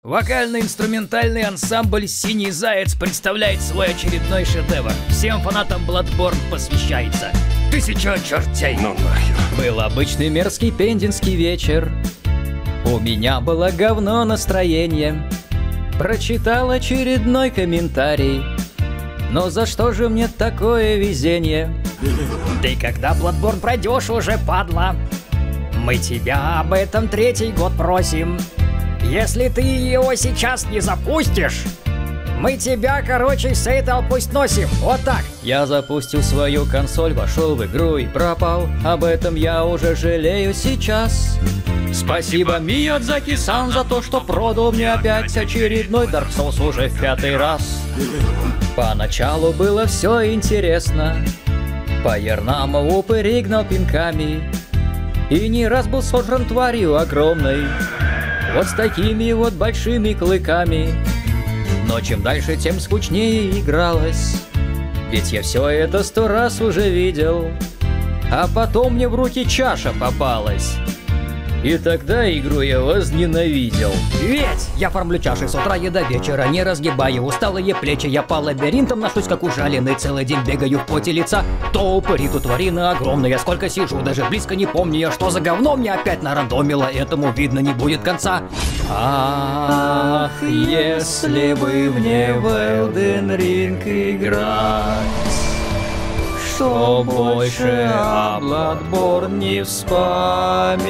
Вокально-инструментальный ансамбль «Синий заяц» представляет свой очередной шедевр. Всем фанатам Bloodborne посвящается. 1000 чертей. Ну нахер. Был обычный мерзкий пендинский вечер. У меня было говно настроение. Прочитал очередной комментарий. Но за что же мне такое везение? Ты когда Bloodborne пройдешь уже, падла? Мы тебя об этом 3-й год просим. Если ты его сейчас не запустишь, мы тебя, короче, с этой толпой сносим. Вот так. Я запустил свою консоль, вошел в игру и пропал. Об этом я уже жалею сейчас. Спасибо, Миядзаки-сан, за то, что продал мне опять очередной Dark Souls уже в 5-й раз. Поначалу было все интересно. По Ярнаму упырь гнал пинками. И не раз был сожран тварью огромной. Вот с такими вот большими клыками. Но чем дальше, тем скучнее игралось. Ведь я все это 100 раз уже видел. А потом мне в руки чаша попалась. И тогда игру я возненавидел. Ведь я фармлю чаши с утра и до вечера, не разгибаю усталые плечи. Я по лабиринтам ношусь, как ужаленный, целый день бегаю в поте лица. То упыри, то тварины огромные, сколько сижу, даже близко не помню я, что за говно мне опять нарандомило. Этому, видно, не будет конца. Ах, если бы мне в Elden Ring играть, что больше о Bloodborne не вспоминать.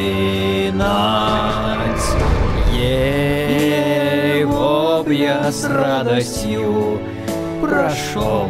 Его б я с радостью прошел,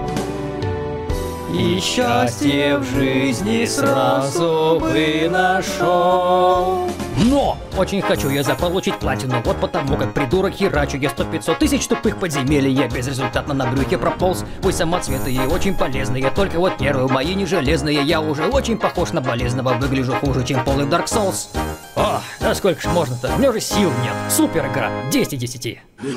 и счастье в жизни сразу бы нашел. Но очень хочу я заполучить платину, вот потому как придурок херачу я 100-500 тысяч тупых подземелий. Я безрезультатно на брюхе прополз. Вы самоцветы и очень полезные, только вот нервы мои не железные. Я уже очень похож на болезного, выгляжу хуже, чем полный Dark Souls. О, да сколько ж можно-то, у меня уже сил нет. Супер игра, 10 из 10.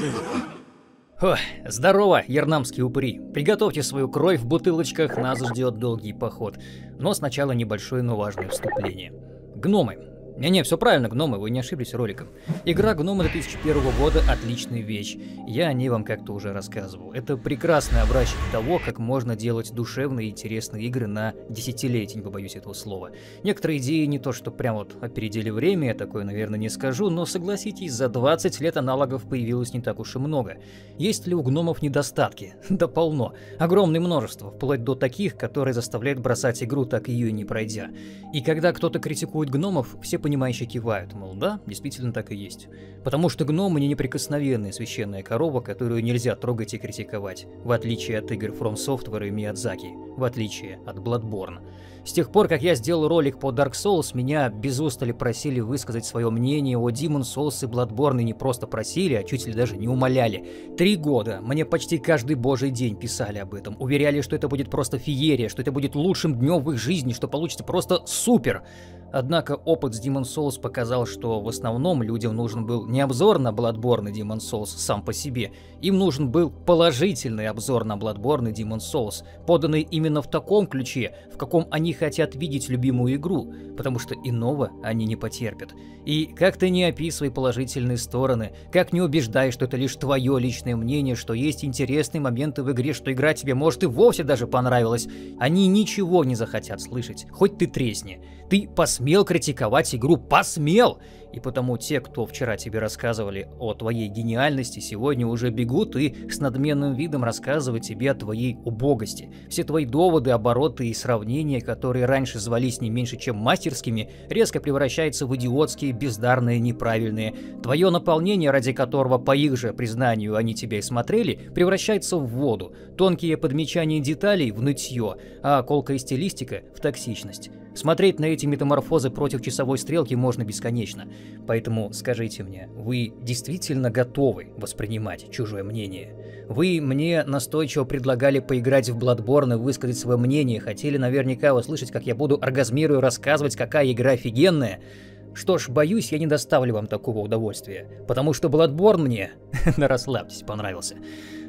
Ой, здорово, ярнамские упыри. Приготовьте свою кровь в бутылочках, нас ждет долгий поход. Но сначала небольшое, но важное вступление. Гномы. Не-не, все правильно, гномы, вы не ошиблись роликом. Игра «Гномы» 2001 года — отличная вещь. Я о ней вам как-то уже рассказывал. Это прекрасный образчик того, как можно делать душевные и интересные игры на десятилетия, не побоюсь этого слова. Некоторые идеи не то что прям вот опередили время, я такое, наверное, не скажу, но согласитесь, за 20 лет аналогов появилось не так уж и много. Есть ли у гномов недостатки? Да полно. Огромное множество, вплоть до таких, которые заставляют бросать игру, так ее и не пройдя. И когда кто-то критикует гномов, все понимающие кивают, мол, да, действительно так и есть. Потому что гномы не неприкосновенная священная корова, которую нельзя трогать и критиковать, в отличие от игр From Software и Миядзаки, в отличие от Bloodborne. С тех пор, как я сделал ролик по Dark Souls, меня без устали просили высказать свое мнение о Demon's Souls и Bloodborne, и не просто просили, а чуть ли даже не умоляли. 3 года мне почти каждый божий день писали об этом, уверяли, что это будет просто феерия, что это будет лучшим днем в их жизни, что получится просто супер. Однако опыт с Demon's Souls показал, что в основном людям нужен был не обзор на Bloodborne и Demon's Souls сам по себе, им нужен был положительный обзор на Bloodborne и Demon's Souls, поданный именно в таком ключе, в каком они хотят видеть любимую игру, потому что иного они не потерпят. И как ты не описывай положительные стороны, как не убеждай, что это лишь твое личное мнение, что есть интересные моменты в игре, что игра тебе может и вовсе даже понравилась, они ничего не захотят слышать, хоть ты тресни. Ты посмел критиковать игру, посмел! И потому те, кто вчера тебе рассказывали о твоей гениальности, сегодня уже бегут и с надменным видом рассказывают тебе о твоей убогости. Все твои доводы, обороты и сравнения, которые раньше звались не меньше, чем мастерскими, резко превращаются в идиотские, бездарные, неправильные. Твое наполнение, ради которого, по их же признанию, они тебя и смотрели, превращается в воду. Тонкие подмечания деталей в нытье, а колкая стилистика в токсичность. Смотреть на эти метаморфозы против часовой стрелки можно бесконечно. Поэтому скажите мне, вы действительно готовы воспринимать чужое мнение? Вы мне настойчиво предлагали поиграть в Bloodborne и высказать свое мнение, хотели наверняка услышать, как я буду оргазмирую рассказывать, какая игра офигенная. Что ж, боюсь, я не доставлю вам такого удовольствия, потому что Bloodborne мне, расслабьтесь, понравился.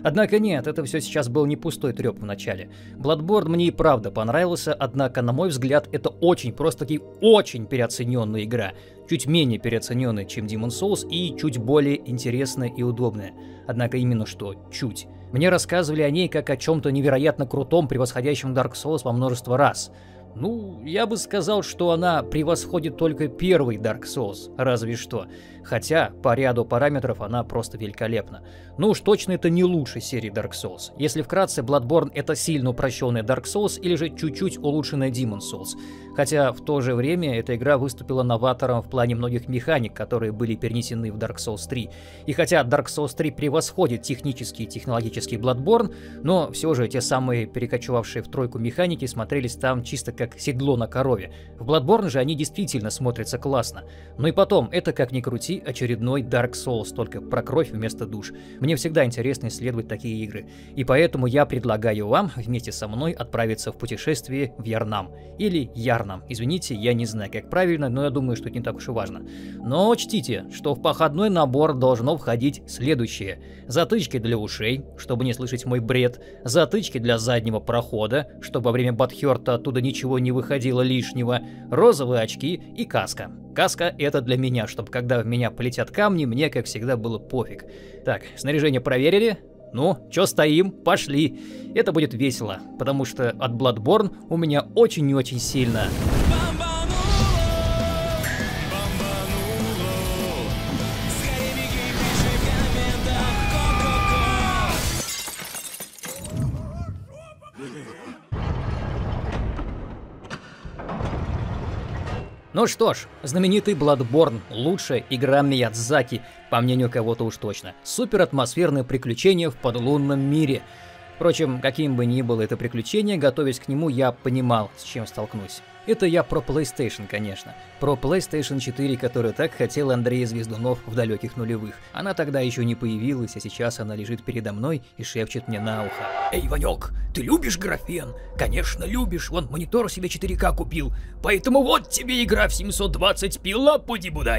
Однако нет, это все сейчас был не пустой треп в начале. Bloodborne мне и правда понравился, однако, на мой взгляд, это очень, просто-таки очень переоцененная игра. Чуть менее переоцененная, чем Demon's Souls, и чуть более интересная и удобная. Однако именно что чуть. Мне рассказывали о ней как о чем-то невероятно крутом, превосходящем Dark Souls во множество раз. Ну, я бы сказал, что она превосходит только первый Dark Souls, разве что. Хотя, по ряду параметров она просто великолепна. Ну уж точно это не лучшая серия Dark Souls. Если вкратце, Bloodborne это сильно упрощенная Dark Souls или же чуть-чуть улучшенная Demon's Souls. Хотя в то же время эта игра выступила новатором в плане многих механик, которые были перенесены в Dark Souls 3. И хотя Dark Souls 3 превосходит технически и технологически Bloodborne, но все же те самые перекочевавшие в тройку механики смотрелись там чисто как седло на корове. В Bloodborne же они действительно смотрятся классно. Ну и потом, это как ни крути, очередной Dark Souls, только про кровь вместо душ. Мне всегда интересно исследовать такие игры. И поэтому я предлагаю вам вместе со мной отправиться в путешествие в Ярнам. Или Ярнам. Извините, я не знаю, как правильно, но я думаю, что это не так уж и важно. Но учтите, что в походной набор должно входить следующее. Затычки для ушей, чтобы не слышать мой бред. Затычки для заднего прохода, чтобы во время Бадхёрта оттуда ничего не выходило лишнего. Розовые очки и каска. Каска это для меня, чтобы когда в меня полетят камни, мне, как всегда, было пофиг. Так, снаряжение проверили? Ну, чё стоим? Пошли. Это будет весело, потому что от Bloodborne у меня очень и очень сильно... Ну что ж, знаменитый Bloodborne, лучшая игра Миядзаки, по мнению кого-то уж точно. Супер атмосферное приключение в подлунном мире. Впрочем, каким бы ни было это приключение, готовясь к нему, я понимал, с чем столкнусь. Это я про PlayStation, конечно. Про PlayStation 4, которую так хотел Андрей Звездунов в далеких нулевых. Она тогда еще не появилась, а сейчас она лежит передо мной и шепчет мне на ухо. Эй, Ванек, ты любишь графен? Конечно, любишь, вон монитор себе 4К купил. Поэтому вот тебе игра в 720p, лапуди-будай.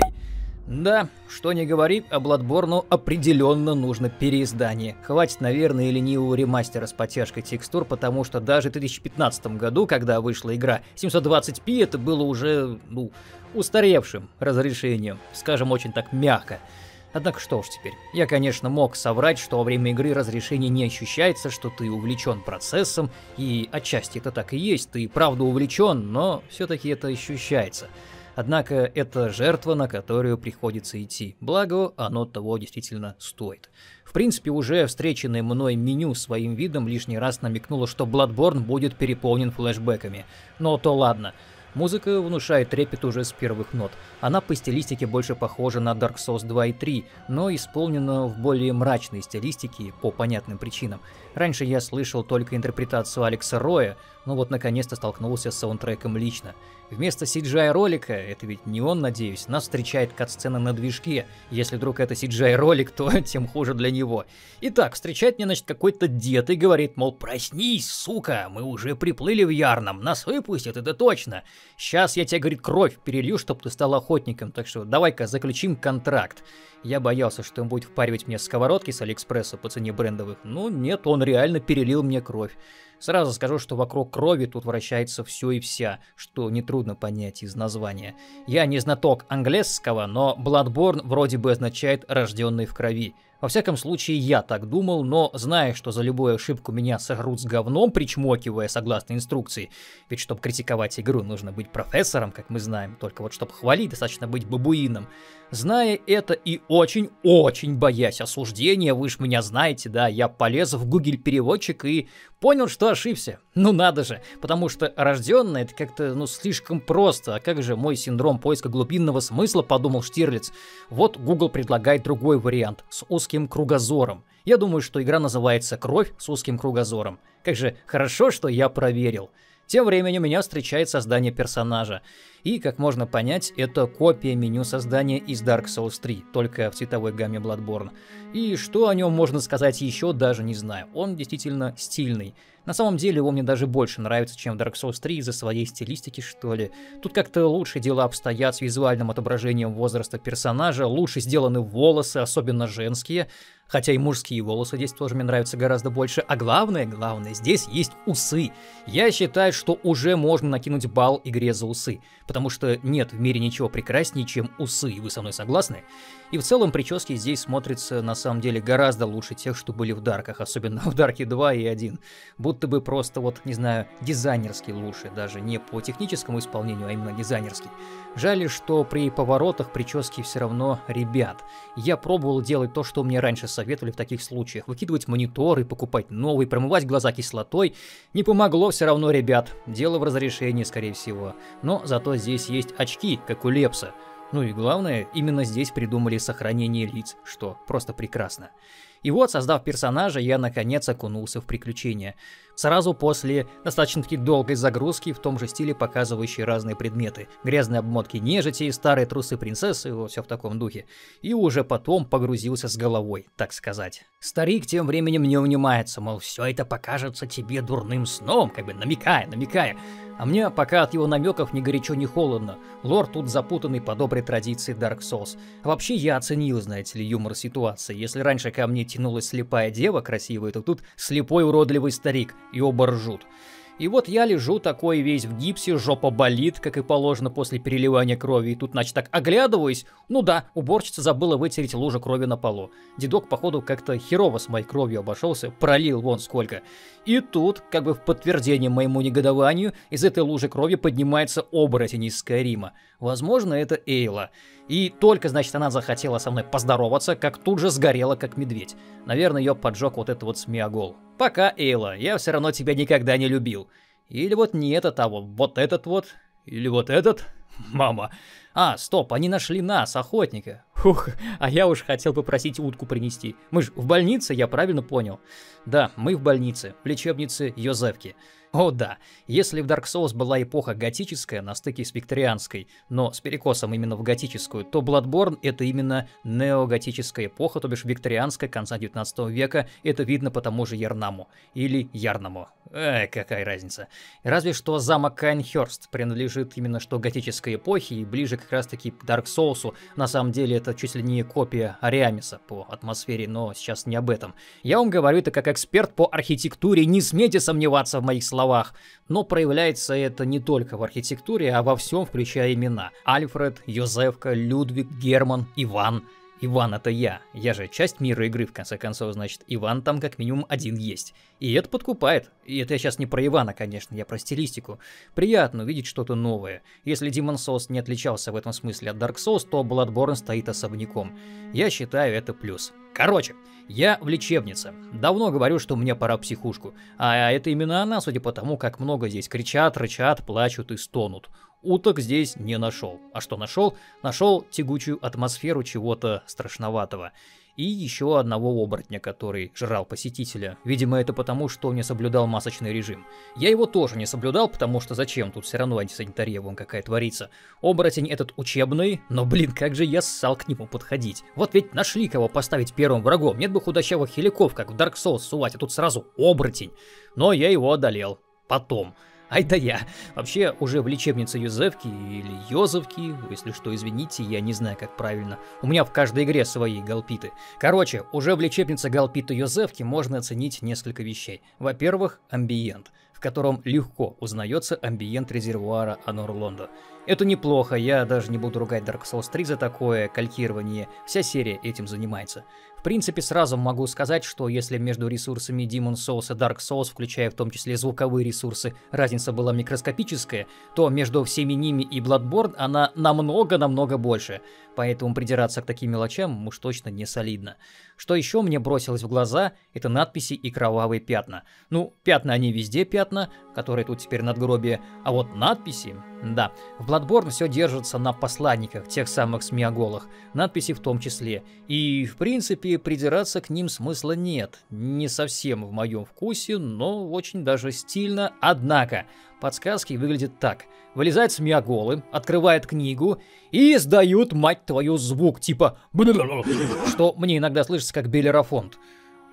Да, что ни говори, а Bloodborne определенно нужно переиздание. Хватит, наверное, ленивого ремастера с подтяжкой текстур, потому что даже в 2015 году, когда вышла игра 720p, это было уже, устаревшим разрешением, скажем, очень так мягко. Однако что уж теперь. Я, конечно, мог соврать, что во время игры разрешение не ощущается, что ты увлечен процессом, и отчасти это так и есть, ты правда увлечен, но все-таки это ощущается. Однако это жертва, на которую приходится идти. Благо, оно того действительно стоит. В принципе, уже встреченное мной меню своим видом лишний раз намекнуло, что Bloodborne будет переполнен флешбэками. Но то ладно. Музыка внушает трепет уже с первых нот. Она по стилистике больше похожа на Dark Souls 2 и 3, но исполнена в более мрачной стилистике по понятным причинам. Раньше я слышал только интерпретацию Алекса Роя, но вот наконец-то столкнулся с саундтреком лично. Вместо CGI-ролика, это ведь не он, надеюсь, нас встречает кат-сцена на движке. Если вдруг это CGI-ролик, то тем хуже для него. Итак, встречает меня, значит, какой-то дед и говорит, мол, проснись, сука, мы уже приплыли в Ярнам, нас выпустят, это точно. Сейчас я тебе, говорит, кровь перелью, чтобы ты стал охотником, так что давай-ка заключим контракт. Я боялся, что он будет впаривать мне сковородки с Алиэкспресса по цене брендовых, но нет, он реально перелил мне кровь. Сразу скажу, что вокруг крови тут вращается все и вся, что нетрудно понять из названия. Я не знаток английского, но Bloodborne вроде бы означает «рожденный в крови». Во всяком случае, я так думал, но зная, что за любую ошибку меня сожрут с говном, причмокивая согласно инструкции, ведь чтобы критиковать игру, нужно быть профессором, как мы знаем, только вот чтобы хвалить, достаточно быть бабуином. Зная это и очень-очень боясь осуждения, вы ж меня знаете, да, я полез в Google переводчик и понял, что ошибся. Ну надо же, потому что рожденный это как-то, слишком просто, а как же мой синдром поиска глубинного смысла, подумал Штирлиц. Вот Google предлагает другой вариант, с узким кругозором. Я думаю, что игра называется «Кровь с узким кругозором». Как же хорошо, что я проверил. Тем временем меня встречает создание персонажа. И, как можно понять, это копия меню создания из Dark Souls 3, только в цветовой гамме Bloodborne. И что о нем можно сказать еще, даже не знаю. Он действительно стильный. На самом деле он мне даже больше нравится, чем в Dark Souls 3 из-за своей стилистики, что ли. Тут как-то лучше дела обстоят с визуальным отображением возраста персонажа, лучше сделаны волосы, особенно женские. Хотя и мужские волосы здесь тоже мне нравятся гораздо больше. А главное, здесь есть усы. Я считаю, что уже можно накинуть балл игре за усы. Потому что нет в мире ничего прекраснее, чем усы. Вы со мной согласны? И в целом прически здесь смотрятся на самом деле гораздо лучше тех, что были в Дарках. Особенно в Дарке 2 и 1. Будто бы просто вот, не знаю, дизайнерский лучше. Даже не по техническому исполнению, а именно дизайнерский. Жаль, что при поворотах прически все равно ребят. Я пробовал делать то, что мне раньше советовали в таких случаях. Выкидывать мониторы, покупать новый, промывать глаза кислотой. Не помогло все равно, ребят. Дело в разрешении, скорее всего. Но зато здесь есть очки, как у Лепса. Ну и главное, именно здесь придумали сохранение лиц, что просто прекрасно. И вот, создав персонажа, я наконец окунулся в приключения. Сразу после достаточно-таки долгой загрузки в том же стиле, показывающей разные предметы. Грязные обмотки нежити, старые трусы принцессы, вот все в таком духе. И уже потом погрузился с головой, так сказать. Старик тем временем не унимается, мол, все это покажется тебе дурным сном, как бы намекая. А мне пока от его намеков ни горячо, ни холодно. Лор тут запутанный по доброй традиции Dark Souls. А вообще я оценил, знаете ли, юмор ситуации. Если раньше ко мне тянулась слепая дева красивая, то тут слепой уродливый старик, и оба ржут. И вот я лежу такой весь в гипсе, жопа болит, как и положено после переливания крови, и тут, значит, так оглядываюсь. Ну да, уборщица забыла вытереть лужу крови на полу. Дедок, походу, как-то херово с моей кровью обошелся, пролил вон сколько. И тут, как бы в подтверждение моему негодованию, из этой лужи крови поднимается оборотень из Скайрима. Возможно, это Эйла. И только, значит, она захотела со мной поздороваться, как тут же сгорела, как медведь. Наверное, ее поджег вот это вот Смиагол. Пока, Эйла, я все равно тебя никогда не любил. Или вот не этот, а вот этот вот. Или вот этот. Мама. А, стоп, они нашли нас, охотника. Фух, а я уж хотел попросить утку принести. Мы ж в больнице, я правильно понял? Да, мы в больнице, в лечебнице Йозефки. О да, если в Dark Souls была эпоха готическая на стыке с викторианской, но с перекосом именно в готическую, то Bloodborne это именно неоготическая эпоха, то бишь викторианская, конца 19 века, это видно по тому же Ярнаму, или Ярнаму. Какая разница. Разве что замок Кайнхёрст принадлежит именно что готической эпохе и ближе как раз таки к Dark Souls'у. На самом деле это чуть ли не копия Ариамиса по атмосфере, но сейчас не об этом. Я вам говорю это как эксперт по архитектуре, не смейте сомневаться в моих словах. Но проявляется это не только в архитектуре, а во всем, включая имена. Альфред, Йозефка, Людвиг, Герман, Иван. Иван — это я. Я же часть мира игры, в конце концов, значит, Иван там как минимум один есть. И это подкупает. И это я сейчас не про Ивана, конечно, я про стилистику. Приятно увидеть что-то новое. Если Demon's Souls не отличался в этом смысле от Dark Souls, то Bloodborne стоит особняком. Я считаю это плюс. Короче, я в лечебнице. Давно говорю, что мне пора в психушку. А это именно она, судя по тому, как много здесь кричат, рычат, плачут и стонут. Уток здесь не нашел. А что нашел? Нашел тягучую атмосферу чего-то страшноватого. И еще одного оборотня, который жрал посетителя. Видимо, это потому, что не соблюдал масочный режим. Я его тоже не соблюдал, потому что зачем? Тут все равно антисанитария вон какая творится. Оборотень этот учебный, но, блин, как же я ссал к нему подходить. Вот ведь нашли кого поставить первым врагом. Нет бы худощавых хиликов, как в Dark Souls сувать, а тут сразу оборотень. Но я его одолел. Потом. Ай да я. Вообще, уже в лечебнице Йозефки или Йозефки, если что, извините, я не знаю, как правильно. У меня в каждой игре свои галпиты. Короче, уже в лечебнице Галпита Йозефки можно оценить несколько вещей. Во-первых, амбиент, в котором легко узнается амбиент резервуара Анор-Лондо. Это неплохо, я даже не буду ругать Dark Souls 3 за такое калькирование, вся серия этим занимается. В принципе, сразу могу сказать, что если между ресурсами Demon's Souls и Dark Souls, включая в том числе звуковые ресурсы, разница была микроскопическая, то между всеми ними и Bloodborne она намного больше. Поэтому придираться к таким мелочам уж точно не солидно. Что еще мне бросилось в глаза, это надписи и кровавые пятна. Ну, пятна они везде пятна, которые тут теперь надгробие, а вот надписи... Да, в Bloodborne все держится на посланниках, тех самых Смиаголах, надписи в том числе. И, в принципе, придираться к ним смысла нет. Не совсем в моем вкусе, но очень даже стильно. Однако, подсказки выглядят так. Вылезают Смиаголы, открывают книгу и издают, мать твою, звук, типа... Что мне иногда слышится как Белерафонт.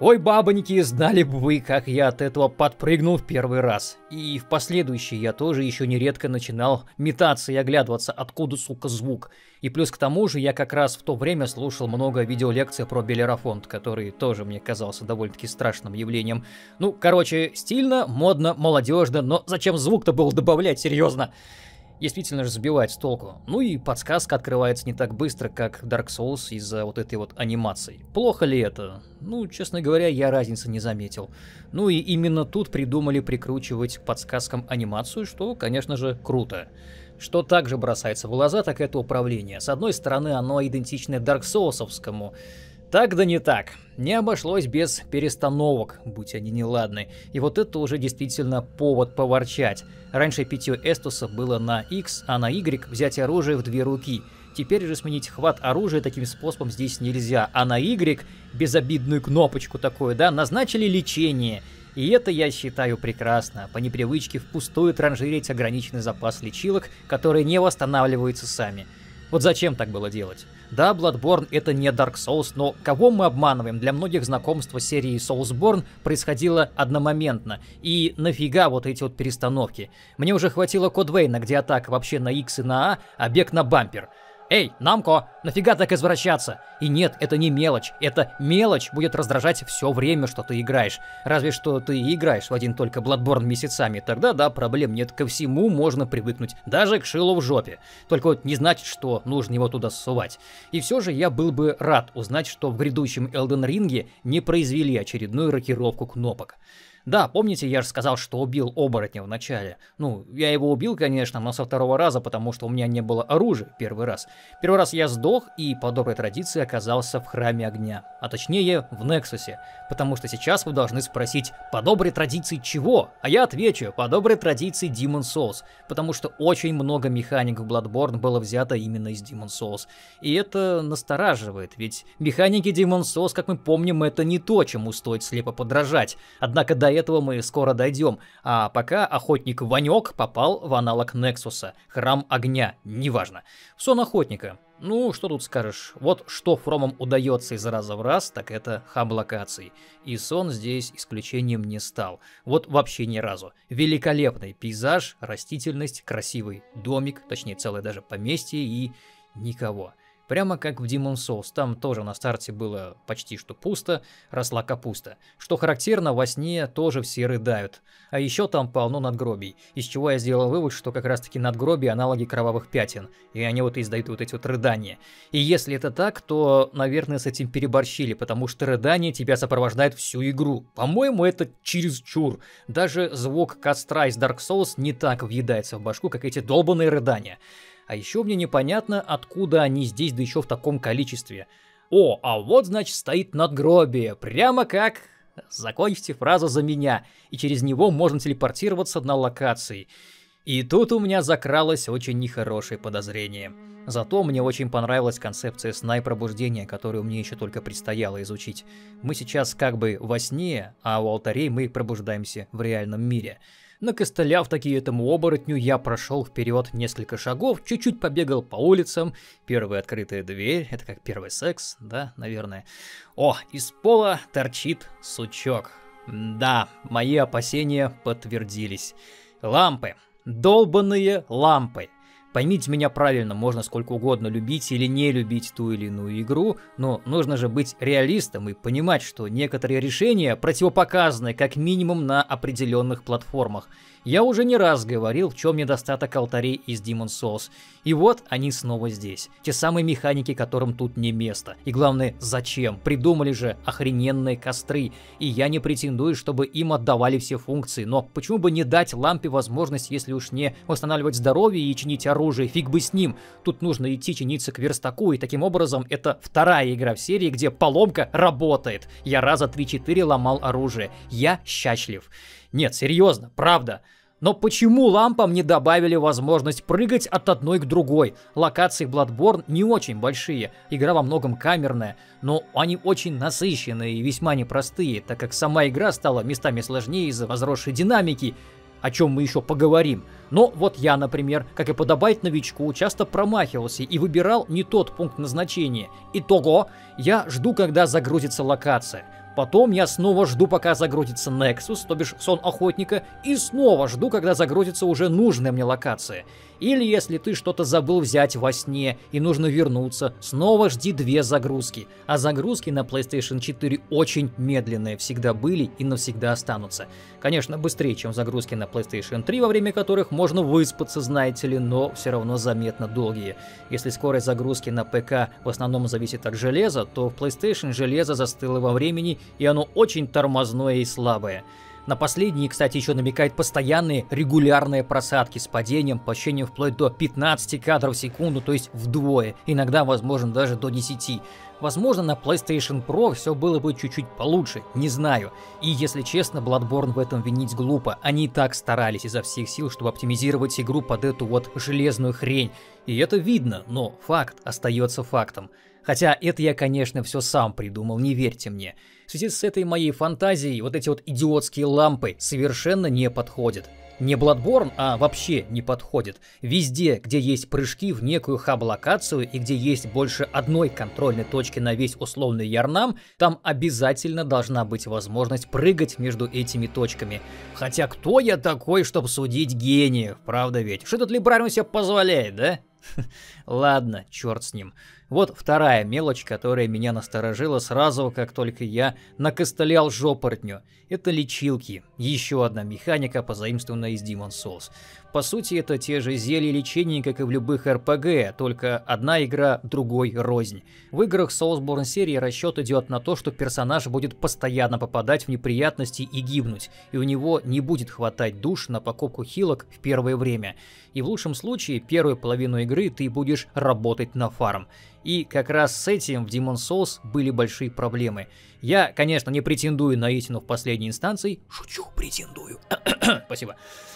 Ой, бабоньки, знали бы вы, как я от этого подпрыгнул в первый раз. И в последующий я тоже еще нередко начинал метаться и оглядываться, откуда, сука, звук. И плюс к тому же я как раз в то время слушал много видеолекций про Белерафонт, который тоже мне казался довольно-таки страшным явлением. Ну, короче, стильно, модно, молодежно, но зачем звук-то было добавлять, серьезно? Действительно же сбивает с толку. Ну и подсказка открывается не так быстро, как Dark Souls из-за вот этой вот анимации. Плохо ли это? Ну, честно говоря, я разницы не заметил. Ну и именно тут придумали прикручивать к подсказкам анимацию, что, конечно же, круто. Что также бросается в глаза, так это управление. С одной стороны, оно идентичное Dark Souls'овскому. Так да не так. Не обошлось без перестановок, будь они неладны. И вот это уже действительно повод поворчать. Раньше питье Эстуса было на X, а на Y взять оружие в 2 руки. Теперь же сменить хват оружия таким способом здесь нельзя. А на Y, безобидную кнопочку такую, да, назначили лечение. И это я считаю прекрасно. По непривычке впустую транжирить ограниченный запас лечилок, которые не восстанавливаются сами. Вот зачем так было делать? Да, Bloodborne это не Dark Souls, но кого мы обманываем? Для многих знакомство с серией Soulsborne происходило одномоментно. И нафига вот эти вот перестановки? Мне уже хватило Code Vein, где атака вообще на X и на а бег на бампер. Эй, Намко, нафига так извращаться? И нет, это не мелочь. Эта мелочь будет раздражать все время, что ты играешь. Разве что ты играешь в один только Bloodborne месяцами. Тогда да, проблем нет. Ко всему можно привыкнуть. Даже к шилу в жопе. Только вот не значит, что нужно его туда ссувать. И все же я был бы рад узнать, что в грядущем Elden Ring не произвели очередную рокировку кнопок. Да, помните, я же сказал, что убил оборотня в начале. Ну, я его убил, конечно, но со 2-го раза, потому что у меня не было оружия первый раз. Первый раз я сдох и по доброй традиции оказался в Храме Огня. А точнее, в Нексусе. Потому что сейчас вы должны спросить, по доброй традиции чего? А я отвечу, по доброй традиции Demon's Souls. Потому что очень много механик в Bloodborne было взято именно из Demon's Souls. И это настораживает, ведь механики Demon's Souls, как мы помним, это не то, чему стоит слепо подражать. Однако до этого мы скоро дойдем, а пока охотник Ванек попал в аналог Нексуса, Храм Огня, неважно. В сон охотника. Ну, что тут скажешь, вот что Фромам удается из раза в раз, так это хаб-локации. И сон здесь исключением не стал. Вот вообще ни разу. Великолепный пейзаж, растительность, красивый домик, точнее целое даже поместье и никого. Прямо как в Demon's Souls, там тоже на старте было почти что пусто, росла капуста. Что характерно, во сне тоже все рыдают. А еще там полно надгробий, из чего я сделал вывод, что как раз таки надгробия аналоги кровавых пятен, и они вот издают вот эти вот рыдания. И если это так, то, наверное, с этим переборщили, потому что рыдание тебя сопровождает всю игру. По-моему, это чересчур. Даже звук костра из Dark Souls не так въедается в башку, как эти долбаные рыдания. А еще мне непонятно, откуда они здесь, да еще в таком количестве. О, а вот, значит, стоит надгробие. Прямо как... Закончите фразу за меня. И через него можно телепортироваться на локации. И тут у меня закралось очень нехорошее подозрение. Зато мне очень понравилась концепция сна и пробуждения, которую мне еще только предстояло изучить. Мы сейчас как бы во сне, а у алтарей мы пробуждаемся в реальном мире. Накостыляв таки этому оборотню, я прошел вперед несколько шагов, чуть-чуть побегал по улицам. Первая открытая дверь, это как первый секс, да, наверное. О, из пола торчит сучок. Да, мои опасения подтвердились. Лампы. Долбаные лампы. Поймите меня правильно, можно сколько угодно любить или не любить ту или иную игру, но нужно же быть реалистом и понимать, что некоторые решения противопоказаны как минимум на определенных платформах. Я уже не раз говорил, в чем недостаток алтарей из Demon's Souls. И вот они снова здесь. Те самые механики, которым тут не место. И главное, зачем? Придумали же охрененные костры. И я не претендую, чтобы им отдавали все функции. Но почему бы не дать лампе возможность, если уж не восстанавливать здоровье и чинить оружие? Фиг бы с ним. Тут нужно идти чиниться к верстаку. И таким образом, это вторая игра в серии, где поломка работает. Я раза 3-4 ломал оружие. Я счастлив. Нет, серьезно, правда. Но почему лампам не добавили возможность прыгать от одной к другой? Локации Bloodborne не очень большие, игра во многом камерная, но они очень насыщенные и весьма непростые, так как сама игра стала местами сложнее из-за возросшей динамики, о чем мы еще поговорим. Но вот я, например, как и подобает новичку, часто промахивался и выбирал не тот пункт назначения. Итого, я жду, когда загрузится локация. Потом я снова жду, пока загрузится Nexus, то бишь сон охотника, и снова жду, когда загрузится уже нужная мне локация. Или если ты что-то забыл взять во сне и нужно вернуться, снова жди 2 загрузки. А загрузки на PlayStation 4 очень медленные, всегда были и навсегда останутся. Конечно, быстрее, чем загрузки на PlayStation 3, во время которых можно выспаться, знаете ли, но все равно заметно долгие. Если скорость загрузки на ПК в основном зависит от железа, то в PlayStation железо застыло во времени, и оно очень тормозное и слабое. На последние, кстати, еще намекают постоянные регулярные просадки с падением, по ощущениям вплоть до 15 кадров в секунду, то есть вдвое, иногда, возможно, даже до 10. Возможно, на PlayStation Pro все было бы чуть-чуть получше, не знаю. И, если честно, Bloodborne в этом винить глупо. Они и так старались изо всех сил, чтобы оптимизировать игру под эту вот железную хрень. И это видно, но факт остается фактом. Хотя это я, конечно, все сам придумал, не верьте мне. В связи с этой моей фантазией вот эти вот идиотские лампы совершенно не подходят. Не Bloodborne, а вообще не подходит. Везде, где есть прыжки в некую хаб-локацию и где есть больше одной контрольной точки на весь условный Ярнам, там обязательно должна быть возможность прыгать между этими точками. Хотя кто я такой, чтобы судить гениев, правда ведь? Что этот Либрариум себе позволяет, да? Ладно, черт с ним. Вот вторая мелочь, которая меня насторожила сразу, как только я накостылял жопортню. Это лечилки. Еще одна механика, позаимствованная из Demon's Souls. По сути, это те же зелья лечения, как и в любых RPG, только одна игра другой рознь. В играх Soulsborne серии расчет идет на то, что персонаж будет постоянно попадать в неприятности и гибнуть, и у него не будет хватать душ на покупку хилок в первое время. И в лучшем случае, первую половину игры ты будешь работать на фарм. И как раз с этим в Demon's Souls были большие проблемы. Я, конечно, не претендую на истину в последней инстанции. Шучу, претендую. Спасибо.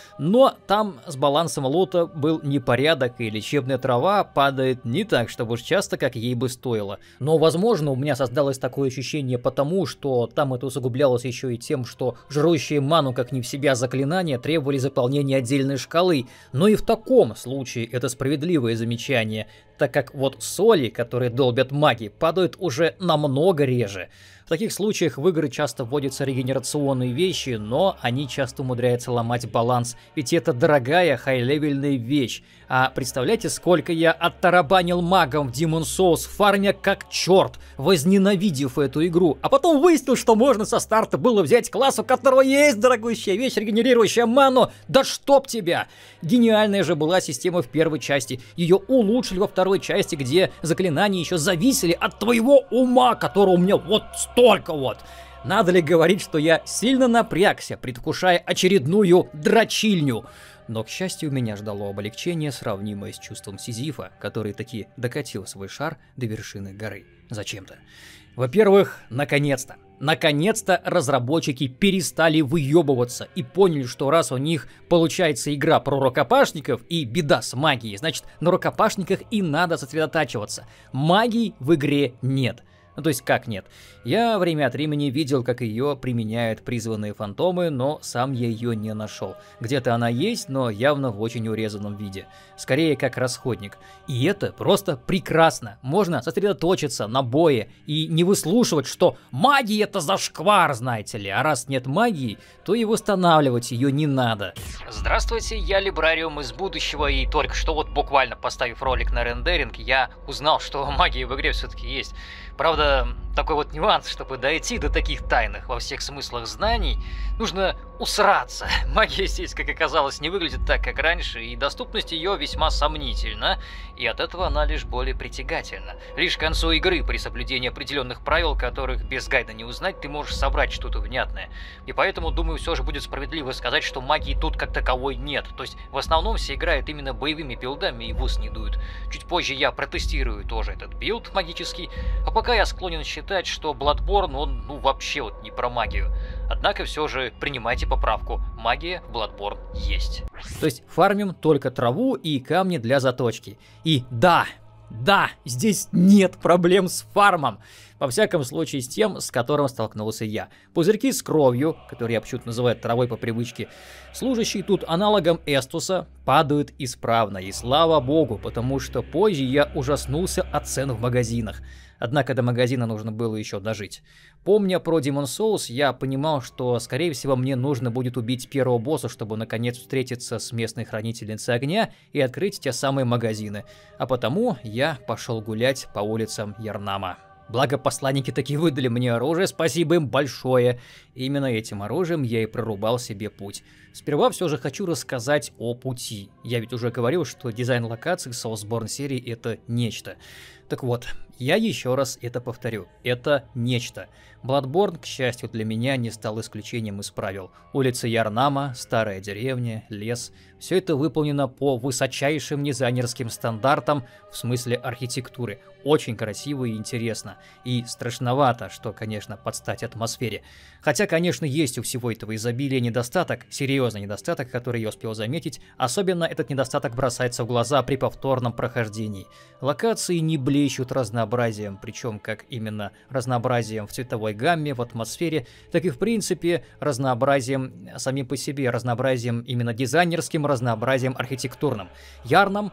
Но там с балансом лута был непорядок, и лечебная трава падает не так, чтобы уж часто, как ей бы стоило. Но, возможно, у меня создалось такое ощущение потому, что там это усугублялось еще и тем, что жрущие ману как не в себя заклинания требовали заполнения отдельной шкалы. Но и в таком случае это справедливое замечание, так как вот соли, которые долбят маги, падают уже намного реже. В таких случаях в игры часто вводятся регенерационные вещи, но они часто умудряются ломать баланс, ведь это дорогая хай-левельная вещь. А представляете, сколько я оттарабанил магом в Demon's Souls, фармя как черт, возненавидев эту игру, а потом выяснил, что можно со старта было взять класс, у которого есть дорогущая вещь, регенерирующая ману. Да чтоб тебя! Гениальная же была система в первой части, ее улучшили во второй части, где заклинания еще зависели от твоего ума, которого у меня вот столько вот. Надо ли говорить, что я сильно напрягся, предвкушая очередную дрочильню? Но, к счастью, меня ждало облегчение, сравнимое с чувством Сизифа, который таки докатил свой шар до вершины горы. Зачем-то. Во-первых, наконец-то. Наконец-то разработчики перестали выебываться и поняли, что раз у них получается игра про рукопашников и беда с магией, значит, на рукопашниках и надо сосредотачиваться. Магии в игре нет. Ну, то есть как нет? Я время от времени видел, как ее применяют призванные фантомы, но сам я ее не нашел. Где-то она есть, но явно в очень урезанном виде. Скорее как расходник. И это просто прекрасно. Можно сосредоточиться на бое и не выслушивать, что магия это зашквар, знаете ли. А раз нет магии, то и восстанавливать ее не надо. Здравствуйте, я Либрариум из будущего, и только что вот буквально поставив ролик на рендеринг, я узнал, что магия в игре все-таки есть. Правда, такой вот нюанс, чтобы дойти до таких тайных во всех смыслах знаний, нужно усраться. Магия здесь, как оказалось, не выглядит так, как раньше, и доступность ее весьма сомнительна, и от этого она лишь более притягательна. Лишь к концу игры, при соблюдении определенных правил, которых без гайда не узнать, ты можешь собрать что-то внятное. И поэтому, думаю, все же будет справедливо сказать, что магии тут как таковой нет. То есть, в основном все играют именно боевыми билдами и в ус не дуют. Чуть позже я протестирую тоже этот билд магический, а пока я склонен считать, что Bloodborne, он, вообще вот не про магию. Однако все же принимайте поправку, магия в Bloodborne есть. То есть фармим только траву и камни для заточки. И да, здесь нет проблем с фармом. Во всяком случае с тем, с которым столкнулся я. Пузырьки с кровью, которые я почему-то называю травой по привычке, служащие тут аналогом эстуса, падают исправно. И слава богу, потому что позже я ужаснулся от цен в магазинах. Однако до магазина нужно было еще дожить. Помня про Demon's Souls, я понимал, что, скорее всего, мне нужно будет убить первого босса, чтобы наконец встретиться с местной хранительницей огня и открыть те самые магазины. А потому я пошел гулять по улицам Ярнама. Благо посланники таки выдали мне оружие, спасибо им большое. И именно этим оружием я и прорубал себе путь. Сперва все же хочу рассказать о пути. Я ведь уже говорил, что дизайн локаций Soulsborne серии это нечто. Так вот, я еще раз это повторю. Это нечто. Bloodborne, к счастью для меня, не стал исключением из правил. Улица Ярнама, старая деревня, лес. Все это выполнено по высочайшим дизайнерским стандартам в смысле архитектуры. Очень красиво и интересно. И страшновато, что, конечно, под стать атмосфере. Хотя, конечно, есть у всего этого изобилия недостаток, серьезный недостаток, который я успел заметить. Особенно этот недостаток бросается в глаза при повторном прохождении. Локации не блещут разнообразием, причем как именно разнообразием в цветовой гамме, в атмосфере, так и в принципе разнообразием самим по себе, разнообразием именно дизайнерским, разнообразием архитектурным. Ярнам,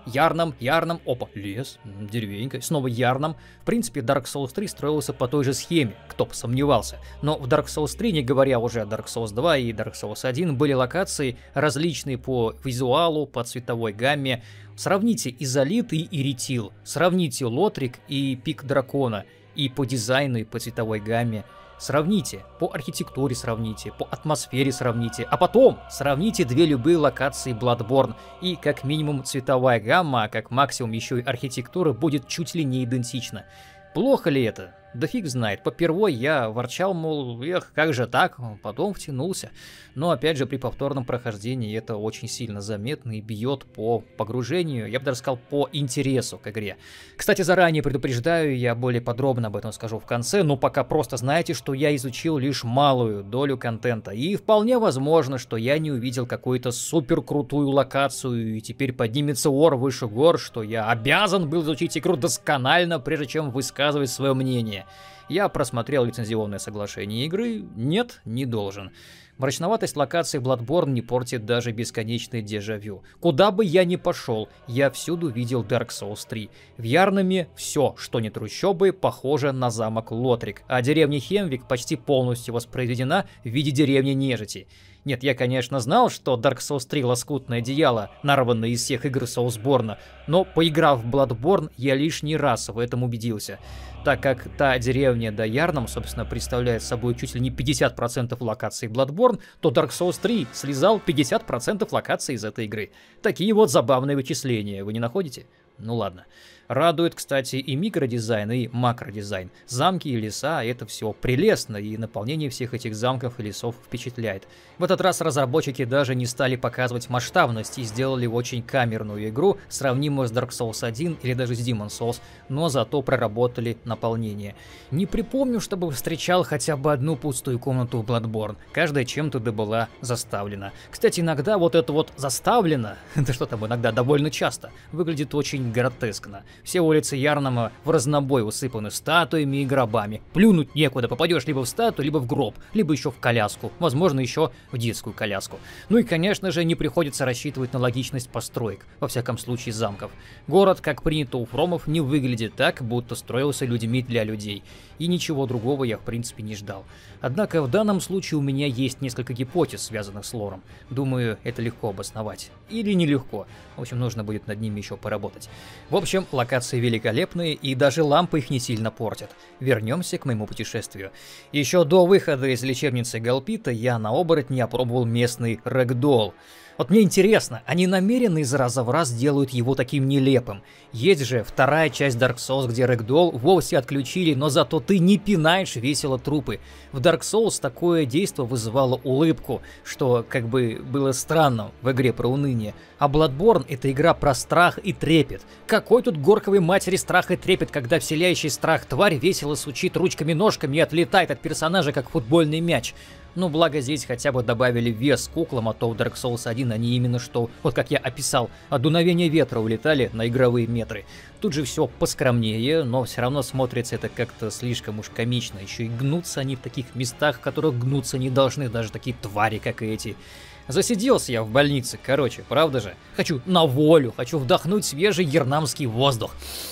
опа, лес, деревенька, снова Ярнам. В принципе, Dark Souls 3 строился по той же схеме, кто бы сомневался. Но в Dark Souls 3, не говоря уже о Dark Souls 2 и Dark Souls 1, были локации различные по визуалу, по цветовой гамме. Сравните Изолит и Иритил, сравните Лотрик и Пик Дракона, и по дизайну, и по цветовой гамме. Сравните, по архитектуре сравните, по атмосфере сравните, а потом сравните две любые локации Bloodborne, и как минимум цветовая гамма, а как максимум еще и архитектура будет чуть ли не идентична. Плохо ли это? Да фиг знает. Попервой я ворчал, мол, эх, как же так, потом втянулся. Но опять же, при повторном прохождении это очень сильно заметно и бьет по погружению, я бы даже сказал, по интересу к игре. Кстати, заранее предупреждаю, я более подробно об этом скажу в конце, но пока просто знаете, что я изучил лишь малую долю контента. И вполне возможно, что я не увидел какую-то супер крутую локацию, и теперь поднимется ор выше гор, что я обязан был изучить игру досконально, прежде чем высказывать свое мнение. Я просмотрел лицензионное соглашение игры, нет, не должен. Мрачноватость локации Bloodborne не портит даже бесконечный дежавю. Куда бы я ни пошел, я всюду видел Dark Souls 3. В Ярнаме все, что не трущобы, похоже на замок Лотрик, а деревня Хемвик почти полностью воспроизведена в виде деревни нежити. Нет, я, конечно, знал, что Dark Souls 3 лоскутное одеяло, нарванное из всех игр Soulsborne, но, поиграв в Bloodborne, я лишний раз в этом убедился. Так как та деревня до Ярнам, собственно, представляет собой чуть ли не 50% локаций Bloodborne, то Dark Souls 3 слезал 50% локаций из этой игры. Такие вот забавные вычисления, вы не находите? Ну ладно. Радует, кстати, и микродизайн, и макродизайн. Замки и леса — это все прелестно, и наполнение всех этих замков и лесов впечатляет. В этот раз разработчики даже не стали показывать масштабность и сделали очень камерную игру, сравнимую с Dark Souls 1 или даже с Demon's Souls, но зато проработали наполнение. Не припомню, чтобы встречал хотя бы одну пустую комнату в Bloodborne. Каждая чем-то да была заставлена. Кстати, иногда вот это вот «заставлено», да что там, иногда довольно часто, выглядит очень гротескно. Все улицы Ярнама в разнобой усыпаны статуями и гробами. Плюнуть некуда, попадешь либо в статую, либо в гроб, либо еще в коляску, возможно, еще в детскую коляску. Ну и, конечно же, не приходится рассчитывать на логичность построек, во всяком случае замков. Город, как принято у фромов, не выглядит так, будто строился людьми для людей. И ничего другого я, в принципе, не ждал. Однако в данном случае у меня есть несколько гипотез, связанных с лором. Думаю, это легко обосновать. Или нелегко. В общем, нужно будет над ними еще поработать. В общем, локации великолепные, и даже лампы их не сильно портят. Вернемся к моему путешествию. Еще до выхода из лечебницы Галпита я на оборотне опробовал местный рэгдолл. Вот мне интересно, они намеренно из раза в раз делают его таким нелепым. Есть же вторая часть Dark Souls, где рэгдолл вовсе отключили, но зато ты не пинаешь весело трупы. В Dark Souls такое действо вызывало улыбку, что как бы было странно в игре про уныние. А Bloodborne — это игра про страх и трепет. Какой тут горковой матери страх и трепет, когда вселяющий страх тварь весело сучит ручками-ножками и отлетает от персонажа, как футбольный мяч. Ну, благо здесь хотя бы добавили вес куклам, а то в Dark Souls 1 они именно что, вот как я описал, от дуновения ветра улетали на игровые метры. Тут же все поскромнее, но все равно смотрится это как-то слишком уж комично. Еще и гнутся они в таких местах, в которых гнуться не должны даже такие твари, как эти. Засиделся я в больнице, короче, правда же? Хочу на волю, хочу вдохнуть свежий ярнамский воздух.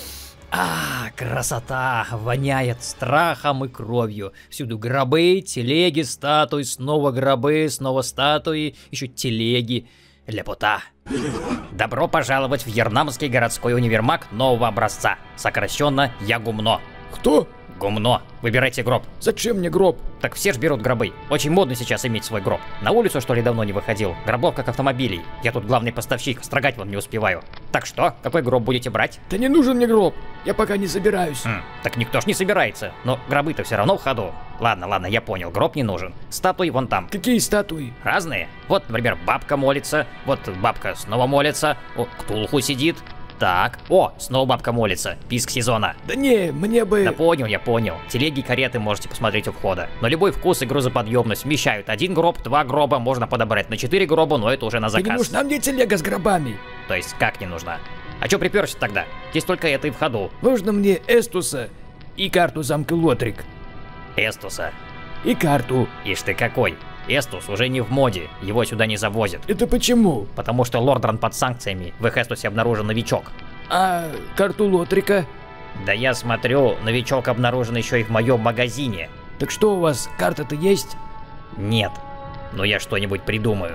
Красота! Воняет страхом и кровью. Всюду гробы, телеги, статуи, снова гробы, снова статуи, еще телеги. Лепота. Добро пожаловать в Ярнамский городской универмаг нового образца. Сокращенно Ягумно. Кто? Гумно. Выбирайте гроб. Зачем мне гроб? Так все ж берут гробы. Очень модно сейчас иметь свой гроб. На улицу, что ли, давно не выходил? Гробов как автомобилей. Я тут главный поставщик, строгать вам не успеваю. Так что, какой гроб будете брать? Да не нужен мне гроб. Я пока не собираюсь. Так никто ж не собирается. Но гробы-то все равно в ходу. Ладно, я понял, гроб не нужен. Статуи вон там. Какие статуи? Разные. Вот, например, бабка молится. Вот бабка снова молится. О, Ктулху сидит. Так, снова бабка молится. Писк сезона. Да не, мне бы... Да понял, я понял. Телеги и кареты можете посмотреть у входа. На любой вкус и грузоподъемность вмещают 1 гроб, 2 гроба можно подобрать на 4 гроба, но это уже на заказ. Да не нужна мне телега с гробами. То есть как не нужна? А чё приперся тогда? Здесь только это и в ходу. Нужно мне Эстуса и карту замка Лотрик. Эстуса. И карту. Ишь ты какой. Эстус уже не в моде, его сюда не завозят. Это почему? Потому что Лордран под санкциями, в их Эстусе обнаружен новичок. А карту Лотрика? Да я смотрю, новичок обнаружен еще и в моем магазине. Так что у вас, карта-то есть? Нет, но я что-нибудь придумаю.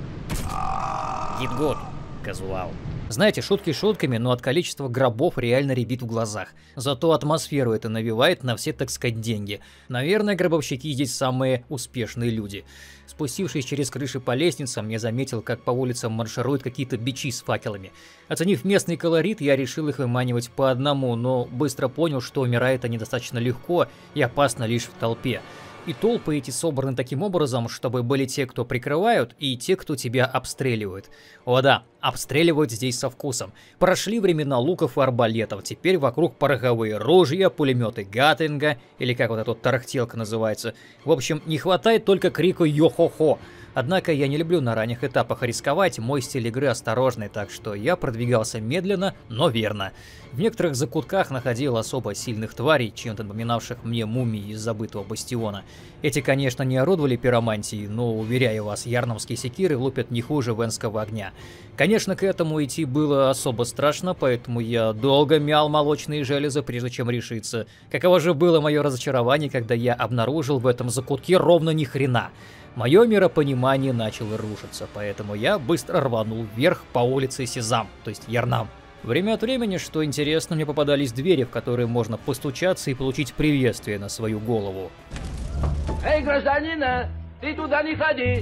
Гид-гуд, казуал. Знаете, шутки шутками, но от количества гробов реально рябит в глазах. Зато атмосферу это навевает на все, так сказать, деньги. Наверное, гробовщики здесь самые успешные люди. Спустившись через крыши по лестницам, я заметил, как по улицам маршируют какие-то бичи с факелами. Оценив местный колорит, я решил их выманивать по одному, но быстро понял, что умирают они достаточно легко и опасно лишь в толпе. И толпы эти собраны таким образом, чтобы были те, кто прикрывают, и те, кто тебя обстреливают. О да, обстреливают здесь со вкусом. Прошли времена луков и арбалетов, теперь вокруг пороховые ружья, пулеметы Гаттинга, или как вот эта тарахтелка называется. В общем, не хватает только крика «Йо-хо-хо». Однако я не люблю на ранних этапах рисковать, мой стиль игры осторожный, так что я продвигался медленно, но верно. В некоторых закутках находил особо сильных тварей, чем-то напоминавших мне мумии из забытого бастиона. Эти, конечно, не орудовали пиромантией, но, уверяю вас, ярнамские секиры лупят не хуже венского огня. Конечно, к этому идти было особо страшно, поэтому я долго мял молочные железы, прежде чем решиться. Каково же было мое разочарование, когда я обнаружил в этом закутке ровно ни хрена. Мое миропонимание начало рушиться, поэтому я быстро рванул вверх по улице Сезам, то есть Ярнам. Время от времени, что интересно, мне попадались двери, в которые можно постучаться и получить приветствие на свою голову. Эй, гражданина, ты туда не ходи!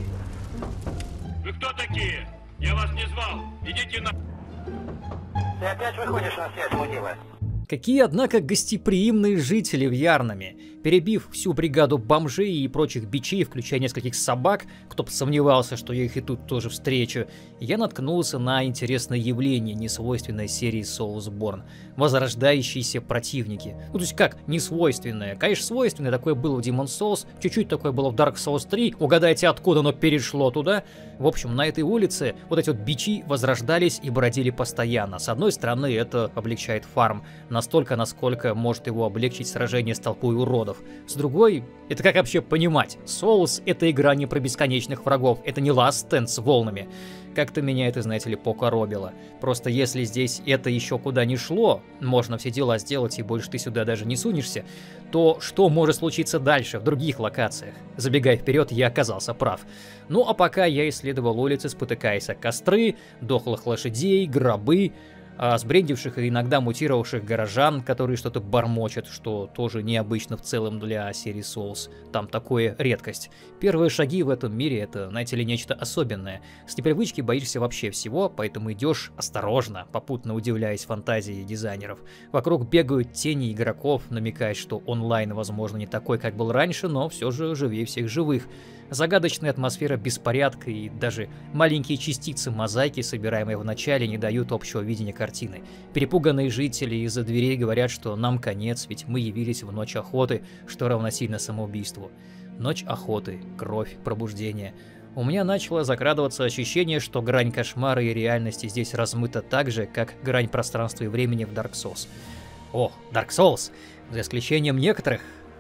Вы кто такие? Я вас не звал. Идите на... Ты опять выходишь на связь, мудила? Какие, однако, гостеприимные жители в Ярнаме. Перебив всю бригаду бомжей и прочих бичей, включая нескольких собак, кто бы сомневался, что я их и тут тоже встречу, я наткнулся на интересное явление, несвойственное серии Soulsborne. Возрождающиеся противники. Ну, то есть как несвойственное? Конечно, свойственное, такое было в Demon's Souls, чуть-чуть такое было в Dark Souls 3, угадайте, откуда оно перешло туда. В общем, на этой улице вот эти вот бичи возрождались и бродили постоянно. С одной стороны, это облегчает фарм, настолько, насколько может его облегчить сражение с толпой уродов. С другой, это как вообще понимать? Souls — это игра не про бесконечных врагов, это не Last Stand с волнами. Как-то меня это, знаете ли, покоробило. Просто если здесь это еще куда не шло, можно все дела сделать и больше ты сюда даже не сунешься, то что может случиться дальше в других локациях? Забегая вперед, я оказался прав. Ну а пока я исследовал улицы, спотыкаясь о костры, дохлых лошадей, гробы, сбрендивших и иногда мутировавших горожан, которые что-то бормочут, что тоже необычно в целом для серии Souls. Там такое редкость. Первые шаги в этом мире — это, знаете ли, нечто особенное. С непривычки боишься вообще всего, поэтому идешь осторожно, попутно удивляясь фантазии дизайнеров. Вокруг бегают тени игроков, намекая, что онлайн, возможно, не такой, как был раньше, но все же живее всех живых. Загадочная атмосфера беспорядка и даже маленькие частицы мозаики, собираемые в начале, не дают общего видения картины. Перепуганные жители из-за дверей говорят, что нам конец, ведь мы явились в ночь охоты, что равносильно самоубийству. Ночь охоты, кровь, пробуждение. У меня начало закрадываться ощущение, что грань кошмара и реальности здесь размыта так же, как грань пространства и времени в Dark Souls. О, Dark Souls! За исключением некоторых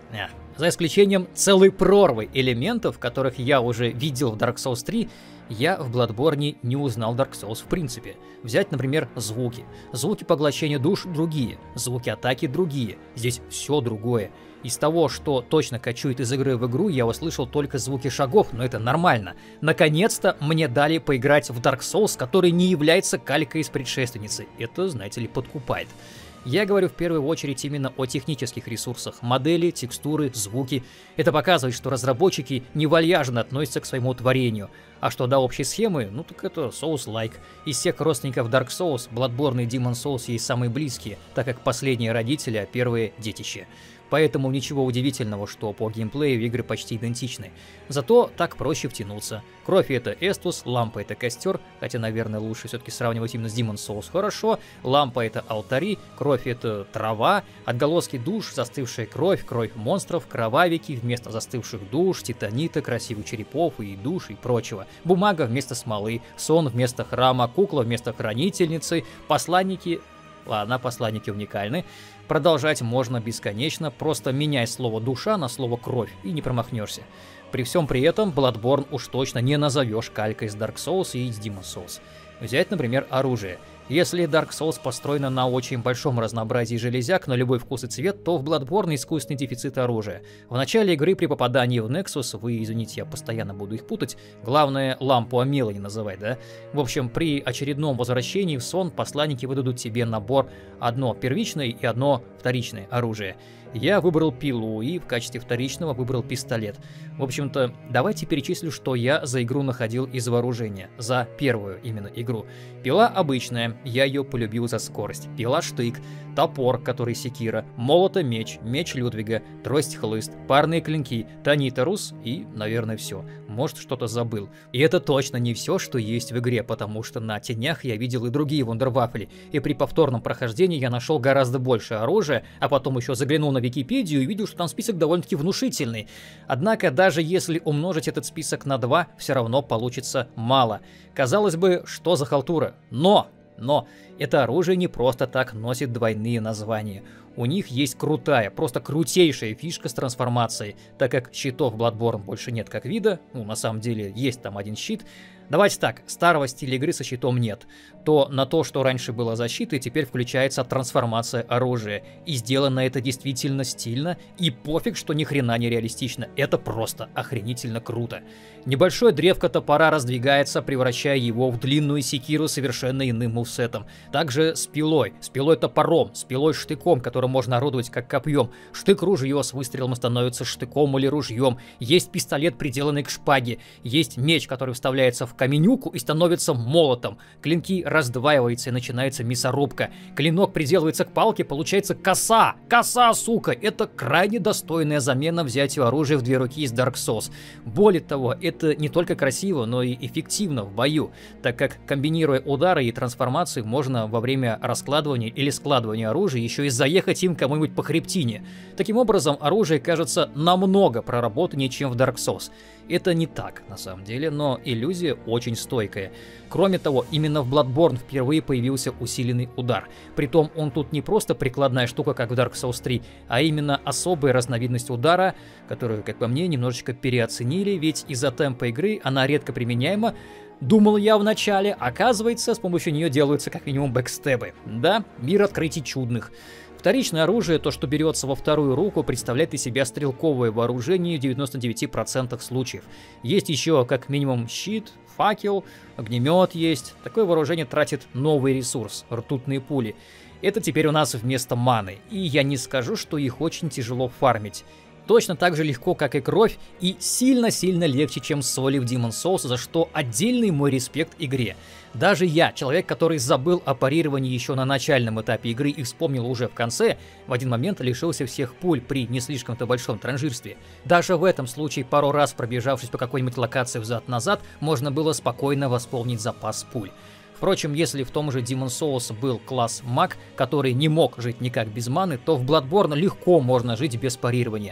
За исключением целой прорвы элементов, которых я уже видел в Dark Souls 3, я в Bloodborne не узнал Dark Souls в принципе. Взять, например, звуки. Звуки поглощения душ другие, звуки атаки другие. Здесь все другое. Из того, что точно качует из игры в игру, я услышал только звуки шагов, но это нормально. Наконец-то мне дали поиграть в Dark Souls, который не является калькой из предшественницы. Это, знаете ли, подкупает. Я говорю в первую очередь именно о технических ресурсах. Модели, текстуры, звуки. Это показывает, что разработчики не вальяжно относятся к своему творению. А что до общей схемы, ну так это Souls-like. Из всех родственников Dark Souls, Bloodborne и Demon Souls есть самые близкие, так как последние родители, а первые детище. Поэтому ничего удивительного, что по геймплею игры почти идентичны. Зато так проще втянуться. Кровь — это Эстус, лампа — это костер, хотя, наверное, лучше все-таки сравнивать именно с Demon Souls. Хорошо, лампа — это алтари, кровь — это трава, отголоски душ, застывшая кровь, кровь монстров, кровавики вместо застывших душ, титанита, красивых черепов и душ и прочего. Бумага вместо смолы, сон вместо храма, кукла вместо хранительницы, посланники... Ладно, посланники уникальны. Продолжать можно бесконечно, просто меняй слово «душа» на слово «кровь» и не промахнешься. При всем при этом Bloodborne уж точно не назовешь калькой из Dark Souls и из Demon Souls. Взять, например, оружие. Если Dark Souls построена на очень большом разнообразии железяк на любой вкус и цвет, то в Bloodborne искусственный дефицит оружия. В начале игры при попадании в Nexus, вы извините, я постоянно буду их путать, главное лампу Амела не называть, да? В общем, при очередном возвращении в сон посланники выдадут тебе набор одно первичное и одно вторичное оружие. Я выбрал пилу и в качестве вторичного выбрал пистолет. В общем-то, давайте перечислю, что я за игру находил из вооружения. За первую именно игру. Пила обычная, я ее полюбил за скорость. Пила штык, топор, который секира, молота меч, меч Людвига, трость хлыст, парные клинки, танитарус и, наверное, все. Может, что-то забыл. И это точно не все, что есть в игре, потому что на тенях я видел и другие вундервафли, и при повторном прохождении я нашел гораздо больше оружия, а потом еще заглянул на Википедию и видел, что там список довольно-таки внушительный. Однако, даже если умножить этот список на 2, все равно получится мало. Казалось бы, что за халтура? Но это оружие не просто так носит двойные названия. У них есть крутая, просто крутейшая фишка с трансформацией, так как щитов Bloodborne больше нет как вида, ну на самом деле есть там один щит. Давайте так, старого стиля игры со щитом нет. То на то, что раньше было защитой, теперь включается трансформация оружия. И сделано это действительно стильно, и пофиг, что ни хрена не реалистично. Это просто охренительно круто. Небольшое древко топора раздвигается, превращая его в длинную секиру совершенно иным мувсетом. Также с пилой топором, с пилой штыком, которым можно орудовать как копьем. Штык-ружье с выстрелом становится штыком или ружьем. Есть пистолет, приделанный к шпаге. Есть меч, который вставляется в каменюку и становится молотом. Клинки раздваиваются и начинается мясорубка. Клинок приделывается к палке, получается коса. Коса, сука! Это крайне достойная замена взятию оружия в 2 руки из Dark Souls. Более того, это не только красиво, но и эффективно в бою, так как, комбинируя удары и трансформации, можно во время раскладывания или складывания оружия еще и заехать им кому-нибудь по хребтине. Таким образом, оружие кажется намного проработаннее, чем в Dark Souls. Это не так, на самом деле, но иллюзия очень стойкая. Кроме того, именно в Bloodborne впервые появился усиленный удар. Притом он тут не просто прикладная штука, как в Dark Souls 3, а именно особая разновидность удара, которую, как по мне, немножечко переоценили, ведь из-за темпа игры она редко применяема. Думал я вначале, оказывается, с помощью нее делаются как минимум бэкстебы. Да, мир открытий чудных. Вторичное оружие, то, что берется во вторую руку, представляет из себя стрелковое вооружение в 99% случаев. Есть еще как минимум щит, факел, огнемет есть. Такое вооружение тратит новый ресурс — ртутные пули. Это теперь у нас вместо маны, и я не скажу, что их очень тяжело фармить. Точно так же легко, как и кровь, и сильно-сильно легче, чем соли в Demon Souls, за что отдельный мой респект игре. Даже я, человек, который забыл о парировании еще на начальном этапе игры и вспомнил уже в конце, в один момент лишился всех пуль при не слишком-то большом транжирстве. Даже в этом случае, пару раз пробежавшись по какой-нибудь локации взад-назад, можно было спокойно восполнить запас пуль. Впрочем, если в том же Demon Souls был класс маг, который не мог жить никак без маны, то в Bloodborne легко можно жить без парирования.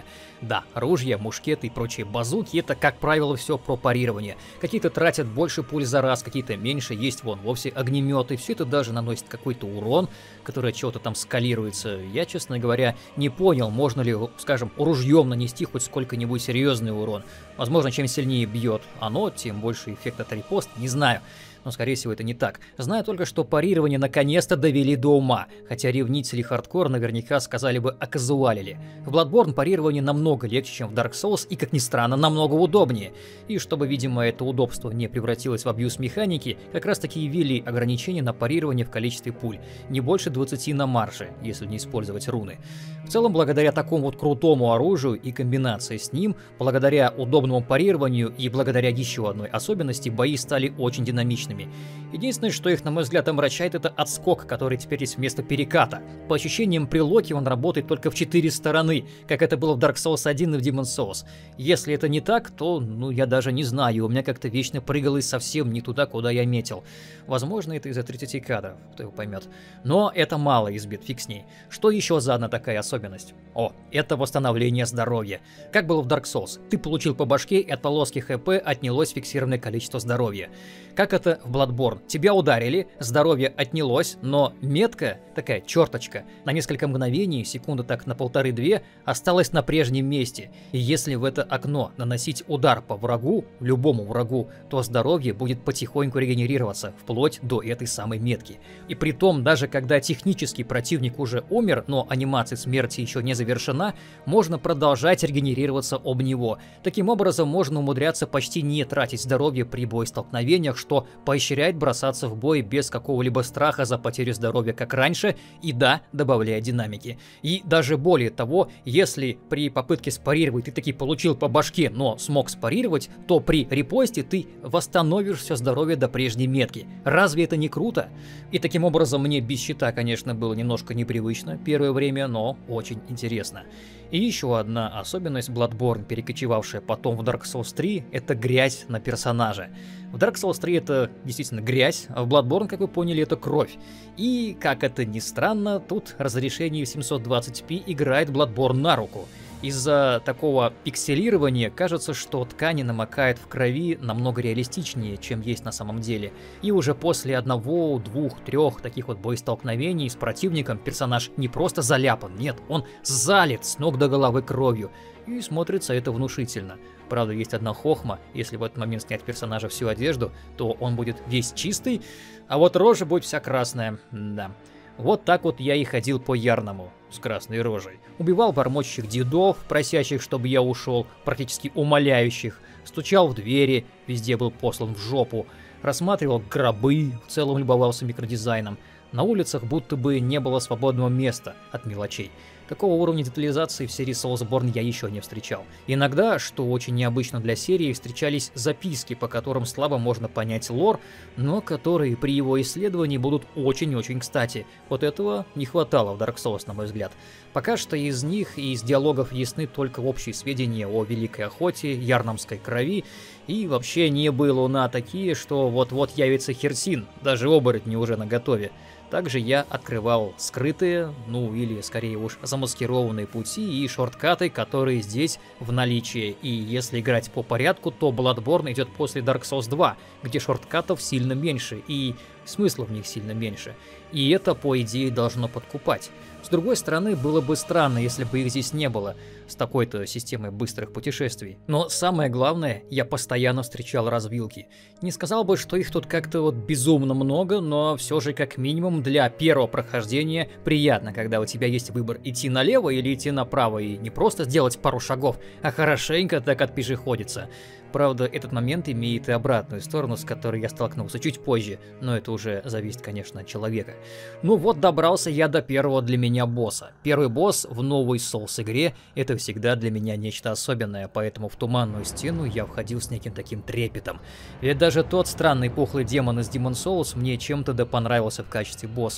Да, ружья, мушкеты и прочие базуки — это, как правило, все про парирование. Какие-то тратят больше пуль за раз, какие-то меньше, есть вон вовсе огнеметы. Все это даже наносит какой-то урон, который от чего-то там скалируется. Я, честно говоря, не понял, можно ли, скажем, ружьем нанести хоть сколько-нибудь серьезный урон. Возможно, чем сильнее бьет оно, тем больше эффект от репоста, не знаю. Но, скорее всего, это не так. Знаю только, что парирование наконец-то довели до ума, хотя ревнители хардкора наверняка сказали бы оказуалили. В Bloodborne парирование намного легче, чем в Dark Souls, и, как ни странно, намного удобнее. И чтобы, видимо, это удобство не превратилось в абьюз механики, как раз таки и ввели ограничения на парирование в количестве пуль. Не больше 20 на марше, если не использовать руны. В целом, благодаря такому вот крутому оружию и комбинации с ним, благодаря удобному парированию и благодаря еще одной особенности, бои стали очень динамичными. Единственное, что их, на мой взгляд, омрачает, это отскок, который теперь есть вместо переката. По ощущениям, при локе он работает только в 4 стороны, как это было в Dark Souls 1 и в Demon's Souls. Если это не так, то, я даже не знаю, у меня как-то вечно прыгалось совсем не туда, куда я метил. Возможно, это из-за 30 кадров, кто его поймет. Но это мало из бед, фиг с ней. Что еще за одна такая особенность? О, это восстановление здоровья. Как было в Dark Souls, ты получил по башке, и от полоски ХП отнялось фиксированное количество здоровья. Как это в Bloodborne? Тебя ударили, здоровье отнялось, но метка, такая черточка, на несколько мгновений, секунды так на 1,5-2, осталась на прежнем месте. И если в это окно наносить удар по врагу, любому врагу, то здоровье будет потихоньку регенерироваться, вплоть до этой самой метки. И при том, даже когда технически противник уже умер, но анимация смерти еще не завершена, можно продолжать регенерироваться об него. Таким образом, можно умудряться почти не тратить здоровье при боестолкновениях, что поощряет бросаться в бой без какого-либо страха за потерю здоровья, как раньше, и да, добавляя динамики. И даже более того, если при попытке спарировать ты таки получил по башке, но смог спарировать, то при репосте ты восстановишь все здоровье до прежней метки. Разве это не круто? И таким образом мне без щита, конечно, было немножко непривычно первое время, но очень интересно. И еще одна особенность Bloodborne, перекочевавшая потом в Dark Souls 3, это грязь на персонаже. В Dark Souls 3 это действительно грязь, а в Bloodborne, как вы поняли, это кровь. И, как это ни странно, тут разрешение в 720p играет Bloodborne на руку. Из-за такого пикселирования кажется, что ткани намокают в крови намного реалистичнее, чем есть на самом деле. И уже после 1, 2, 3 таких вот боестолкновений с противником персонаж не просто заляпан, нет, он залит с ног до головы кровью. И смотрится это внушительно. Правда, есть одна хохма: если в этот момент снять персонажа всю одежду, то он будет весь чистый, а вот рожа будет вся красная, да. Вот так вот я и ходил по Ярному, с красной рожей. Убивал бормочущих дедов, просящих, чтобы я ушел, практически умоляющих. Стучал в двери, везде был послан в жопу. Рассматривал гробы, в целом любовался микродизайном. На улицах будто бы не было свободного места от мелочей. Такого уровня детализации в серии Soulsborne я еще не встречал. Иногда, что очень необычно для серии, встречались записки, по которым слабо можно понять лор, но которые при его исследовании будут очень-очень кстати. Вот этого не хватало в Dark Souls, на мой взгляд. Пока что из них и из диалогов ясны только общие сведения о Великой Охоте, Ярнамской крови, и вообще не было на такие, что вот-вот явится Херсин, даже оборотни уже наготове. Также я открывал скрытые, или скорее уж замаскированные пути и шорткаты, которые здесь в наличии. И если играть по порядку, то Bloodborne идет после Dark Souls 2, где шорткатов сильно меньше и смысла в них сильно меньше. И это, по идее, должно подкупать. С другой стороны, было бы странно, если бы их здесь не было, с такой-то системой быстрых путешествий. Но самое главное, я постоянно встречал развилки. Не сказал бы, что их тут как-то безумно много, но все же как минимум для первого прохождения приятно, когда у тебя есть выбор: идти налево или идти направо, и не просто сделать пару шагов, а хорошенько так отпешеходиться. Правда, этот момент имеет и обратную сторону, с которой я столкнулся чуть позже, но это уже зависит, конечно, от человека. Ну вот, добрался я до первого для меня босса. Первый босс в новой Souls игре — это всегда для меня нечто особенное, поэтому в Туманную Стену я входил с неким таким трепетом. Ведь даже тот странный пухлый демон из Demon's Souls мне чем-то да понравился в качестве босса.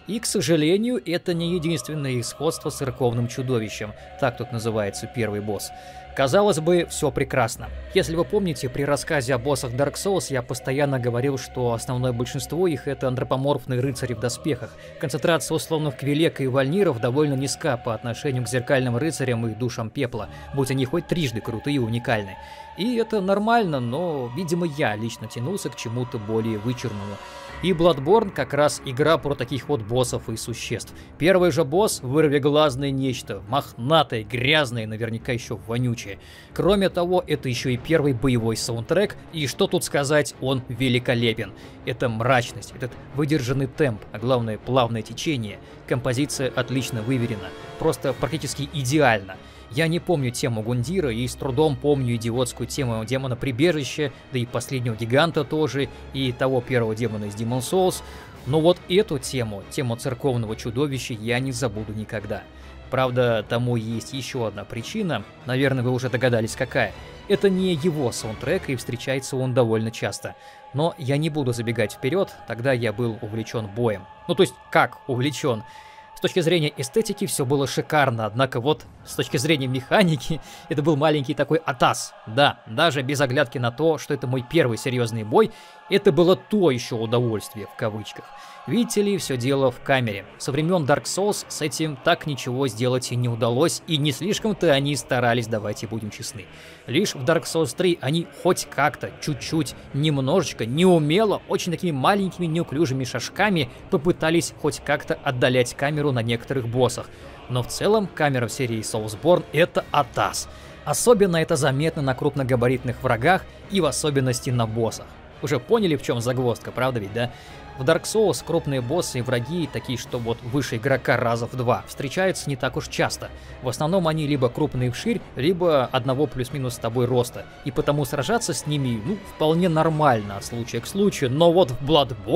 И, к сожалению, это не единственное их сходство с церковным чудовищем. Так тут называется первый босс. Казалось бы, все прекрасно. Если вы помните, при рассказе о боссах Dark Souls я постоянно говорил, что основное большинство их — это антропоморфные рыцари в доспехах. Концентрация условных Квилека и Вальниров довольно низка по отношению к зеркальным рыцарям и душам пепла, будь они хоть трижды крутые и уникальны. И это нормально, но, видимо, я лично тянулся к чему-то более вычурному. И Bloodborne как раз игра про таких вот боссов и существ. Первый же босс — вырвиглазное нечто, мохнатое, грязное, наверняка еще вонючее. Кроме того, это еще и первый боевой саундтрек, и что тут сказать, он великолепен. Это мрачность, этот выдержанный темп, а главное плавное течение. Композиция отлично выверена, просто практически идеально. Я не помню тему Гундира и с трудом помню идиотскую тему демона прибежища, да и последнего гиганта тоже, и того первого демона из Demon's Souls, но вот эту тему церковного чудовища, я не забуду никогда. Правда, тому есть еще одна причина, наверное, вы уже догадались какая. Это не его саундтрек, и встречается он довольно часто. Но я не буду забегать вперед, тогда я был увлечен боем. Ну то есть, как увлечен? С точки зрения эстетики все было шикарно, однако вот с точки зрения механики это был маленький такой атас. Да, даже без оглядки на то, что это мой первый серьезный бой, это было то еще удовольствие в кавычках. Видите ли, все дело в камере. Со времен Dark Souls с этим так ничего сделать и не удалось, и не слишком-то они старались, давайте будем честны. Лишь в Dark Souls 3 они хоть как-то, чуть-чуть, немножечко, неумело, очень такими маленькими неуклюжими шажками попытались хоть как-то отдалять камеру на некоторых боссах. Но в целом камера в серии Soulsborne — это атас. Особенно это заметно на крупногабаритных врагах и в особенности на боссах. Уже поняли, в чем загвоздка, правда ведь, да? В Dark Souls крупные боссы и враги, такие что вот выше игрока раза в 2, встречаются не так уж часто. В основном они либо крупные вширь, либо одного плюс-минус с тобой роста. И потому сражаться с ними, ну, вполне нормально от случая к случаю. Но вот в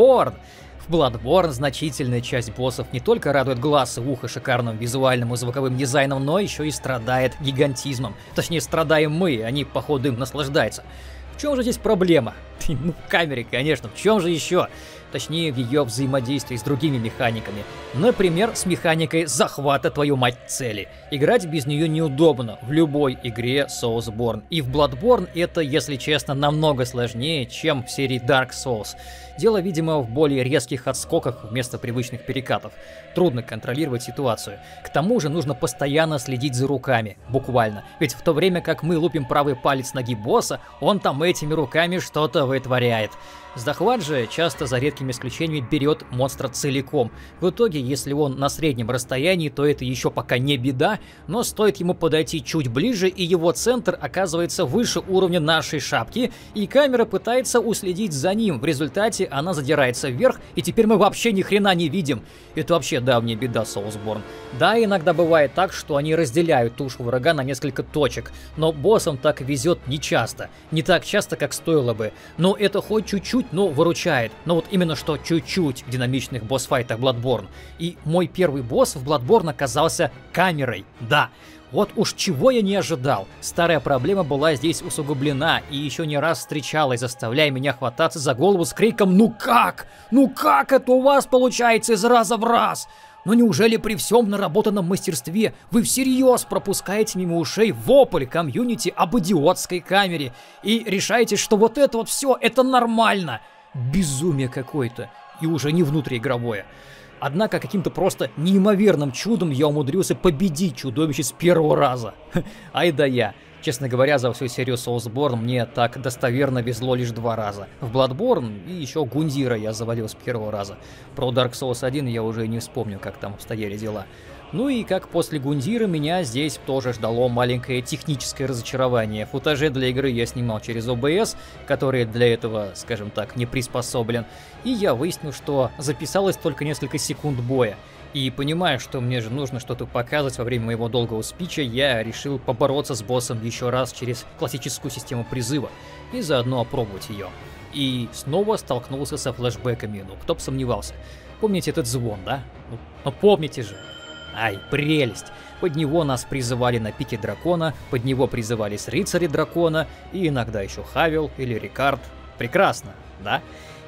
Bloodborne значительная часть боссов не только радует глаз и ухо шикарным визуальным и звуковым дизайном, но еще и страдает гигантизмом. Точнее, страдаем мы, они, походу, им наслаждаются. В чем же здесь проблема? Ну, в камере, конечно, в чем же еще? Точнее, в ее взаимодействии с другими механиками. Например, с механикой захвата, твою мать, цели. Играть без нее неудобно в любой игре Soulsborne. И в Bloodborne это, если честно, намного сложнее, чем в серии Dark Souls. Дело, видимо, в более резких отскоках вместо привычных перекатов. Трудно контролировать ситуацию. К тому же нужно постоянно следить за руками, буквально. Ведь в то время как мы лупим правый палец ноги босса, он там этими руками что-то вытворяет. Захват же часто, за редкими исключениями, берет монстра целиком. В итоге, если он на среднем расстоянии, то это еще пока не беда, но стоит ему подойти чуть ближе, и его центр оказывается выше уровня нашей шапки, и камера пытается уследить за ним. В результате она задирается вверх, и теперь мы вообще ни хрена не видим. Это вообще давняя беда Soulsborne. Да, иногда бывает так, что они разделяют тушу врага на несколько точек, но боссам так везет не часто. Не так часто, как стоило бы. Но это хоть чуть-чуть, но выручает. Но вот именно что чуть-чуть в динамичных босс-файтах Bloodborne. И мой первый босс в Bloodborne оказался камерой. Да. Вот уж чего я не ожидал. Старая проблема была здесь усугублена и еще не раз встречалась, заставляя меня хвататься за голову с криком «Ну как? Ну как это у вас получается из раза в раз? Но неужели при всем наработанном мастерстве вы всерьез пропускаете мимо ушей вопль комьюнити об идиотской камере и решаете, что вот это вот все, это нормально?» Безумие какое-то. И уже не внутриигровое. Однако каким-то просто неимоверным чудом я умудрился победить чудовище с первого раза. Ай да я. Честно говоря, за всю серию Soulsborne мне так достоверно везло лишь 2 раза. В Bloodborne и еще Гундира я завалил с первого раза. Про Dark Souls 1 я уже не вспомню, как там обстояли дела. Ну и как после Гундира меня здесь тоже ждало маленькое техническое разочарование. Футажи для игры я снимал через OBS, который для этого, скажем так, не приспособлен. И я выяснил, что записалось только несколько секунд боя. И понимая, что мне же нужно что-то показывать во время моего долгого спича, я решил побороться с боссом еще раз через классическую систему призыва и заодно опробовать ее. И снова столкнулся со флешбэками, ну кто бы сомневался. Помните этот звон, да? Ну помните же. Ай, прелесть! Под него нас призывали на пике дракона, под него призывались рыцари дракона, и иногда еще Хавел или Рикард. Прекрасно, да?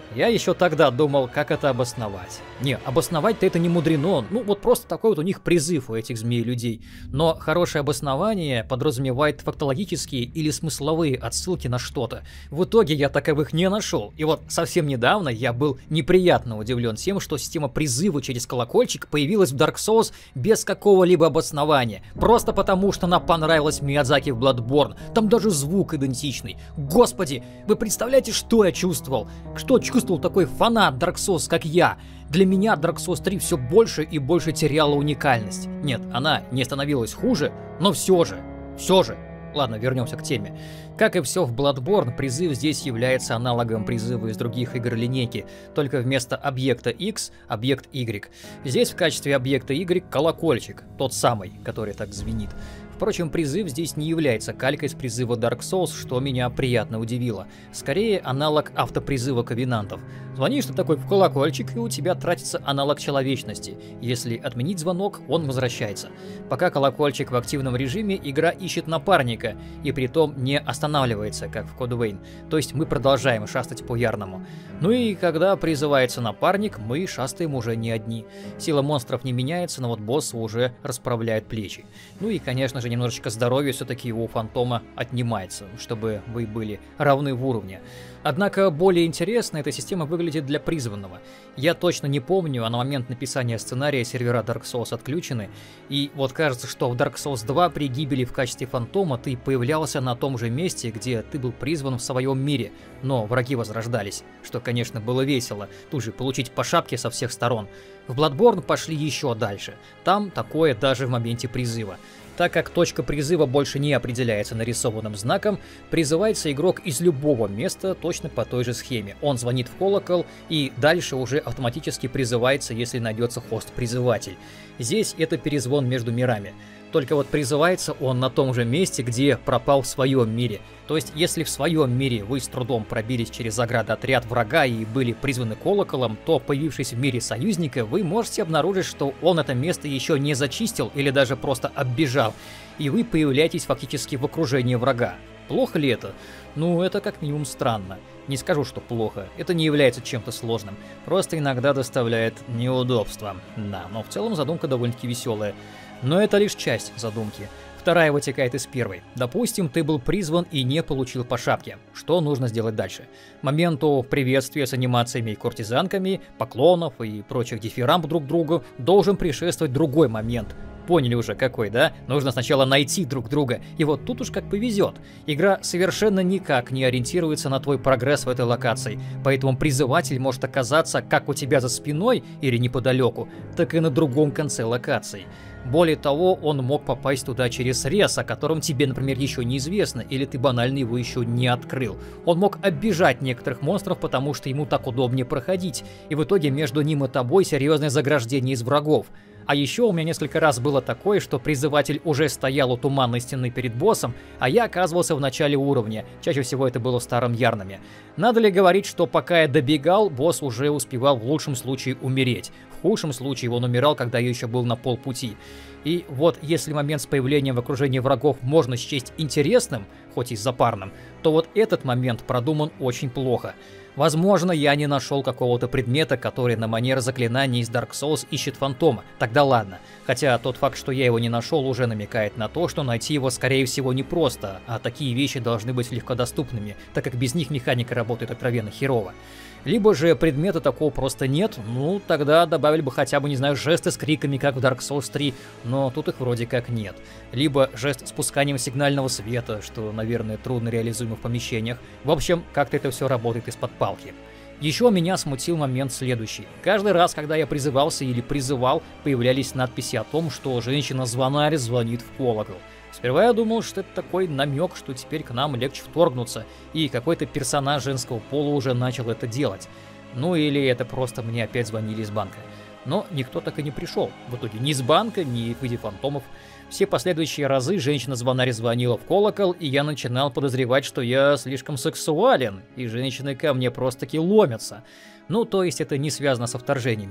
Я еще тогда думал, как это обосновать. Не, обосновать-то это не мудрено, ну вот просто такой вот у них призыв у этих змей-людей. Но хорошее обоснование подразумевает фактологические или смысловые отсылки на что-то. В итоге я таковых не нашел. И вот совсем недавно я был неприятно удивлен тем, что система призыва через колокольчик появилась в Dark Souls без какого-либо обоснования. Просто потому, что она понравилась Миядзаки в Bloodborne. Там даже звук идентичный. Господи, вы представляете, что я чувствовал? Что чувствовал такой фанат Dark Souls, как я? Для меня Dark Souls 3 все больше и больше теряла уникальность. Нет, она не становилась хуже, но все же. Ладно, вернемся к теме. Как и все в Bloodborne, призыв здесь является аналогом призыва из других игр линейки, только вместо объекта X — объект Y. Здесь в качестве объекта Y колокольчик, тот самый, который так звенит. Впрочем, призыв здесь не является калькой с призыва Dark Souls, что меня приятно удивило. Скорее, аналог автопризыва ковенантов. Звонишь ты такой в колокольчик, и у тебя тратится аналог человечности. Если отменить звонок, он возвращается. Пока колокольчик в активном режиме, игра ищет напарника, и притом не останавливается, как в Code Vein. То есть мы продолжаем шастать по Ярному. Ну и когда призывается напарник, мы шастаем уже не одни. Сила монстров не меняется, но вот босс уже расправляет плечи. Ну и, конечно же, немножечко здоровья все-таки у фантома отнимается, чтобы вы были равны в уровне. Однако более интересно эта система выглядит для призванного. Я точно не помню, а на момент написания сценария сервера Dark Souls отключены, и вот кажется, что в Dark Souls 2 при гибели в качестве фантома ты появлялся на том же месте, где ты был призван в своем мире, но враги возрождались, что, конечно, было весело, тут же получить по шапке со всех сторон. В Bloodborne пошли еще дальше, там такое даже в моменте призыва. Так как точка призыва больше не определяется нарисованным знаком, призывается игрок из любого места точно по той же схеме. Он звонит в колокол, и дальше уже автоматически призывается, если найдется хост-призыватель. Здесь это перезвон между мирами. Только вот призывается он на том же месте, где пропал в своем мире. То есть, если в своем мире вы с трудом пробились через заградотряд врага и были призваны колоколом, то, появившись в мире союзника, вы можете обнаружить, что он это место еще не зачистил или даже просто оббежал, и вы появляетесь фактически в окружении врага. Плохо ли это? Ну, это как минимум странно. Не скажу, что плохо, это не является чем-то сложным, просто иногда доставляет неудобства. Да, но в целом задумка довольно-таки веселая. Но это лишь часть задумки. Вторая вытекает из первой. Допустим, ты был призван и не получил по шапке. Что нужно сделать дальше? Моменту приветствия с анимациями и куртизанками, поклонов и прочих дифирамб друг другу должен предшествовать другой момент. Поняли уже какой, да? Нужно сначала найти друг друга, и вот тут уж как повезет. Игра совершенно никак не ориентируется на твой прогресс в этой локации, поэтому призыватель может оказаться как у тебя за спиной или неподалеку, так и на другом конце локации. Более того, он мог попасть туда через рез, о котором тебе, например, еще неизвестно, или ты банально его еще не открыл. Он мог оббежать некоторых монстров, потому что ему так удобнее проходить, и в итоге между ним и тобой серьезное заграждение из врагов. А еще у меня несколько раз было такое, что призыватель уже стоял у туманной стены перед боссом, а я оказывался в начале уровня. Чаще всего это было в старом Ярнаме. Надо ли говорить, что пока я добегал, босс уже успевал в лучшем случае умереть. В худшем случае он умирал, когда я еще был на полпути. И вот если момент с появлением в окружении врагов можно счесть интересным, хоть и запарным, то вот этот момент продуман очень плохо. Возможно, я не нашел какого-то предмета, который на манер заклинаний из Dark Souls ищет фантома. Тогда ладно. Хотя тот факт, что я его не нашел, уже намекает на то, что найти его, скорее всего, непросто, а такие вещи должны быть легкодоступными, так как без них механика работает откровенно херово. Либо же предмета такого просто нет, ну тогда добавили бы хотя бы, не знаю, жесты с криками, как в Dark Souls 3, но тут их вроде как нет. Либо жест с пусканием сигнального света, что, наверное, трудно реализуемо в помещениях. В общем, как-то это все работает из-под палки. Еще меня смутил момент следующий. Каждый раз, когда я призывался или призывал, появлялись надписи о том, что женщина-звонарь звонит в колокол. Сперва я думал, что это такой намек, что теперь к нам легче вторгнуться, и какой-то персонаж женского пола уже начал это делать. Ну или это просто мне опять звонили из банка. Но никто так и не пришел. В итоге ни из банка, ни в виде фантомов. Все последующие разы женщина-звонарь звонила в колокол, и я начинал подозревать, что я слишком сексуален, и женщины ко мне просто-таки ломятся. Ну, то есть это не связано со вторжениями.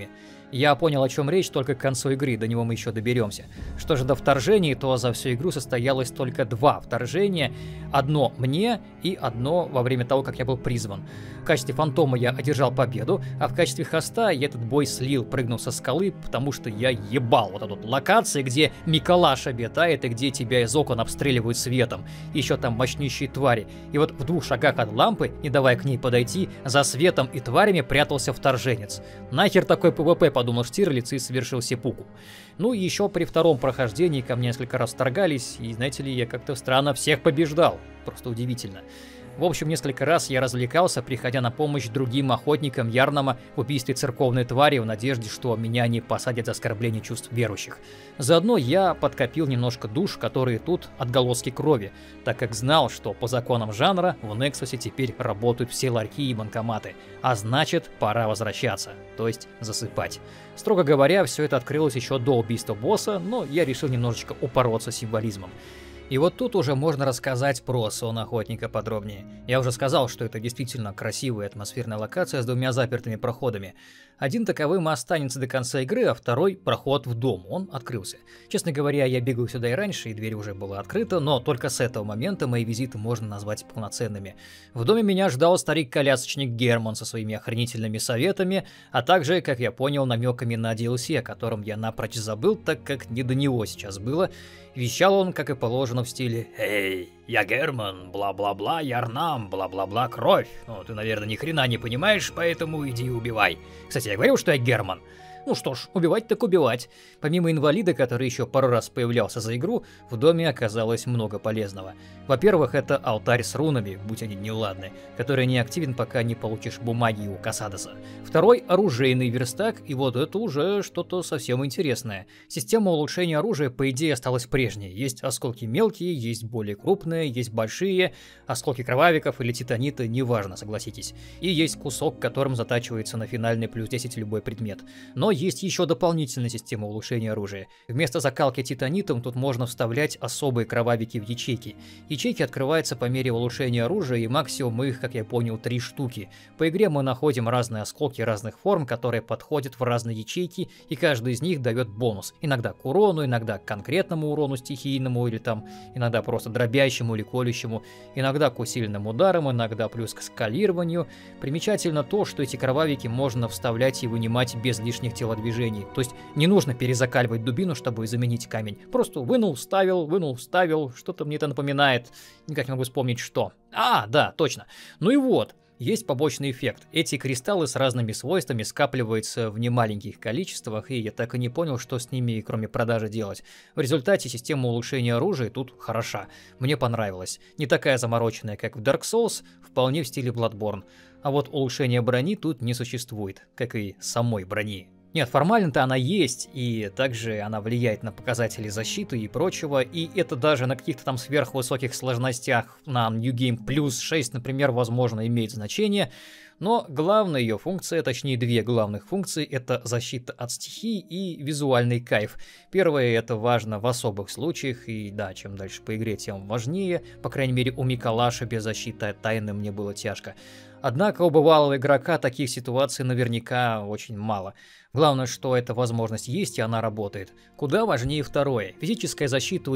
Я понял, о чем речь, только к концу игры, до него мы еще доберемся. Что же до вторжений, то за всю игру состоялось только 2 вторжения. Одно мне и одно во время того, как я был призван. В качестве фантома я одержал победу, а в качестве хоста я этот бой слил, прыгнул со скалы, потому что я ебал вот эту вот локацию, где Миколаш обитает и где тебя из окон обстреливают светом. Еще там мощнейшие твари. И вот в 2 шагах от лампы, не давая к ней подойти, за светом и тварями прятался вторженец. Нахер такой ПВП, подумал Штирлиц и совершил сепуку. Ну и еще при 2-м прохождении ко мне несколько раз вторгались, и знаете ли, я как-то странно всех побеждал. Просто удивительно. В общем, несколько раз я развлекался, приходя на помощь другим охотникам Ярнама в убийстве церковной твари в надежде, что меня не посадят за оскорбление чувств верующих. Заодно я подкопил немножко душ, которые тут отголоски крови, так как знал, что по законам жанра в Нексусе теперь работают все ларьки и банкоматы, а значит, пора возвращаться, то есть засыпать. Строго говоря, все это открылось еще до убийства босса, но я решил немножечко упороться символизмом. И вот тут уже можно рассказать про сон охотника подробнее. Я уже сказал, что это действительно красивая атмосферная локация с 2 запертыми проходами. Один таковым останется до конца игры, а второй — проход в дом. Он открылся. Честно говоря, я бегал сюда и раньше, и дверь уже была открыта, но только с этого момента мои визиты можно назвать полноценными. В доме меня ждал старик-колясочник Герман со своими охренительными советами, а также, как я понял, намеками на DLC, о котором я напрочь забыл, так как не до него сейчас было. Вещал он, как и положено, в стиле «Эй, я Герман, бла-бла-бла, Ярнам, бла-бла-бла, кровь. Ну, ты, наверное, ни хрена не понимаешь, поэтому иди убивай. Кстати, я говорил, что я Герман. Ну что ж, убивать так убивать. Помимо инвалида, который еще пару раз появлялся за игру, в доме оказалось много полезного. Во-первых, это алтарь с рунами, будь они неладны, который не активен, пока не получишь бумаги у Касадоса. Второй — оружейный верстак, и вот это уже что-то совсем интересное. Система улучшения оружия, по идее, осталась прежней. Есть осколки мелкие, есть более крупные, есть большие, осколки кровавиков или титанита, неважно, согласитесь. И есть кусок, которым затачивается на финальный плюс 10 любой предмет. Но есть еще дополнительная система улучшения оружия. Вместо закалки титанитом тут можно вставлять особые кровавики в ячейки. Ячейки открываются по мере улучшения оружия, и максимум их, как я понял, 3 штуки. По игре мы находим разные осколки разных форм, которые подходят в разные ячейки, и каждый из них дает бонус. Иногда к урону, иногда к конкретному урону стихийному, или там иногда просто дробящему или колющему, иногда к усиленным ударам, иногда плюс к скалированию. Примечательно то, что эти кровавики можно вставлять и вынимать без лишних телодвижений. То есть не нужно перезакаливать дубину, чтобы заменить камень. Просто вынул, вставил, что-то мне это напоминает. Никак не могу вспомнить, что. А, да, точно. Ну и вот. Есть побочный эффект. Эти кристаллы с разными свойствами скапливаются в немаленьких количествах, и я так и не понял, что с ними, кроме продажи, делать. В результате система улучшения оружия тут хороша. Мне понравилась. Не такая замороченная, как в Dark Souls, вполне в стиле Bloodborne. А вот улучшения брони тут не существует, как и самой брони. Нет, формально-то она есть, и также она влияет на показатели защиты и прочего, и это даже на каких-то там сверхвысоких сложностях на New Game Plus 6, например, возможно, имеет значение. Но главная ее функция, точнее 2 главных функции, это защита от стихий и визуальный кайф. Первое это важно в особых случаях, и да, чем дальше по игре, тем важнее. По крайней мере, у Миколаша без защиты от тайны мне было тяжко. Однако у бывалого игрока таких ситуаций наверняка очень мало. Главное, что эта возможность есть и она работает. Куда важнее второе. Физическая защита у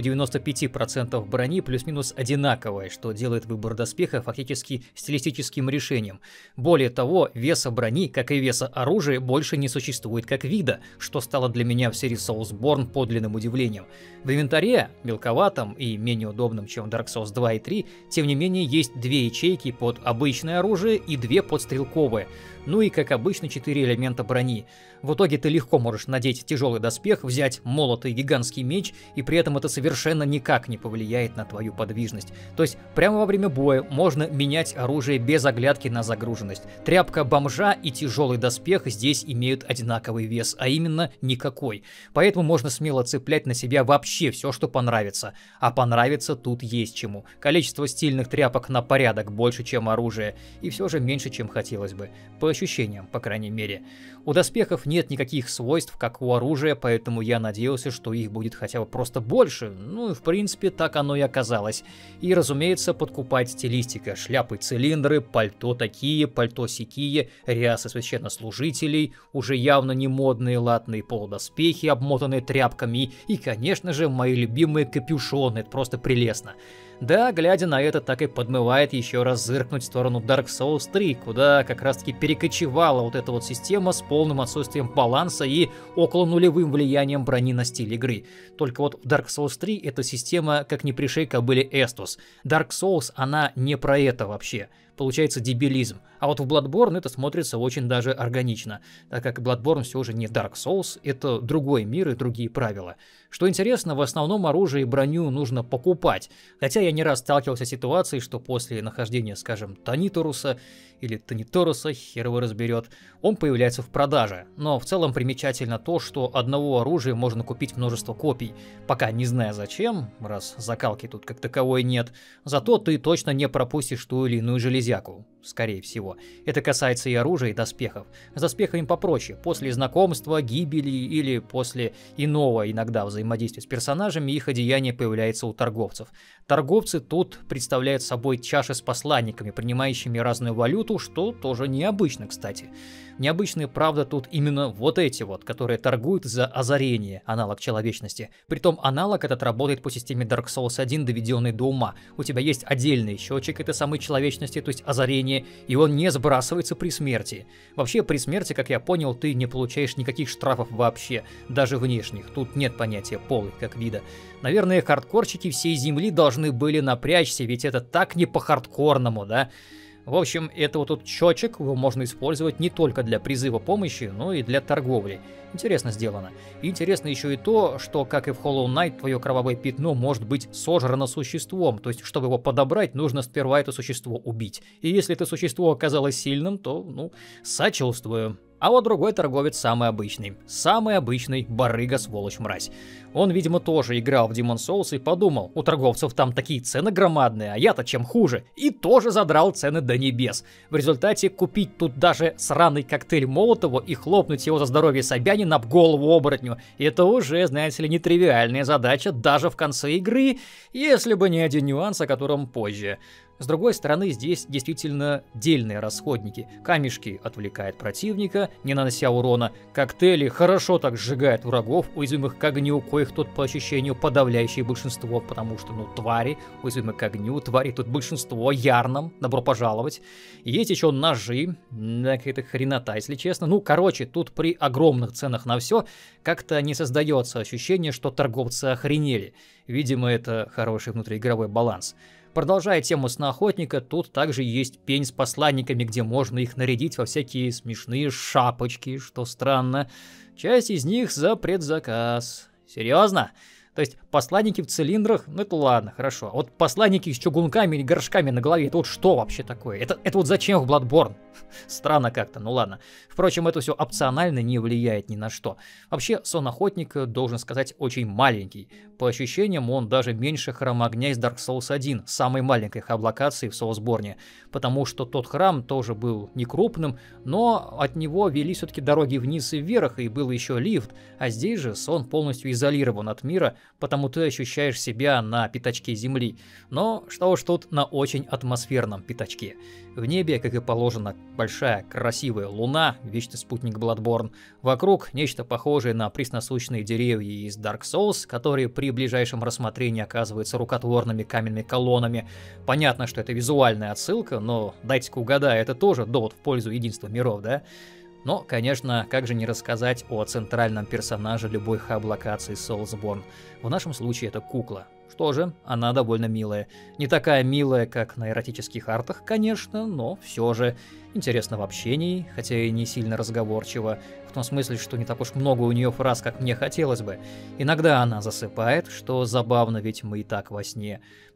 95% брони плюс-минус одинаковая, что делает выбор доспеха фактически стилистическим решением. Более того, веса брони, как и веса оружия, больше не существует как вида, что стало для меня в серии Soulsborne подлинным удивлением. В инвентаре, мелковатом и менее удобном, чем в Dark Souls 2 и 3, тем не менее есть 2 ячейки под обычное оружие и 2 под стрелковое. Ну и, как обычно, 4 элемента брони. В итоге ты легко можешь надеть тяжелый доспех, взять молот и гигантский меч, и при этом это совершенно никак не повлияет на твою подвижность. То есть прямо во время боя можно менять оружие без оглядки на загруженность. Тряпка бомжа и тяжелый доспех здесь имеют одинаковый вес, а именно никакой. Поэтому можно смело цеплять на себя вообще все, что понравится. А понравится тут есть чему. Количество стильных тряпок на порядок больше, чем оружие, и все же меньше, чем хотелось бы. ощущениям, по крайней мере. У доспехов нет никаких свойств, как у оружия, поэтому я надеялся, что их будет хотя бы просто больше. Ну и в принципе так оно и оказалось. И разумеется, подкупает стилистика. Шляпы, цилиндры, пальто такие, пальто сякие, рясы священнослужителей, уже явно не модные латные полудоспехи, обмотанные тряпками, и, конечно же, мои любимые капюшоны. Это просто прелестно. Да, глядя на это, так и подмывает еще раз зыркнуть в сторону Dark Souls 3, куда как раз-таки перекочевала вот эта вот система с полным отсутствием баланса и около нулевым влиянием брони на стиль игры. Только вот в Dark Souls 3 эта система как не пришей кобыле Эстус. Dark Souls, она не про это вообще. Получается дебилизм. А вот в Bloodborne это смотрится очень даже органично, так как Bloodborne все же не Dark Souls, это другой мир и другие правила. Что интересно, в основном оружие и броню нужно покупать, хотя я не раз сталкивался с ситуацией, что после нахождения, скажем, Таниторуса или Таниторуса, хер его разберет, он появляется в продаже. Но в целом примечательно то, что одного оружия можно купить множество копий, пока не зная зачем, раз закалки тут как таковой нет, зато ты точно не пропустишь ту или иную железяку. Скорее всего. Это касается и оружия, и доспехов. С доспехами попроще. После знакомства, гибели или после иного иногда взаимодействия с персонажами их одеяние появляется у торговцев. Торговцы тут представляют собой чаши с посланниками, принимающими разную валюту, что тоже необычно, кстати. Необычные, правда, тут именно вот эти вот, которые торгуют за озарение, аналог человечности. Притом аналог этот работает по системе Dark Souls 1, доведенный до ума. У тебя есть отдельный счетчик этой самой человечности, то есть озарение, и он не сбрасывается при смерти. Вообще, при смерти, как я понял, ты не получаешь никаких штрафов вообще, даже внешних. Тут нет понятия полы как вида. Наверное, хардкорщики всей земли должны были напрячься, ведь это так не по-хардкорному, да? В общем, это вот тут счетчик, его можно использовать не только для призыва помощи, но и для торговли. Интересно сделано. И интересно еще и то, что, как и в Hollow Knight, твое кровавое пятно может быть сожрано существом, то есть, чтобы его подобрать, нужно сперва это существо убить. И если это существо оказалось сильным, то, ну, сочувствую. А вот другой торговец самый обычный барыга, сволочь, мразь. Он, видимо, тоже играл в Demon's Souls и подумал, у торговцев там такие цены громадные, а я-то чем хуже, и тоже задрал цены до небес. В результате купить тут даже сраный коктейль Молотова и хлопнуть его за здоровье Собянина об голову оборотню, это уже, знаете ли, нетривиальная задача даже в конце игры, если бы не один нюанс, о котором позже. С другой стороны, здесь действительно дельные расходники. Камешки отвлекают противника, не нанося урона. Коктейли хорошо так сжигают врагов, уязвимых к огню, коих тут по ощущению подавляющее большинство, потому что, ну, твари, уязвимы к огню, твари тут большинство, ярном, добро пожаловать. Есть еще ножи, какая-то хренота, если честно. Ну, короче, тут при огромных ценах на все как-то не создается ощущение, что торговцы охренели. Видимо, это хороший внутриигровой баланс. Продолжая тему сноохотника, тут также есть пень с посланниками, где можно их нарядить во всякие смешные шапочки, что странно. Часть из них за предзаказ. Серьезно? То есть посланники в цилиндрах, ну это ладно, хорошо. А вот посланники с чугунками и горшками на голове, это вот что вообще такое? Это вот зачем в Bloodborne? Странно как-то, ну ладно. Впрочем, это все опционально, не влияет ни на что. Вообще, сон охотника, должен сказать, очень маленький. По ощущениям, он даже меньше храма огня из Dark Souls 1, самой маленькой хаб-локации в Soulsborne. Потому что тот храм тоже был не крупным, но от него вели все-таки дороги вниз и вверх, и был еще лифт. А здесь же сон полностью изолирован от мира, потому ты ощущаешь себя на пятачке земли. Но что уж тут на очень атмосферном пятачке. В небе, как и положено, большая красивая луна, вечный спутник Bloodborne. Вокруг нечто похожее на пресносущные деревья из Dark Souls, которые при ближайшем рассмотрении оказываются рукотворными каменными колоннами. Понятно, что это визуальная отсылка, но дайте-ка угадаю, это тоже довод в пользу единства миров, да? Но, конечно, как же не рассказать о центральном персонаже любой хаб-локации Soulsborne. В нашем случае это кукла. Что же, она довольно милая. Не такая милая, как на эротических артах, конечно, но все же интересно в общении, хотя и не сильно разговорчиво. В том смысле, что не так уж много у нее фраз, как мне хотелось бы. Иногда она засыпает, что забавно, ведь мы и так во сне.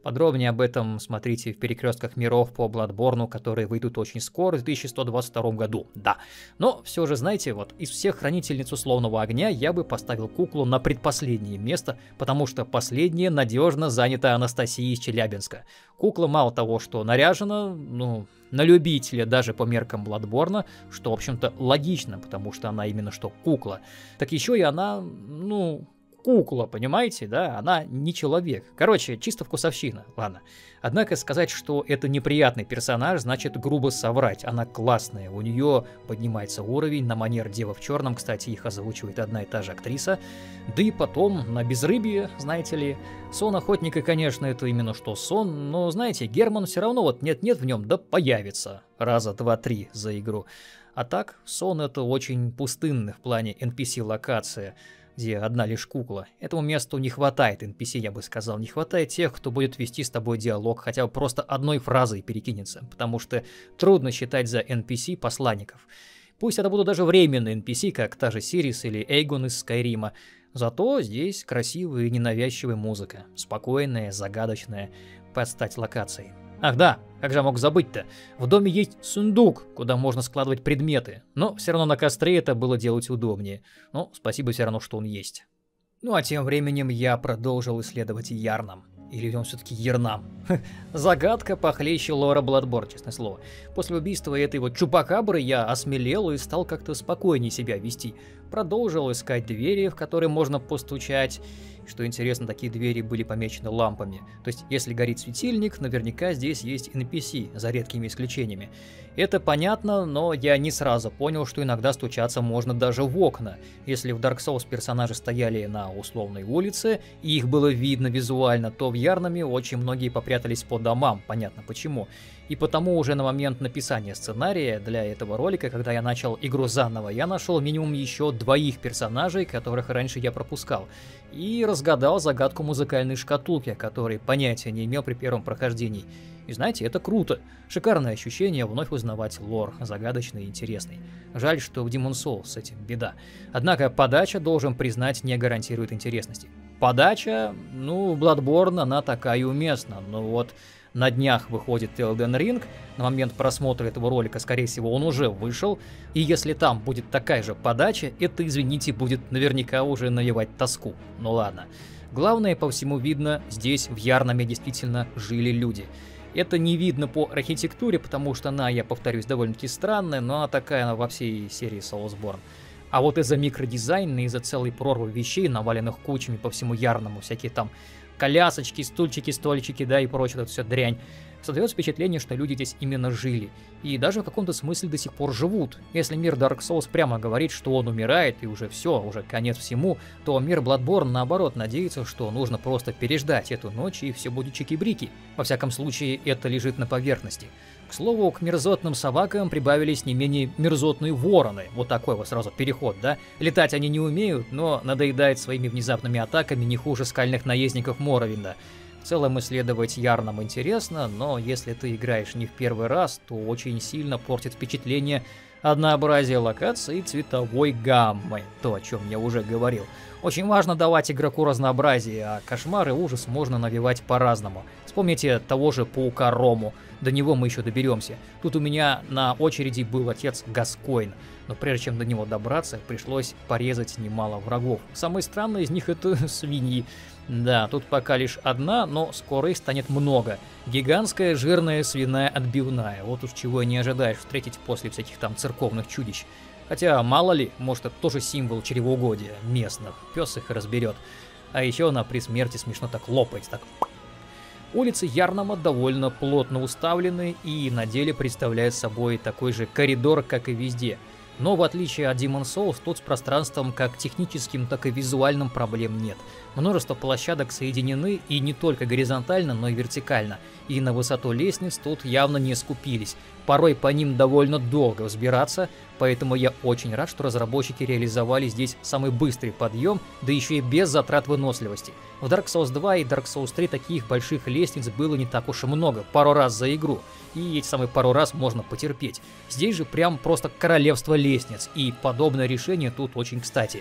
Подробнее об этом смотрите в «Перекрестках миров» по Bloodborne, которые выйдут очень скоро, в 2122 году, да. Но все же, знаете, вот из всех хранительниц условного огня я бы поставил куклу на предпоследнее место, потому что последнее надежно занято Анастасией из Челябинска. Кукла мало того, что наряжена, ну, на любителя даже по меркам Bloodborne, что, в общем-то, логично, потому что она именно что кукла, так еще и она, ну... кукла, понимаете, да? Она не человек. Короче, чисто вкусовщина, ладно. Однако сказать, что это неприятный персонаж, значит грубо соврать. Она классная, у нее поднимается уровень, на манер Дева в черном, кстати, их озвучивает одна и та же актриса. Да и потом, на безрыбье, знаете ли, сон охотника, конечно, это именно что сон, но, знаете, Герман все равно вот нет-нет в нем, да появится. Раза два-три за игру. А так, сон это очень пустынный в плане NPC-локация, где одна лишь кукла. Этому месту не хватает NPC, я бы сказал. Не хватает тех, кто будет вести с тобой диалог, хотя бы просто одной фразой перекинется, потому что трудно считать за NPC посланников. Пусть это будут даже временные NPC, как та же Сирис или Эйгон из Скайрима, зато здесь красивая и ненавязчивая музыка, спокойная, загадочная, под стать локацией. Ах да, как же я мог забыть-то? В доме есть сундук, куда можно складывать предметы, но все равно на костре это было делать удобнее. Но спасибо все равно, что он есть. Ну а тем временем я продолжил исследовать Ярнам. Или он все-таки Ернам? Загадка похлеще лора Bloodborne, честное слово. После убийства этой вот чупакабры я осмелел и стал как-то спокойнее себя вести. Продолжил искать двери, в которые можно постучать. Что интересно, такие двери были помечены лампами. То есть, если горит светильник, наверняка здесь есть NPC, за редкими исключениями. Это понятно, но я не сразу понял, что иногда стучаться можно даже в окна. Если в Dark Souls персонажи стояли на условной улице, и их было видно визуально, то в Ярнаме очень многие попрятались по домам, понятно почему. И потому уже на момент написания сценария для этого ролика, когда я начал игру заново, я нашел минимум еще 2 персонажей, которых раньше я пропускал. И разгадал загадку музыкальной шкатулки, о которой понятия не имел при первом прохождении. И знаете, это круто. Шикарное ощущение вновь узнавать лор, загадочный и интересный. Жаль, что в Demon's Souls с этим беда. Однако подача, должен признать, не гарантирует интересности. Подача, ну, Bloodborne, она такая уместна, но вот... На днях выходит Elden Ring, на момент просмотра этого ролика, скорее всего, он уже вышел, и если там будет такая же подача, это, извините, будет наверняка уже навевать тоску. Ну ладно. Главное, по всему видно, здесь в Ярнаме действительно жили люди. Это не видно по архитектуре, потому что она, я повторюсь, довольно-таки странная, но она такая она во всей серии Soulsborne. А вот из-за микродизайна, из-за целой прорвы вещей, наваленных кучами по всему Ярнаму, всякие там колясочки, стульчики, стольчики, да, и прочее, это все дрянь. Создается впечатление, что люди здесь именно жили. И даже в каком-то смысле до сих пор живут. Если мир Dark Souls прямо говорит, что он умирает, и уже все, уже конец всему, то мир Bloodborne, наоборот, надеется, что нужно просто переждать эту ночь, и все будет чики-брики. Во всяком случае, это лежит на поверхности. К слову, к мерзотным собакам прибавились не менее мерзотные вороны. Вот такой вот сразу переход, да? Летать они не умеют, но надоедают своими внезапными атаками не хуже скальных наездников Моровинда. В целом исследовать Ярнам интересно, но если ты играешь не в первый раз, то очень сильно портит впечатление однообразие локаций и цветовой гаммы. То, о чем я уже говорил. Очень важно давать игроку разнообразие, а кошмар и ужас можно навевать по-разному. Вспомните того же паука Рому. До него мы еще доберемся. Тут у меня на очереди был отец Гаскоин, но прежде чем до него добраться, пришлось порезать немало врагов. Самое странное из них это свиньи. Да, тут пока лишь одна, но скоро их станет много. Гигантская жирная свиная отбивная. Вот уж чего не ожидаешь встретить после всяких там церковных чудищ. Хотя, мало ли, может это тоже символ чревоугодия местных. Пес их разберет. А еще она при смерти смешно так лопает, так... Улицы Ярнама довольно плотно уставлены и на деле представляют собой такой же коридор, как и везде. Но в отличие от Demon's Souls, тут с пространством как техническим, так и визуальным проблем нет. Множество площадок соединены и не только горизонтально, но и вертикально. И на высоту лестниц тут явно не скупились. Порой по ним довольно долго взбираться, поэтому я очень рад, что разработчики реализовали здесь самый быстрый подъем, да еще и без затрат выносливости. В Dark Souls 2 и Dark Souls 3 таких больших лестниц было не так уж и много, пару раз за игру. И эти самые пару раз можно потерпеть. Здесь же прям просто королевство лестниц, и подобное решение тут очень кстати.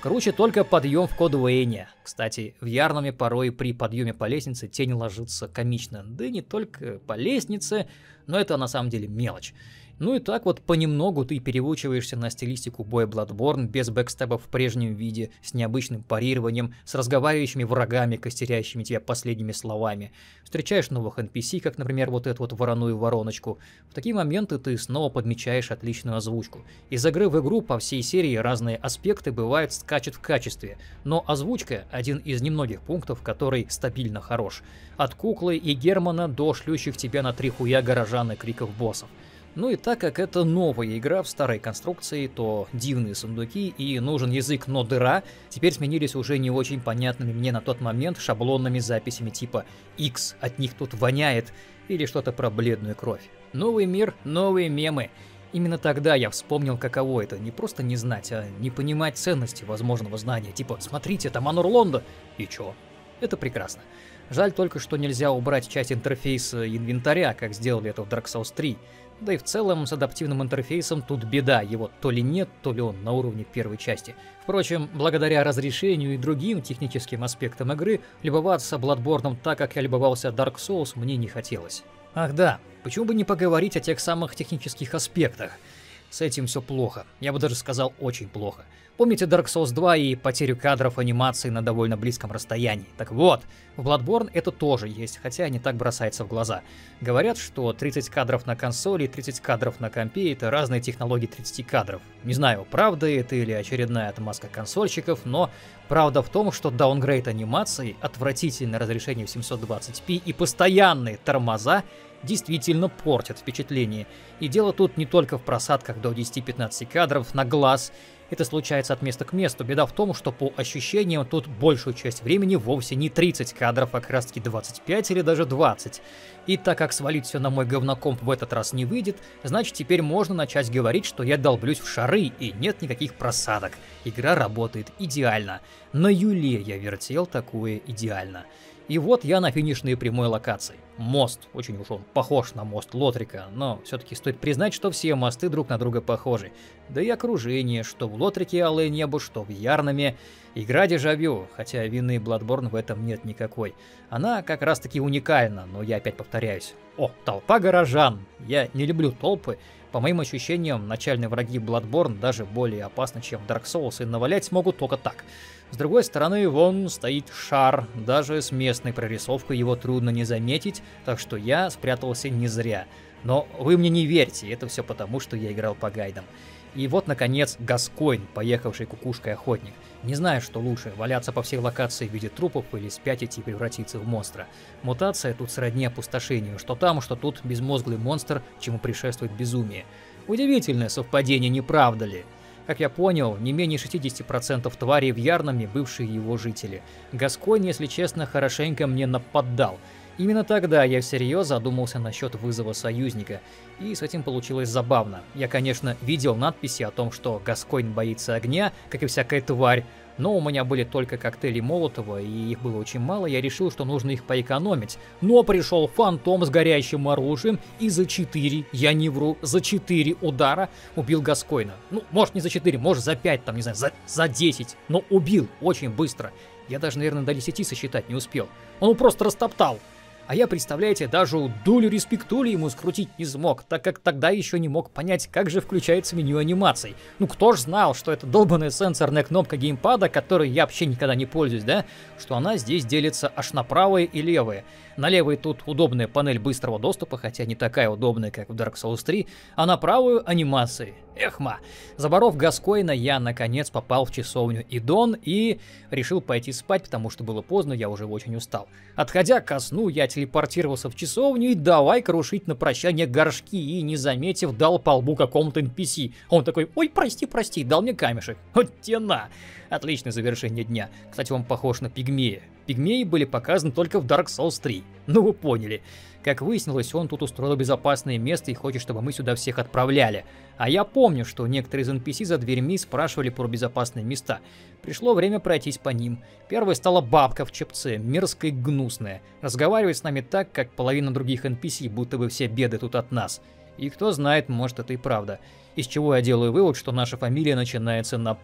Круче только подъем в Кодвейне. Кстати, в Ярнаме порой при подъеме по лестнице тень ложится комично. Да и не только по лестнице, но это на самом деле мелочь. Ну и так вот понемногу ты переучиваешься на стилистику боя Bloodborne без бэкстеба в прежнем виде, с необычным парированием, с разговаривающими врагами, костерящими тебя последними словами. Встречаешь новых NPC, как, например, вот эту вот вороную вороночку. В такие моменты ты снова подмечаешь отличную озвучку. Из игры в игру по всей серии разные аспекты бывают скачут в качестве, но озвучка — один из немногих пунктов, который стабильно хорош. От куклы и Германа до шлющих тебя на 3 хуя горожан и криков боссов. Ну и так как это новая игра в старой конструкции, то дивные сундуки и нужен язык, но дыра теперь сменились уже не очень понятными мне на тот момент шаблонными записями типа X, от них тут воняет, или что-то про бледную кровь. Новый мир, новые мемы. Именно тогда я вспомнил, каково это, не просто не знать, а не понимать ценности возможного знания, типа «смотрите, там Анор Лондо», и чё? Это прекрасно. Жаль только, что нельзя убрать часть интерфейса инвентаря, как сделали это в Dark Souls 3. Да и в целом с адаптивным интерфейсом тут беда, его то ли нет, то ли он на уровне первой части. Впрочем, благодаря разрешению и другим техническим аспектам игры, любоваться Bloodborne так, как я любовался Dark Souls, мне не хотелось. Ах да, почему бы не поговорить о тех самых технических аспектах? С этим все плохо, я бы даже сказал очень плохо. Помните Dark Souls 2 и потерю кадров анимации на довольно близком расстоянии? Так вот, в Bloodborne это тоже есть, хотя не так бросается в глаза. Говорят, что 30 кадров на консоли и 30 кадров на компе — это разные технологии 30 кадров. Не знаю, правда это или очередная отмазка консольщиков, но правда в том, что даунгрейд анимации, отвратительное разрешение в 720p и постоянные тормоза действительно портят впечатление. И дело тут не только в просадках до 10-15 кадров на глаз. Это случается от места к месту. Беда в том, что по ощущениям тут большую часть времени вовсе не 30 кадров, а как раз таки 25 или даже 20. И так как свалить все на мой говнокомп в этот раз не выйдет, значит теперь можно начать говорить, что я долблюсь в шары и нет никаких просадок. Игра работает идеально. На Юле я вертел такое идеально. И вот я на финишной прямой локации. Мост, очень уж он похож на мост Лотрика, но все-таки стоит признать, что все мосты друг на друга похожи. Да и окружение, что в Лотрике алое небо, что в Ярнаме. Игра дежавю, хотя вины Bloodborne в этом нет никакой. Она как раз таки уникальна, но я опять повторяюсь. О, толпа горожан! Я не люблю толпы. По моим ощущениям, начальные враги Bloodborne даже более опасны, чем Dark Souls, и навалять смогут только так. С другой стороны, вон стоит шар, даже с местной прорисовкой его трудно не заметить, так что я спрятался не зря. Но вы мне не верьте, это все потому, что я играл по гайдам. И вот, наконец, Гаскойн, поехавший кукушкой-охотник. Не знаю, что лучше, валяться по всей локации в виде трупов или спятить и превратиться в монстра. Мутация тут сродни опустошению, что там, что тут безмозглый монстр, чему предшествует безумие. Удивительное совпадение, не правда ли? Как я понял, не менее 60% тварей в Ярнаме бывшие его жители. Гаскойн, если честно, хорошенько мне нападал. Именно тогда я всерьез задумался насчет вызова союзника, и с этим получилось забавно. Я, конечно, видел надписи о том, что Гаскойн боится огня, как и всякая тварь, но у меня были только коктейли Молотова, и их было очень мало, я решил, что нужно их поэкономить. Но пришел фантом с горящим оружием, и за 4, я не вру, за 4 удара убил Гаскойна. Ну, может не за 4, может за 5, там, не знаю, за 10, но убил очень быстро. Я даже, наверное, до 10 сосчитать не успел. Он его просто растоптал. А я, представляете, даже дулю респектули ему скрутить не смог, так как тогда еще не мог понять, как же включается меню анимаций. Ну кто ж знал, что это долбанная сенсорная кнопка геймпада, которой я вообще никогда не пользуюсь, да? Что она здесь делится аж на правые и левые. На левой тут удобная панель быстрого доступа, хотя не такая удобная, как в Dark Souls 3, а на правую анимации. Эхма! Заборов Гаскойна, я наконец попал в часовню Идон и решил пойти спать, потому что было поздно, я уже очень устал. Отходя ко сну, я телепортировался в часовню и давай крушить на прощание горшки, и, не заметив, дал по лбу какому-то NPC. Он такой: ой, прости, дал мне камешек. Вот тена! Отличное завершение дня. Кстати, он похож на пигмея. Пигмеи были показаны только в Dark Souls 3. Ну вы поняли. Как выяснилось, он тут устроил безопасное место и хочет, чтобы мы сюда всех отправляли. А я помню, что некоторые из NPC за дверьми спрашивали про безопасные места. Пришло время пройтись по ним. Первой стала бабка в чепце, мерзкая и гнусная. Разговаривает с нами так, как половина других NPC, будто бы все беды тут от нас. И кто знает, может это и правда. Из чего я делаю вывод, что наша фамилия начинается на «П».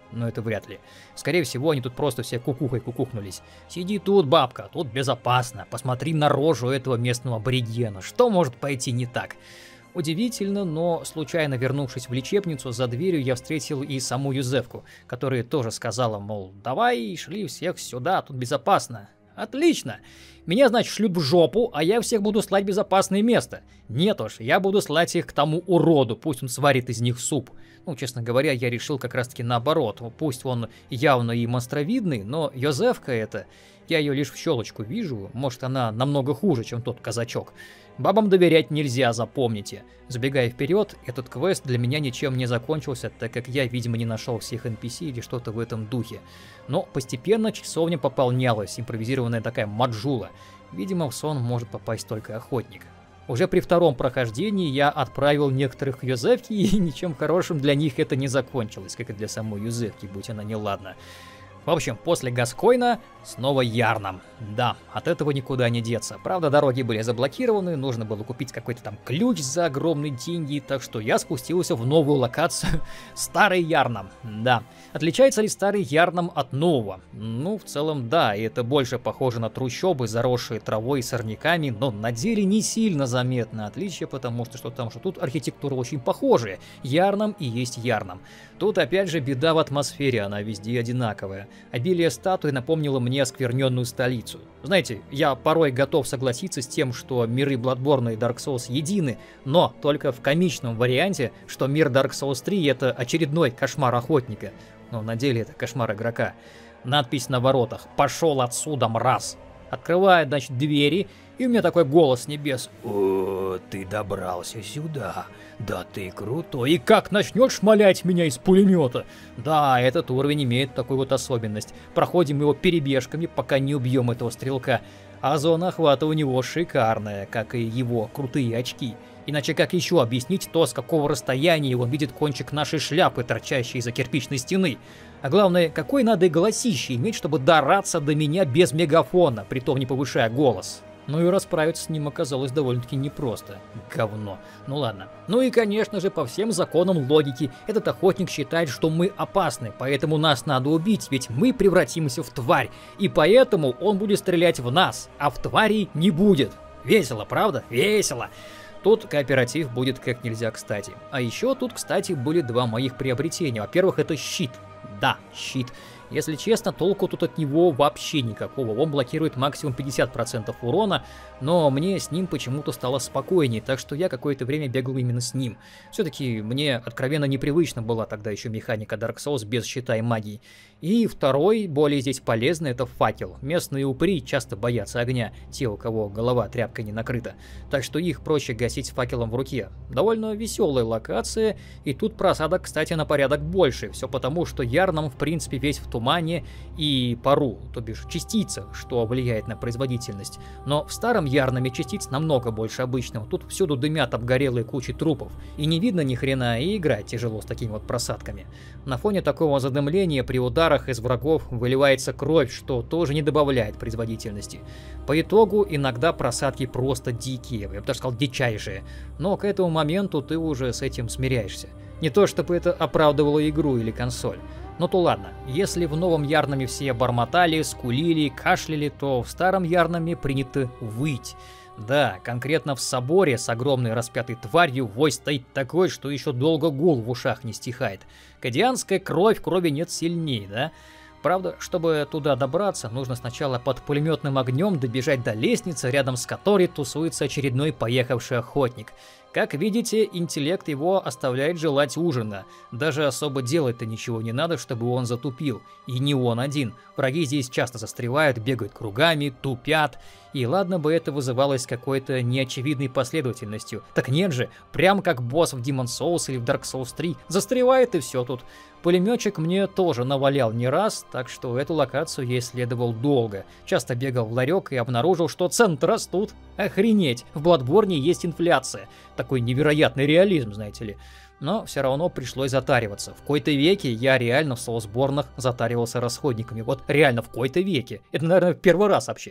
Но это вряд ли. Скорее всего, они тут просто все кукухой кукухнулись. Сиди тут, бабка, тут безопасно. Посмотри на рожу этого местного аборигена. Что может пойти не так? Удивительно, но случайно вернувшись в лечебницу, за дверью я встретил и саму Юзефку, которая тоже сказала, мол, давай, шли всех сюда, тут безопасно. Отлично! Меня, значит, шлют в жопу, а я всех буду слать в безопасное место. Нет уж, я буду слать их к тому уроду, пусть он сварит из них суп. Ну, честно говоря, я решил как раз-таки наоборот. Пусть он явно и монстровидный, но Йозефка это... Я ее лишь в щелочку вижу, может она намного хуже, чем тот казачок. Бабам доверять нельзя, запомните. Забегая вперед, этот квест для меня ничем не закончился, так как я, видимо, не нашел всех NPC или что-то в этом духе. Но постепенно часовня пополнялась, импровизированная такая маджула. Видимо, в сон может попасть только охотник. Уже при втором прохождении я отправил некоторых к Йозефке, и ничем хорошим для них это не закончилось, как и для самой Юзефки, будь она неладна. В общем, после Гаскойна снова Ярнам. Да, от этого никуда не деться. Правда, дороги были заблокированы, нужно было купить какой-то там ключ за огромные деньги, так что я спустился в новую локацию Старый Ярнам. Да, отличается ли Старый Ярнам от нового? Ну, в целом, да, и это больше похоже на трущобы, заросшие травой и сорняками, но на деле не сильно заметно отличие, потому что тут архитектура очень похожая. Ярнам и есть Ярнам. Тут опять же беда в атмосфере, она везде одинаковая. Обилие статуй напомнило мне оскверненную столицу. Знаете, я порой готов согласиться с тем, что миры Bloodborne и Dark Souls едины, но только в комичном варианте, что мир Dark Souls 3 это очередной кошмар охотника. Но на деле это кошмар игрока. Надпись на воротах «Пошел отсюда, мразь!» Открывает, значит, двери, и у меня такой голос с небес. «О, ты добрался сюда. Да ты крутой. И как начнешь шмалять меня из пулемета?» Да, этот уровень имеет такую вот особенность. Проходим его перебежками, пока не убьем этого стрелка. А зона охвата у него шикарная, как и его крутые очки. Иначе как еще объяснить то, с какого расстояния он видит кончик нашей шляпы, торчащей из-за кирпичной стены? А главное, какой надо и голосище иметь, чтобы дораться до меня без мегафона, притом не повышая голос? Ну и расправиться с ним оказалось довольно-таки непросто. Говно. Ну ладно. Ну и конечно же, по всем законам логики, этот охотник считает, что мы опасны, поэтому нас надо убить, ведь мы превратимся в тварь. И поэтому он будет стрелять в нас, а в твари не будет. Весело, правда? Весело. Тут кооператив будет как нельзя кстати. А еще тут, кстати, были два моих приобретения. Во-первых, это щит. Да, щит. Если честно, толку тут от него вообще никакого. Он блокирует максимум 50% урона, но мне с ним почему-то стало спокойнее, так что я какое-то время бегал именно с ним. Все-таки мне откровенно непривычно была тогда еще механика Dark Souls без щита и магии. И второй, более здесь полезный, это факел. Местные упыри часто боятся огня, те, у кого голова тряпкой не накрыта. Так что их проще гасить с факелом в руке. Довольно веселая локация, и тут просадок, кстати, на порядок больше. Все потому, что Ярнам, в принципе, весь в тумане и пару, то бишь частицах, что влияет на производительность. Но в старом Ярнаме частиц намного больше обычного. Тут всюду дымят обгорелые кучи трупов. И не видно ни хрена, и играть тяжело с такими вот просадками. На фоне такого задымления при ударах из врагов выливается кровь, что тоже не добавляет производительности. По итогу иногда просадки просто дикие, я бы даже сказал дичайшие. Но к этому моменту ты уже с этим смиряешься. Не то чтобы это оправдывало игру или консоль. Ну то ладно, если в новом Ярнаме все бормотали, скулили, кашляли, то в старом Ярнаме принято выть. Да, конкретно в соборе с огромной распятой тварью вой стоит такой, что еще долго гул в ушах не стихает. Кадианская кровь, крови нет сильней, да? Правда, чтобы туда добраться, нужно сначала под пулеметным огнем добежать до лестницы, рядом с которой тусуется очередной поехавший охотник. Как видите, интеллект его оставляет желать ужина. Даже особо делать-то ничего не надо, чтобы он затупил. И не он один. Враги здесь часто застревают, бегают кругами, тупят. И ладно бы это вызывалось какой-то неочевидной последовательностью. Так нет же, прям как босс в Demon's Souls или в Dark Souls 3. Застревает и все тут. Пулеметчик мне тоже навалял не раз, так что эту локацию я исследовал долго. Часто бегал в ларек и обнаружил, что цены растут. Охренеть, в Bloodborne есть инфляция. Такой невероятный реализм, знаете ли. Но все равно пришлось затариваться. В кои-то веке я реально в Soulsborne'ах затаривался расходниками. Вот реально в кои-то веке. Это, наверное, в первый раз вообще.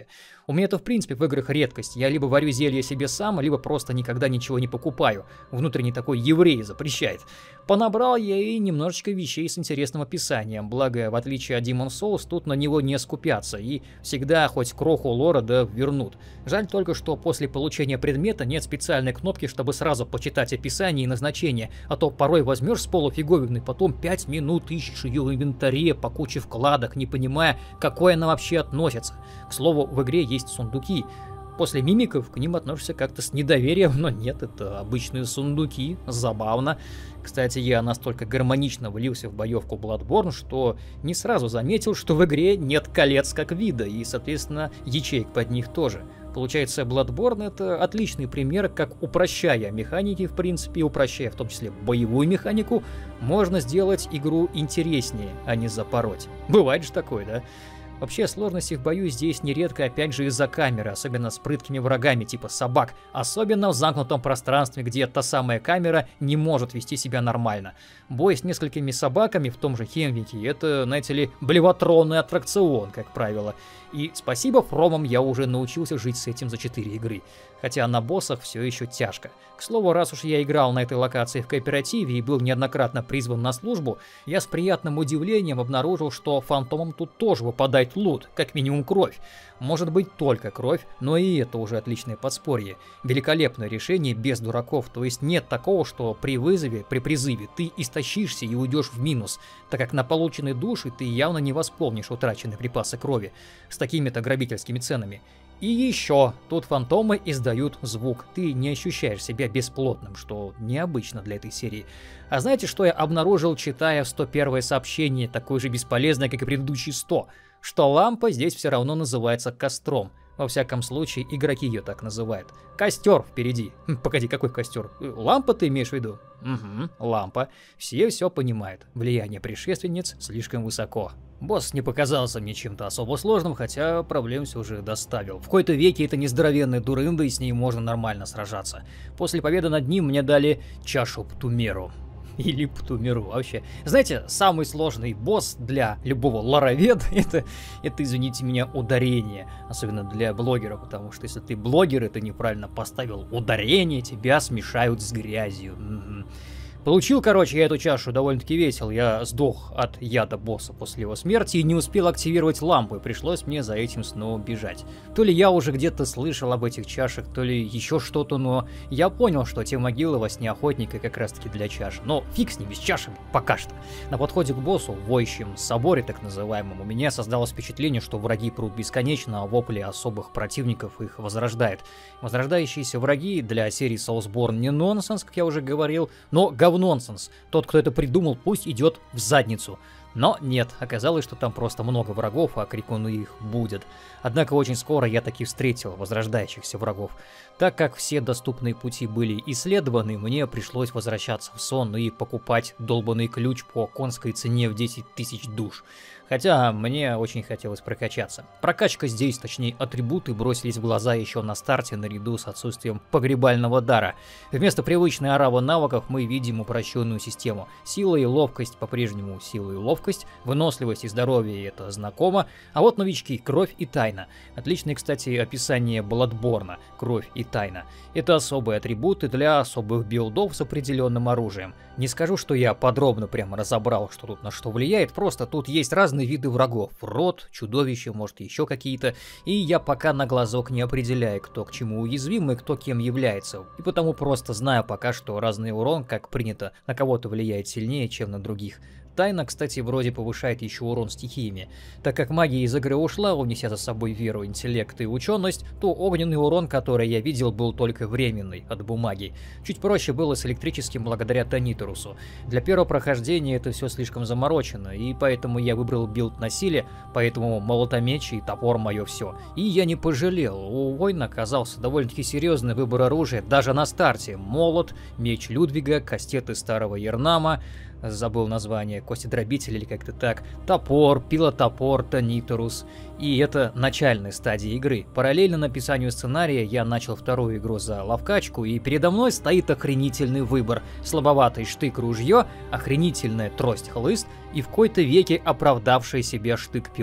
У меня это в принципе в играх редкость. Я либо варю зелье себе сам, либо просто никогда ничего не покупаю. Внутренний такой еврей запрещает. Понабрал я и немножечко вещей с интересным описанием. Благо, в отличие от Demon's Souls, тут на него не скупятся. И всегда хоть кроху лора да вернут. Жаль только, что после получения предмета нет специальной кнопки, чтобы сразу почитать описание и назначение. А то порой возьмешь с пола фиговины, потом 5 минут ищешь ее в инвентаре по куче вкладок, не понимая, к какой она вообще относится. К слову, в игре есть сундуки. После мимиков к ним относишься как-то с недоверием, но нет, это обычные сундуки, забавно. Кстати, я настолько гармонично влился в боевку Bloodborne, что не сразу заметил, что в игре нет колец как вида, и, соответственно, ячеек под них тоже. Получается, Bloodborne — это отличный пример, как, упрощая механики, в принципе, упрощая в том числе боевую механику, можно сделать игру интереснее, а не запороть. Бывает же такое, да? Вообще, сложности в бою здесь нередко опять же из-за камеры, особенно с прыткими врагами типа собак, особенно в замкнутом пространстве, где та самая камера не может вести себя нормально. Бой с несколькими собаками в том же Хенвике — это, знаете ли, блевотронный аттракцион, как правило. И спасибо Фромам, я уже научился жить с этим за 4 игры. Хотя на боссах все еще тяжко. К слову, раз уж я играл на этой локации в кооперативе и был неоднократно призван на службу, я с приятным удивлением обнаружил, что фантомам тут тоже выпадает лут, как минимум кровь. Может быть только кровь, но и это уже отличное подспорье. Великолепное решение без дураков, то есть нет такого, что при призыве ты истощишься и уйдешь в минус, так как на полученной душе ты явно не восполнишь утраченные припасы крови с такими-то грабительскими ценами. И еще, тут фантомы издают звук, ты не ощущаешь себя бесплотным, что необычно для этой серии. А знаете, что я обнаружил, читая 101-е сообщение, такое же бесполезное, как и предыдущие 100? Что лампа здесь все равно называется костром. Во всяком случае, игроки ее так называют. Костер впереди. Погоди, какой костер? Лампа ты имеешь в виду? Угу, лампа. Все понимают. Влияние предшественниц слишком высоко. Босс не показался мне чем-то особо сложным, хотя проблем все же доставил. В какой-то веке это не здоровенная дурында, и с ней можно нормально сражаться. После победы над ним мне дали чашу Птумеру. Или Птумеру вообще. Знаете, самый сложный босс для любого лороведа это, извините меня, ударение. Особенно для блогера, потому что если ты блогер и ты неправильно поставил ударение, тебя смешают с грязью. Получил, короче, я эту чашу довольно-таки весел. Я сдох от яда босса после его смерти и не успел активировать лампу, и пришлось мне за этим снова бежать. То ли я уже где-то слышал об этих чашах, то ли еще что-то, но я понял, что те могилы во сне охотника как раз-таки для чаш. Но фиг с ними, с чашами, пока что. На подходе к боссу, в воющем соборе так называемом, у меня создалось впечатление, что враги прут бесконечно, а вопли особых противников их возрождает. Возрождающиеся враги для серии Soulsborne не нонсенс, как я уже говорил, но нонсенс. Тот, кто это придумал, пусть идет в задницу. Но нет, оказалось, что там просто много врагов, а крикуны их будет. Однако очень скоро я таки встретил возрождающихся врагов. Так как все доступные пути были исследованы, мне пришлось возвращаться в сон и покупать долбанный ключ по конской цене в 10 тысяч душ. Хотя мне очень хотелось прокачаться. Прокачка здесь, точнее атрибуты, бросились в глаза еще на старте наряду с отсутствием погребального дара. Вместо привычной оравы навыков мы видим упрощенную систему. Сила и ловкость по-прежнему сила и ловкость, выносливость и здоровье — это знакомо, а вот новички — кровь и тайна. Отличное, кстати, описание Bloodborne — кровь и тайна. Это особые атрибуты для особых билдов с определенным оружием. Не скажу, что я подробно прямо разобрал, что тут на что влияет, просто тут есть разные виды врагов. Род, чудовища, может еще какие-то. И я пока на глазок не определяю, кто к чему уязвим и кто кем является. И потому просто знаю пока, что разный урон, как принято, на кого-то влияет сильнее, чем на других. Тайна, кстати, вроде повышает еще урон стихиями. Так как магия из игры ушла, унеся за собой веру, интеллект и ученость, то огненный урон, который я видел, был только временный, от бумаги. Чуть проще было с электрическим благодаря Таниторусу. Для первого прохождения это все слишком заморочено, и поэтому я выбрал билд на силе, поэтому молотомеч и топор мое все. И я не пожалел, у воина оказался довольно-таки серьезный выбор оружия, даже на старте. Молот, меч Людвига, кастеты старого Ернама, забыл название, костедробитель или как-то так, топор, пилотопор, Таниторус. И это начальная стадия игры. Параллельно написанию сценария я начал вторую игру за ловкачку, и передо мной стоит охренительный выбор. Слабоватый штык-ружье, охренительная трость-хлыст и в кои-то веке оправдавшая себя штык-пила.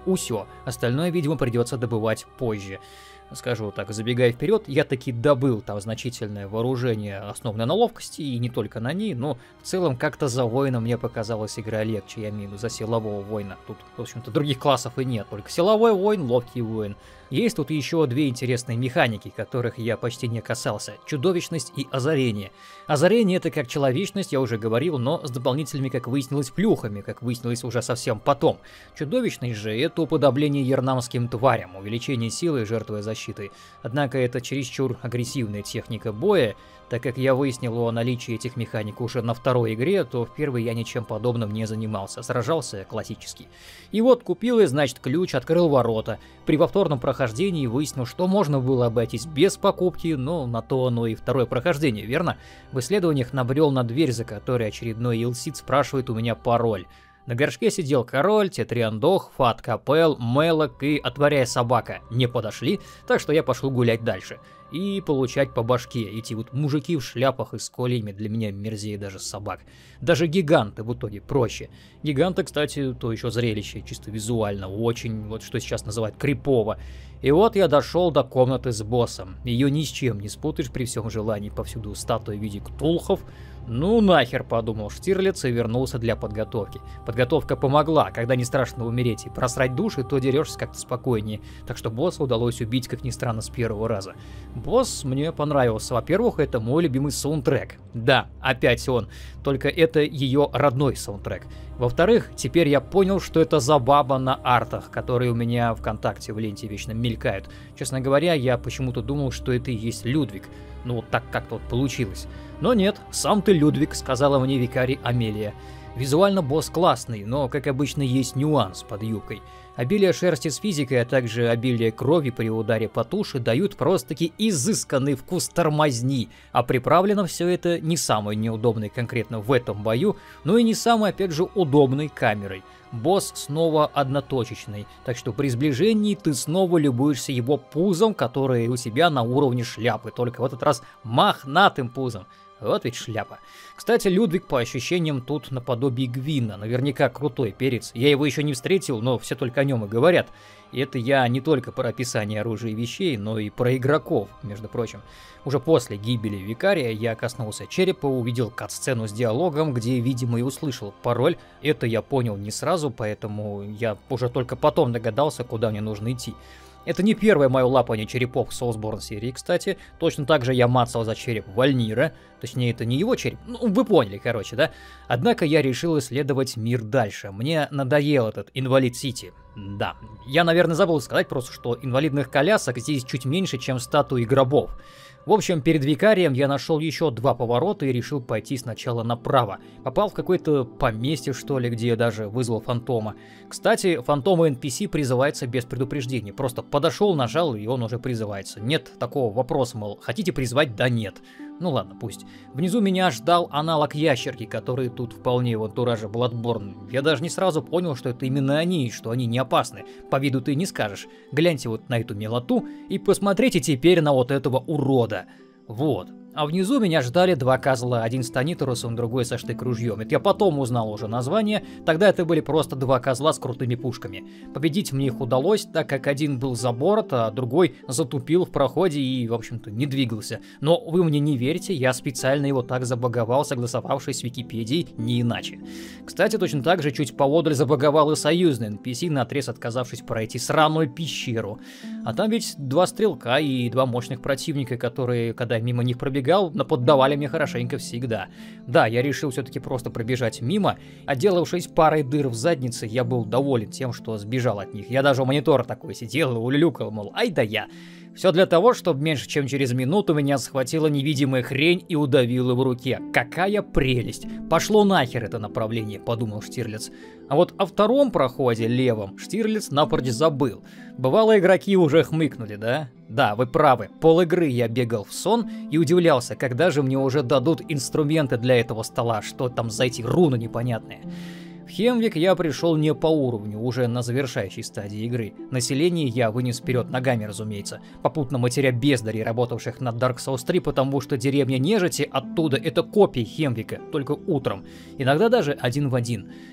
Усё. Остальное, видимо, придется добывать позже. Скажу так, забегая вперед, я таки добыл там значительное вооружение, основанное на ловкости, и не только на ней, но в целом как-то за воина мне показалась игра легче, я имею в виду за силового воина. Тут, в общем-то, других классов и нет, только силовой воин, ловкий воин. Есть тут еще две интересные механики, которых я почти не касался. Чудовищность и озарение. Озарение — это как человечность, я уже говорил, но с дополнительными, как выяснилось, плюхами, как выяснилось уже совсем потом. Чудовищность же — это уподобление ернамским тварям, увеличение силы, жертвуя защитой. Однако это чересчур агрессивная техника боя. Так как я выяснил о наличии этих механик уже на второй игре, то в первой я ничем подобным не занимался, сражался классически. И вот купил я, значит, ключ, открыл ворота. При повторном прохождении выяснил, что можно было обойтись без покупки, но на то оно и второе прохождение, верно? В исследованиях набрел на дверь, за которой очередной Илсид спрашивает у меня пароль. На горшке сидел король, Тетриандох, Фат Капел, Мелок и Отворяя собака не подошли, так что я пошел гулять дальше. И получать по башке. Эти вот мужики в шляпах и с кольями для меня мерзее даже собак. Даже гиганты в итоге проще. Гиганты, кстати, то еще зрелище, чисто визуально, очень, вот что сейчас называют, крипово. И вот я дошел до комнаты с боссом. Ее ни с чем не спутаешь при всем желании, повсюду статуи в виде ктулхов. Ну нахер, подумал Штирлиц и вернулся для подготовки. Подготовка помогла, когда не страшно умереть и просрать души, то дерешься как-то спокойнее. Так что босса удалось убить, как ни странно, с первого раза. Босс мне понравился. Во-первых, это мой любимый саундтрек. Да, опять он. Только это ее родной саундтрек. Во-вторых, теперь я понял, что это за баба на артах, которые у меня ВКонтакте в ленте вечно мелькают. Честно говоря, я почему-то думал, что это и есть Людвиг. Ну вот так как-то вот получилось. Но нет, сам ты Людвиг, сказала мне викарий Амелия. Визуально босс классный, но, как обычно, есть нюанс под юбкой. Обилие шерсти с физикой, а также обилие крови при ударе по туше дают просто-таки изысканный вкус тормозни, а приправлено все это не самой неудобной конкретно в этом бою, но и не самой, опять же, удобной камерой. Босс снова одноточечный, так что при сближении ты снова любуешься его пузом, которое у себя на уровне шляпы, только в этот раз мохнатым пузом. Вот ведь шляпа. Кстати, Людвиг по ощущениям тут наподобие Гвина, наверняка крутой перец. Я его еще не встретил, но все только о нем и говорят. И это я не только про описание оружия и вещей, но и про игроков, между прочим. Уже после гибели викария я коснулся черепа, увидел кат-сцену с диалогом, где, видимо, и услышал пароль. Это я понял не сразу, поэтому я уже только потом догадался, куда мне нужно идти. Это не первое мое лапание черепов в Soulsborne серии, кстати. Точно так же я мацал за череп Вальнира. Точнее, это не его череп. Ну, вы поняли, короче, да? Однако я решил исследовать мир дальше. Мне надоел этот Инвалид-Сити. Да, я, наверное, забыл сказать просто, что инвалидных колясок здесь чуть меньше, чем статуи гробов. В общем, перед викарием я нашел еще два поворота и решил пойти сначала направо. Попал в какое-то поместье, что ли, где я даже вызвал фантома. Кстати, фантома NPC призывается без предупреждения. Просто подошел, нажал, и он уже призывается. Нет такого вопроса, мол, хотите призвать? Да нет. Ну ладно, пусть. Внизу меня ждал аналог ящерки, который тут вполне в антураже Bloodborne. Я даже не сразу понял, что это именно они, и что они не опасны. По виду ты не скажешь. Гляньте вот на эту милоту и посмотрите теперь на вот этого урода. Вот. А внизу меня ждали два козла, один с Таниторусом, другой со штык-ружьем. Это я потом узнал уже название, тогда это были просто два козла с крутыми пушками. Победить мне их удалось, так как один был за борт, а другой затупил в проходе и, в общем-то, не двигался. Но вы мне не верьте, я специально его так забаговал, согласовавшись с Википедией, не иначе. Кстати, точно так же чуть поодаль забаговал и союзный NPC, наотрез отказавшись пройти сраную пещеру. А там ведь два стрелка и два мощных противника, которые, когда мимо них пробегали, наподдавали мне хорошенько всегда. Да, я решил все-таки просто пробежать мимо. Отделавшись парой дыр в заднице, я был доволен тем, что сбежал от них. Я даже у монитора такой сидел и улюлюкал, мол, ай да я. Все для того, чтобы меньше чем через минуту меня схватила невидимая хрень и удавила в руке. Какая прелесть! Пошло нахер это направление, подумал Штирлиц. А вот о втором проходе, левом, Штирлиц напрочь забыл. Бывало, игроки уже хмыкнули, да? Да, вы правы, пол-игры я бегал в сон и удивлялся, когда же мне уже дадут инструменты для этого стола, что там за эти руны непонятные. В Хемвик я пришел не по уровню, уже на завершающей стадии игры. Население я вынес вперед ногами, разумеется, попутно матеря бездарей, работавших над Dark Souls 3, потому что деревня нежити оттуда — это копия Хемвика, только утром. Иногда даже один в один.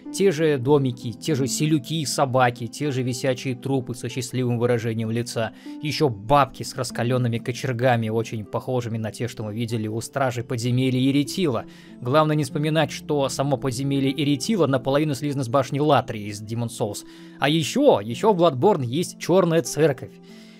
Те же домики, те же селюки, собаки, те же висячие трупы со счастливым выражением лица, еще бабки с раскаленными кочергами, очень похожими на те, что мы видели у стражей подземелья Эритила. Главное не вспоминать, что само подземелье Эритила наполовину слизано с башни Латрии из Demon's Souls. А еще в Bloodborne есть черная церковь.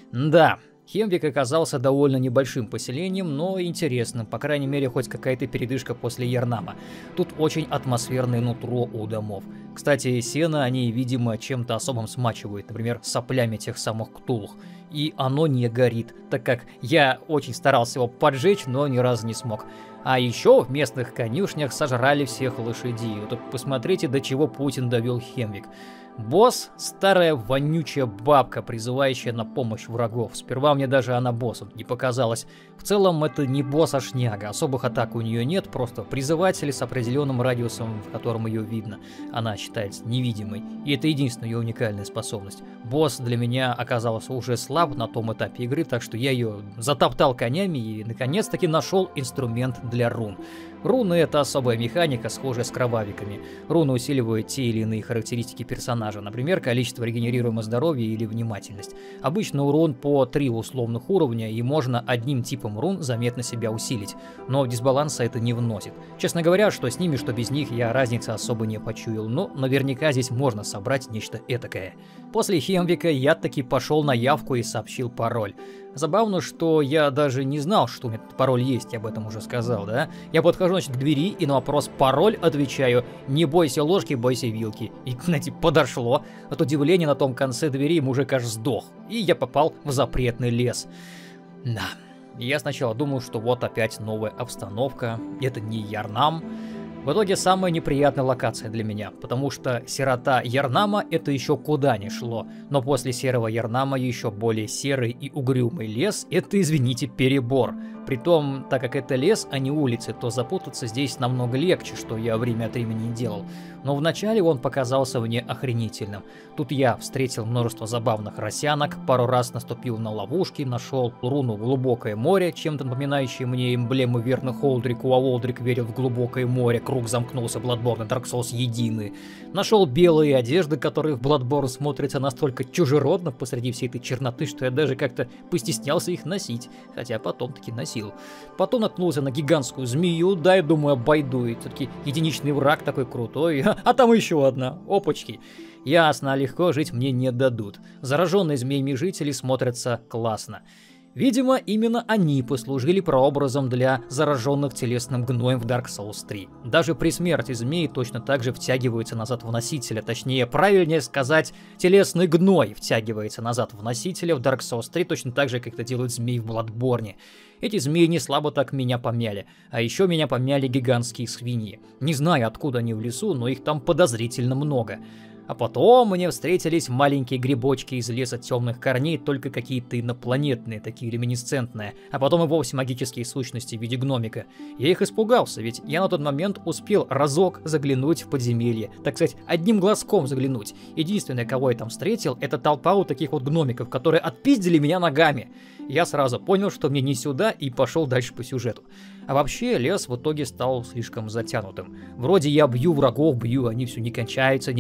Да, Хемвик оказался довольно небольшим поселением, но интересным, по крайней мере, хоть какая-то передышка после Ярнама. Тут очень атмосферное нутро у домов. Кстати, сено они, видимо, чем-то особым смачивают, например, соплями тех самых ктулх. И оно не горит, так как я очень старался его поджечь, но ни разу не смог. А еще в местных конюшнях сожрали всех лошадей. Вот посмотрите, до чего Путин довел Хемвик. Босс — старая вонючая бабка, призывающая на помощь врагов. Сперва мне даже она боссом не показалась. В целом это не босс, а шняга. Особых атак у нее нет, просто призыватель с определенным радиусом, в котором ее видно. Она считается невидимой. И это единственная ее уникальная способность. Босс для меня оказался уже слаб на том этапе игры, так что я ее затоптал конями и наконец-таки нашел инструмент для рун. Руны — это особая механика, схожая с кровавиками. Руны усиливают те или иные характеристики персонажа, например, количество регенерируемого здоровья или внимательность. Обычно у рун по 3 условных уровня, и можно одним типом рун заметно себя усилить, но дисбаланса это не вносит. Честно говоря, что с ними, что без них, я разницы особо не почуял, но наверняка здесь можно собрать нечто этакое. После Хемвика я таки пошел на явку и сообщил пароль. Забавно, что я даже не знал, что у меня пароль есть, я об этом уже сказал, да? Я подхожу, значит, к двери и на вопрос «пароль» отвечаю «не бойся ложки, бойся вилки». И, знаете, подошло. От удивления на том конце двери мужик аж сдох. И я попал в запретный лес. Да, я сначала думал, что вот опять новая обстановка, это не Ярнам. В итоге самая неприятная локация для меня, потому что серота Ярнама это еще куда ни шло, но после серого Ярнама еще более серый и угрюмый лес это, извините, перебор. Притом, так как это лес, а не улицы, то запутаться здесь намного легче, что я время от времени делал. Но вначале он показался мне охренительным. Тут я встретил множество забавных росянок, пару раз наступил на ловушки, нашел руну «Глубокое море», чем-то напоминающее мне эмблему верных Олдрику, а Олдрик верил в глубокое море, круг замкнулся, Bloodborne и Dark Souls едины. Нашел белые одежды, которые в Bloodborne смотрятся настолько чужеродно посреди всей этой черноты, что я даже как-то постеснялся их носить, хотя потом таки носил. Потом наткнулся на гигантскую змею, да, я думаю, обойду, и все-таки единичный враг такой крутой, а там еще одна, опачки. Ясно, легко жить мне не дадут. Зараженные змеями жители смотрятся классно. Видимо, именно они послужили прообразом для зараженных телесным гноем в Dark Souls 3. Даже при смерти змеи точно так же втягиваются назад в носителя, точнее, правильнее сказать, телесный гной втягивается назад в носителя в Dark Souls 3 точно так же, как это делают змеи в Bloodborne. Эти змеи не слабо так меня помяли, а еще меня помяли гигантские свиньи. Не знаю, откуда они в лесу, но их там подозрительно много. А потом мне встретились маленькие грибочки из леса темных корней, только какие-то инопланетные, такие люминесцентные, а потом и вовсе магические сущности в виде гномика. Я их испугался, ведь я на тот момент успел разок заглянуть в подземелье, так сказать, одним глазком заглянуть. Единственное, кого я там встретил, это толпа вот таких вот гномиков, которые отпиздили меня ногами. Я сразу понял, что мне не сюда, и пошел дальше по сюжету. А вообще, лес в итоге стал слишком затянутым. Вроде я бью врагов, они все не кончаются,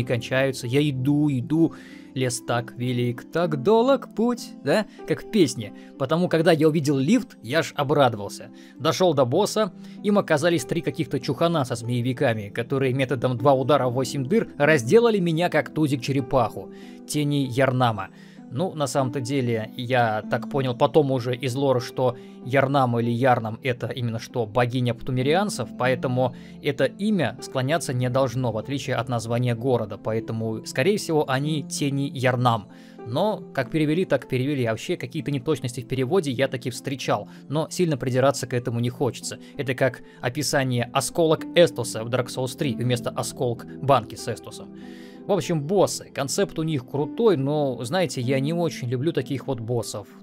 я иду, лес так велик, так долг путь, да, как в песне. Потому, когда я увидел лифт, я аж обрадовался. Дошел до босса, им оказались 3 каких-то чухана со змеевиками, которые методом 2 удара в 8 дыр разделали меня как тузик черепаху. Тени Ярнама. Ну, на самом-то деле, я так понял потом уже из лора, что Ярнам или Ярнам это именно что богиня птумерианцев, поэтому это имя склоняться не должно, в отличие от названия города, поэтому, скорее всего, они тени Ярнам. Но как перевели, так перевели. А вообще какие-то неточности в переводе я таки встречал, но сильно придираться к этому не хочется. Это как описание осколок Эстуса в Dark Souls 3 вместо осколок банки с Эстусом. В общем, боссы. Концепт у них крутой, но, знаете, я не очень люблю таких вот боссов.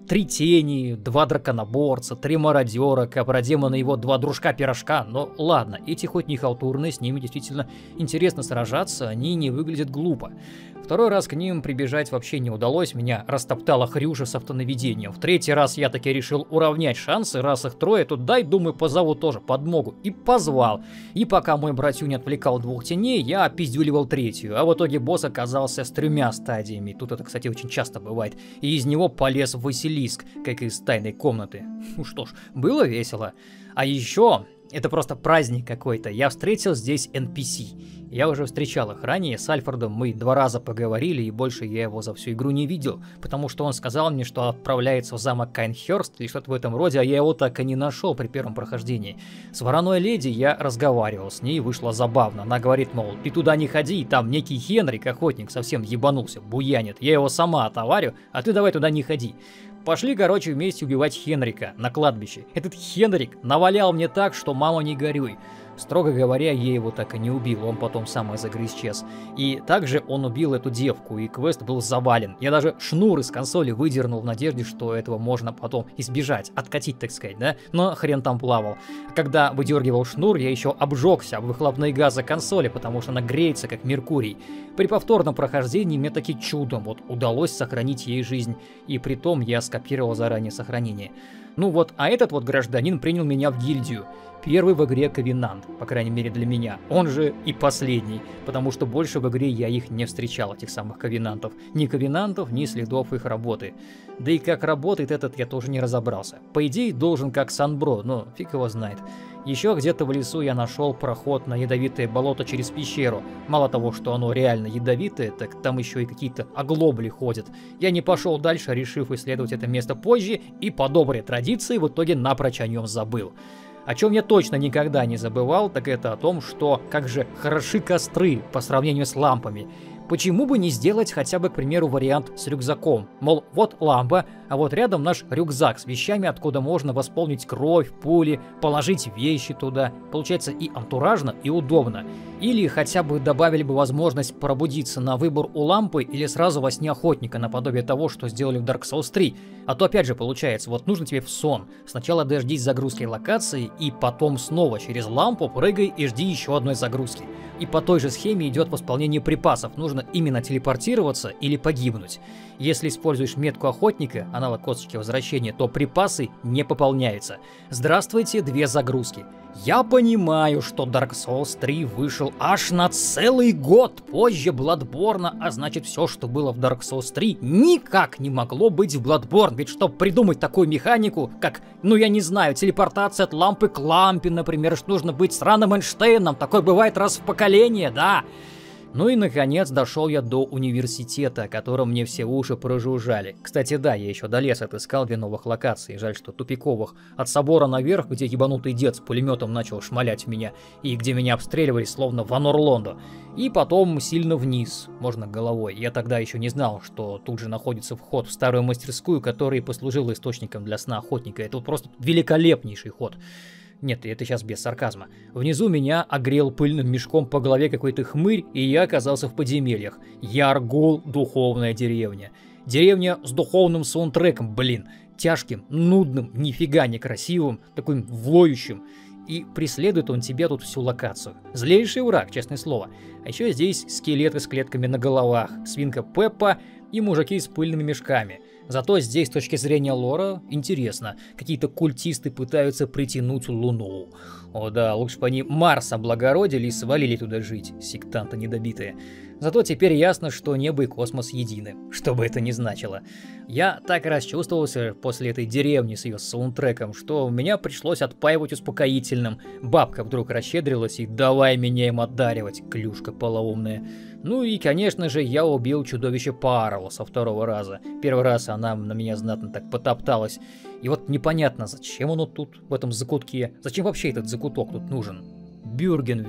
3 тени, 2 драконоборца, 3 мародера, капродемона и его 2 дружка-пирожка. Но ладно, эти хоть не халтурные, с ними действительно интересно сражаться, они не выглядят глупо. Второй раз к ним прибежать вообще не удалось, меня растоптала Хрюша с автонаведением. В 3-й раз я таки решил уравнять шансы, раз их 3, то дай, думаю, позову тоже подмогу. И позвал. И пока мой братюня отвлекал 2 теней, я опиздюливал 3-ю. А в итоге босс оказался с 3 стадиями. Тут это, кстати, очень часто бывает. И из него полез Василиск, как из тайной комнаты. Ну что ж, было весело. А еще... это просто праздник какой-то. Я встретил здесь NPC. Я уже встречал их ранее. С Альфредом мы 2 раза поговорили, и больше я его за всю игру не видел. Потому что он сказал мне, что отправляется в замок Кайнхёрст или что-то в этом роде, а я его так и не нашел при первом прохождении. С вороной леди я разговаривал, с ней вышло забавно. Она говорит, мол, ты туда не ходи, там некий Хенрик, охотник, совсем ебанулся, буянит. Я его сама отоварю, а ты давай туда не ходи. Пошли, короче, вместе убивать Хенрика на кладбище. Этот Хенрик навалял мне так, что мама не горюй. Строго говоря, я его так и не убил, он потом сам из игры исчез. И также он убил эту девку, и квест был завален. Я даже шнур из консоли выдернул в надежде, что этого можно потом избежать, откатить, так сказать, да? Но хрен там плавал. Когда выдергивал шнур, я еще обжегся об выхлопные газы консоли, потому что она греется, как Меркурий. При повторном прохождении мне таки чудом вот удалось сохранить ей жизнь, и притом я скопировал заранее сохранение. Ну вот, а этот вот гражданин принял меня в гильдию. Первый в игре Ковенант, по крайней мере для меня. Он же и последний, потому что больше в игре я их не встречал, этих самых Ковенантов. Ни Ковенантов, ни следов их работы. Да и как работает этот, я тоже не разобрался. По идее, должен как Санбро, но фиг его знает. Еще где-то в лесу я нашел проход на ядовитое болото через пещеру. Мало того, что оно реально ядовитое, так там еще и какие-то оглобли ходят. Я не пошел дальше, решив исследовать это место позже, и по доброй традиции в итоге напрочь о нем забыл. О чем я точно никогда не забывал, так это о том, что как же хороши костры по сравнению с лампами. Почему бы не сделать хотя бы, к примеру, вариант с рюкзаком? Мол, вот лампа, а вот рядом наш рюкзак с вещами, откуда можно восполнить кровь, пули, положить вещи туда. Получается и антуражно, и удобно. Или хотя бы добавили бы возможность пробудиться на выбор у лампы или сразу во сне охотника, наподобие того, что сделали в Dark Souls 3. А то опять же получается, вот нужно тебе в сон. Сначала дождись загрузки локации, и потом снова через лампу прыгай и жди еще одной загрузки. И по той же схеме идет восполнение припасов. Нужно именно телепортироваться или погибнуть. Если используешь метку охотника, аналог косточки возвращения, то припасы не пополняются. Здравствуйте, 2 загрузки. Я понимаю, что Dark Souls 3 вышел аж на целый год позже Bloodborne, а значит все, что было в Dark Souls 3, никак не могло быть в Bloodborne. Ведь чтобы придумать такую механику, как, ну я не знаю, телепортация от лампы к лампе, например, что нужно быть сраным Эйнштейном, такое бывает раз в поколение, да. Ну и наконец дошел я до университета, о котором мне все уши прожужжали. Кстати, да, я еще до леса отыскал 2 новых локации, жаль, что тупиковых. От собора наверх, где ебанутый дед с пулеметом начал шмалять в меня, и где меня обстреливали словно в Анор-Лондо. И потом сильно вниз, можно головой. Я тогда еще не знал, что тут же находится вход в старую мастерскую, которая послужила источником для сна охотника. Это вот просто великолепнейший ход. Нет, это сейчас без сарказма. Внизу меня огрел пыльным мешком по голове какой-то хмырь, и я оказался в подземельях. Яргул, духовная деревня. Деревня с духовным саундтреком, блин. Тяжким, нудным, нифига не красивым, таким влоющим. И преследует он тебя тут всю локацию. Злейший враг, честное слово. А еще здесь скелеты с клетками на головах, свинка Пеппа и мужики с пыльными мешками. Зато здесь, с точки зрения лора, интересно. Какие-то культисты пытаются притянуть Луну. О да, лучше бы они Марс облагородили и свалили туда жить, сектанты недобитые. Зато теперь ясно, что небо и космос едины, что бы это ни значило. Я так расчувствовался после этой деревни с ее саундтреком, что меня пришлось отпаивать успокоительным. Бабка вдруг расщедрилась и давай меня им отдаривать, клюшка полоумная. Ну и, конечно же, я убил чудовище Парла со 2-го раза. Первый раз она на меня знатно так потопталась. И вот непонятно, зачем оно тут, в этом закутке. Зачем вообще этот закуток тут нужен? Бюргенверт.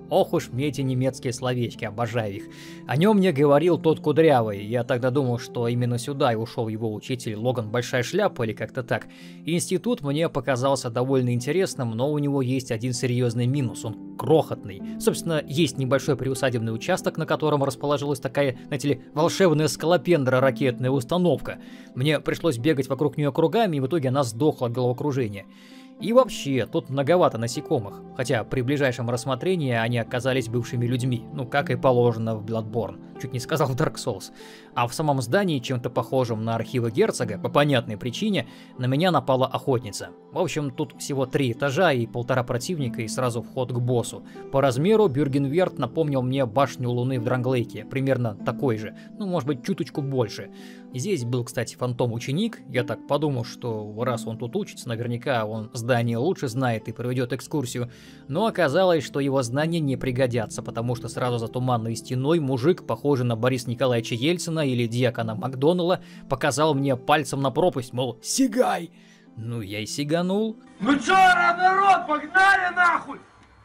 Ох уж мне эти немецкие словечки, обожаю их. О нем мне говорил тот кудрявый. Я тогда думал, что именно сюда и ушел его учитель Логан Большая Шляпа или как-то так. Институт мне показался довольно интересным, но у него есть один серьезный минус. Он крохотный. Собственно, есть небольшой приусадебный участок, на котором расположилась такая, знаете ли, волшебная скалопендра ракетная установка. Мне пришлось бегать вокруг нее кругами, и в итоге она сдохла от головокружения. И вообще, тут многовато насекомых, хотя при ближайшем рассмотрении они оказались бывшими людьми, ну как и положено в Bloodborne, чуть не сказал в Dark Souls. А в самом здании, чем-то похожем на архивы герцога, по понятной причине, на меня напала охотница. В общем, тут всего 3 этажа и 1,5 противника и сразу вход к боссу. По размеру Бюргенверт напомнил мне башню Луны в Дранглейке, примерно такой же, ну может быть чуточку больше. Здесь был, кстати, фантом-ученик, я так подумал, что раз он тут учится, наверняка он здание лучше знает и проведет экскурсию, но оказалось, что его знания не пригодятся, потому что сразу за туманной стеной мужик, похожий на Бориса Николаевича Ельцина или дьякона Макдоналла, показал мне пальцем на пропасть, мол, сигай! Ну я и сиганул. Ну чё, народ, погнали нахуй!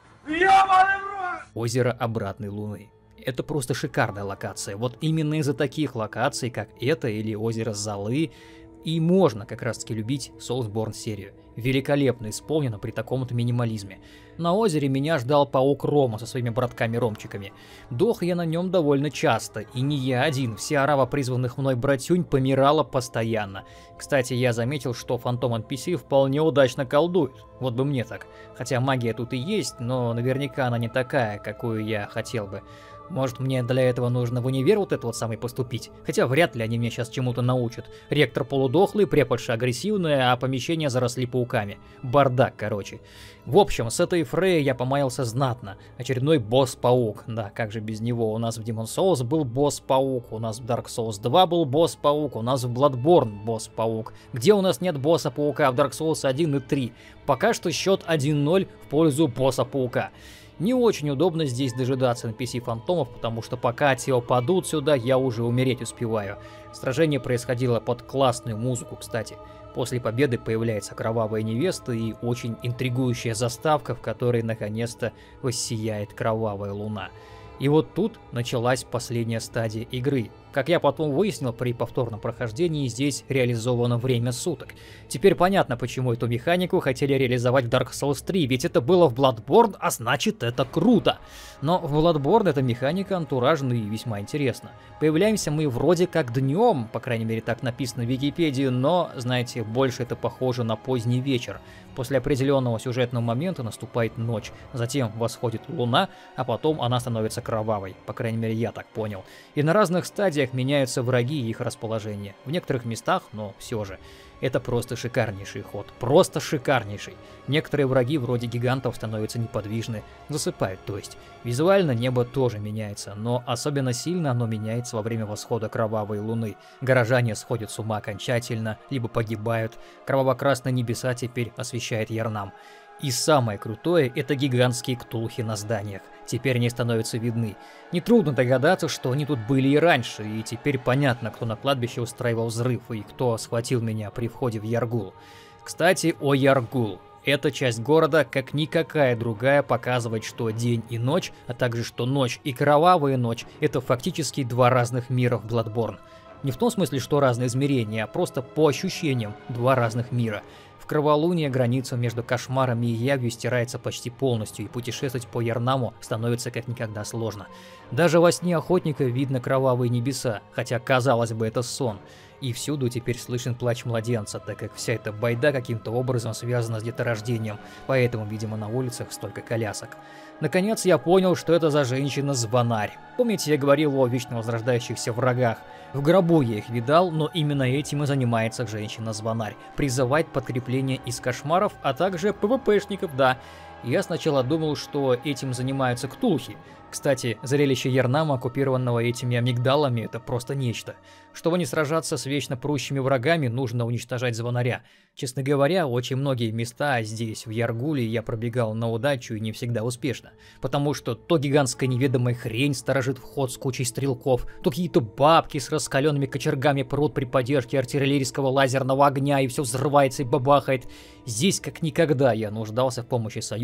Ёбаный в рот! Озеро Обратной Луны. Это просто шикарная локация. Вот именно из-за таких локаций, как это или озеро Золы, и можно как раз таки любить Soulsborne серию. Великолепно исполнено при таком-то минимализме. На озере меня ждал паук Рома со своими братками-ромчиками. Дох я на нем довольно часто, и не я один, вся орава призванных мной братюнь помирала постоянно. Кстати, я заметил, что фантом NPC вполне удачно колдует. Вот бы мне так. Хотя магия тут и есть, но наверняка она не такая, какую я хотел бы. Может, мне для этого нужно в универ вот это вот самый поступить? Хотя вряд ли они меня сейчас чему-то научат. Ректор полудохлый, преподша агрессивная, а помещения заросли пауками. Бардак, короче. В общем, с этой Фрей я помаялся знатно. Очередной босс-паук. Да, как же без него? У нас в Demon's Souls был босс-паук, у нас в Dark Souls 2 был босс-паук, у нас в Bloodborne босс-паук. Где у нас нет босса-паука в Dark Souls 1 и 3? Пока что счет 1-0 в пользу босса-паука. Не очень удобно здесь дожидаться NPC-фантомов, потому что пока те упадут сюда, я уже умереть успеваю. Сражение происходило под классную музыку, кстати. После победы появляется кровавая невеста и очень интригующая заставка, в которой наконец-то воссияет кровавая луна. И вот тут началась последняя стадия игры. Как я потом выяснил при повторном прохождении, здесь реализовано время суток. Теперь понятно, почему эту механику хотели реализовать в Dark Souls 3, ведь это было в Bloodborne, а значит это круто. Но в Bloodborne эта механика антуражна и весьма интересна. Появляемся мы вроде как днем, по крайней мере так написано в Википедии, но, знаете, больше это похоже на поздний вечер. После определенного сюжетного момента наступает ночь, затем восходит луна, а потом она становится кровавой, по крайней мере я так понял. И на разных стадиях меняются враги и их расположение. В некоторых местах, но все же. Это просто шикарнейший ход. Просто шикарнейший. Некоторые враги вроде гигантов становятся неподвижны, засыпают, то есть. Визуально небо тоже меняется, но особенно сильно оно меняется во время восхода кровавой луны. Горожане сходят с ума окончательно, либо погибают. Кроваво-красные небеса теперь освещает Ярнам. И самое крутое — это гигантские ктулхи на зданиях. Теперь они становятся видны. Нетрудно догадаться, что они тут были и раньше, и теперь понятно, кто на кладбище устраивал взрыв и кто схватил меня при входе в Яргул. Кстати, о Яргул. Эта часть города, как никакая другая, показывает, что день и ночь, а также что ночь и кровавая ночь — это фактически два разных мира в Bloodborne. Не в том смысле, что разные измерения, а просто по ощущениям два разных мира. В кроволуние граница между кошмарами и явью стирается почти полностью, и путешествовать по Ярнаму становится как никогда сложно. Даже во сне охотника видно кровавые небеса, хотя казалось бы это сон. И всюду теперь слышен плач младенца, так как вся эта байда каким-то образом связана с деторождением, поэтому, видимо, на улицах столько колясок. Наконец я понял, что это за женщина-звонарь. Помните, я говорил о вечно возрождающихся врагах? В гробу я их видал, но именно этим и занимается женщина-звонарь. Призывает подкрепление из кошмаров, а также ПВПшников, да. Я сначала думал, что этим занимаются ктулхи. Кстати, зрелище Ярнама, оккупированного этими амигдалами, это просто нечто. Чтобы не сражаться с вечно прущими врагами, нужно уничтожать звонаря. Честно говоря, очень многие места здесь, в Яргуле, я пробегал на удачу и не всегда успешно. Потому что то гигантская неведомая хрень сторожит вход с кучей стрелков, то какие-то бабки с раскаленными кочергами прут при поддержке артиллерийского лазерного огня, и все взрывается и бабахает. Здесь как никогда я нуждался в помощи союзников,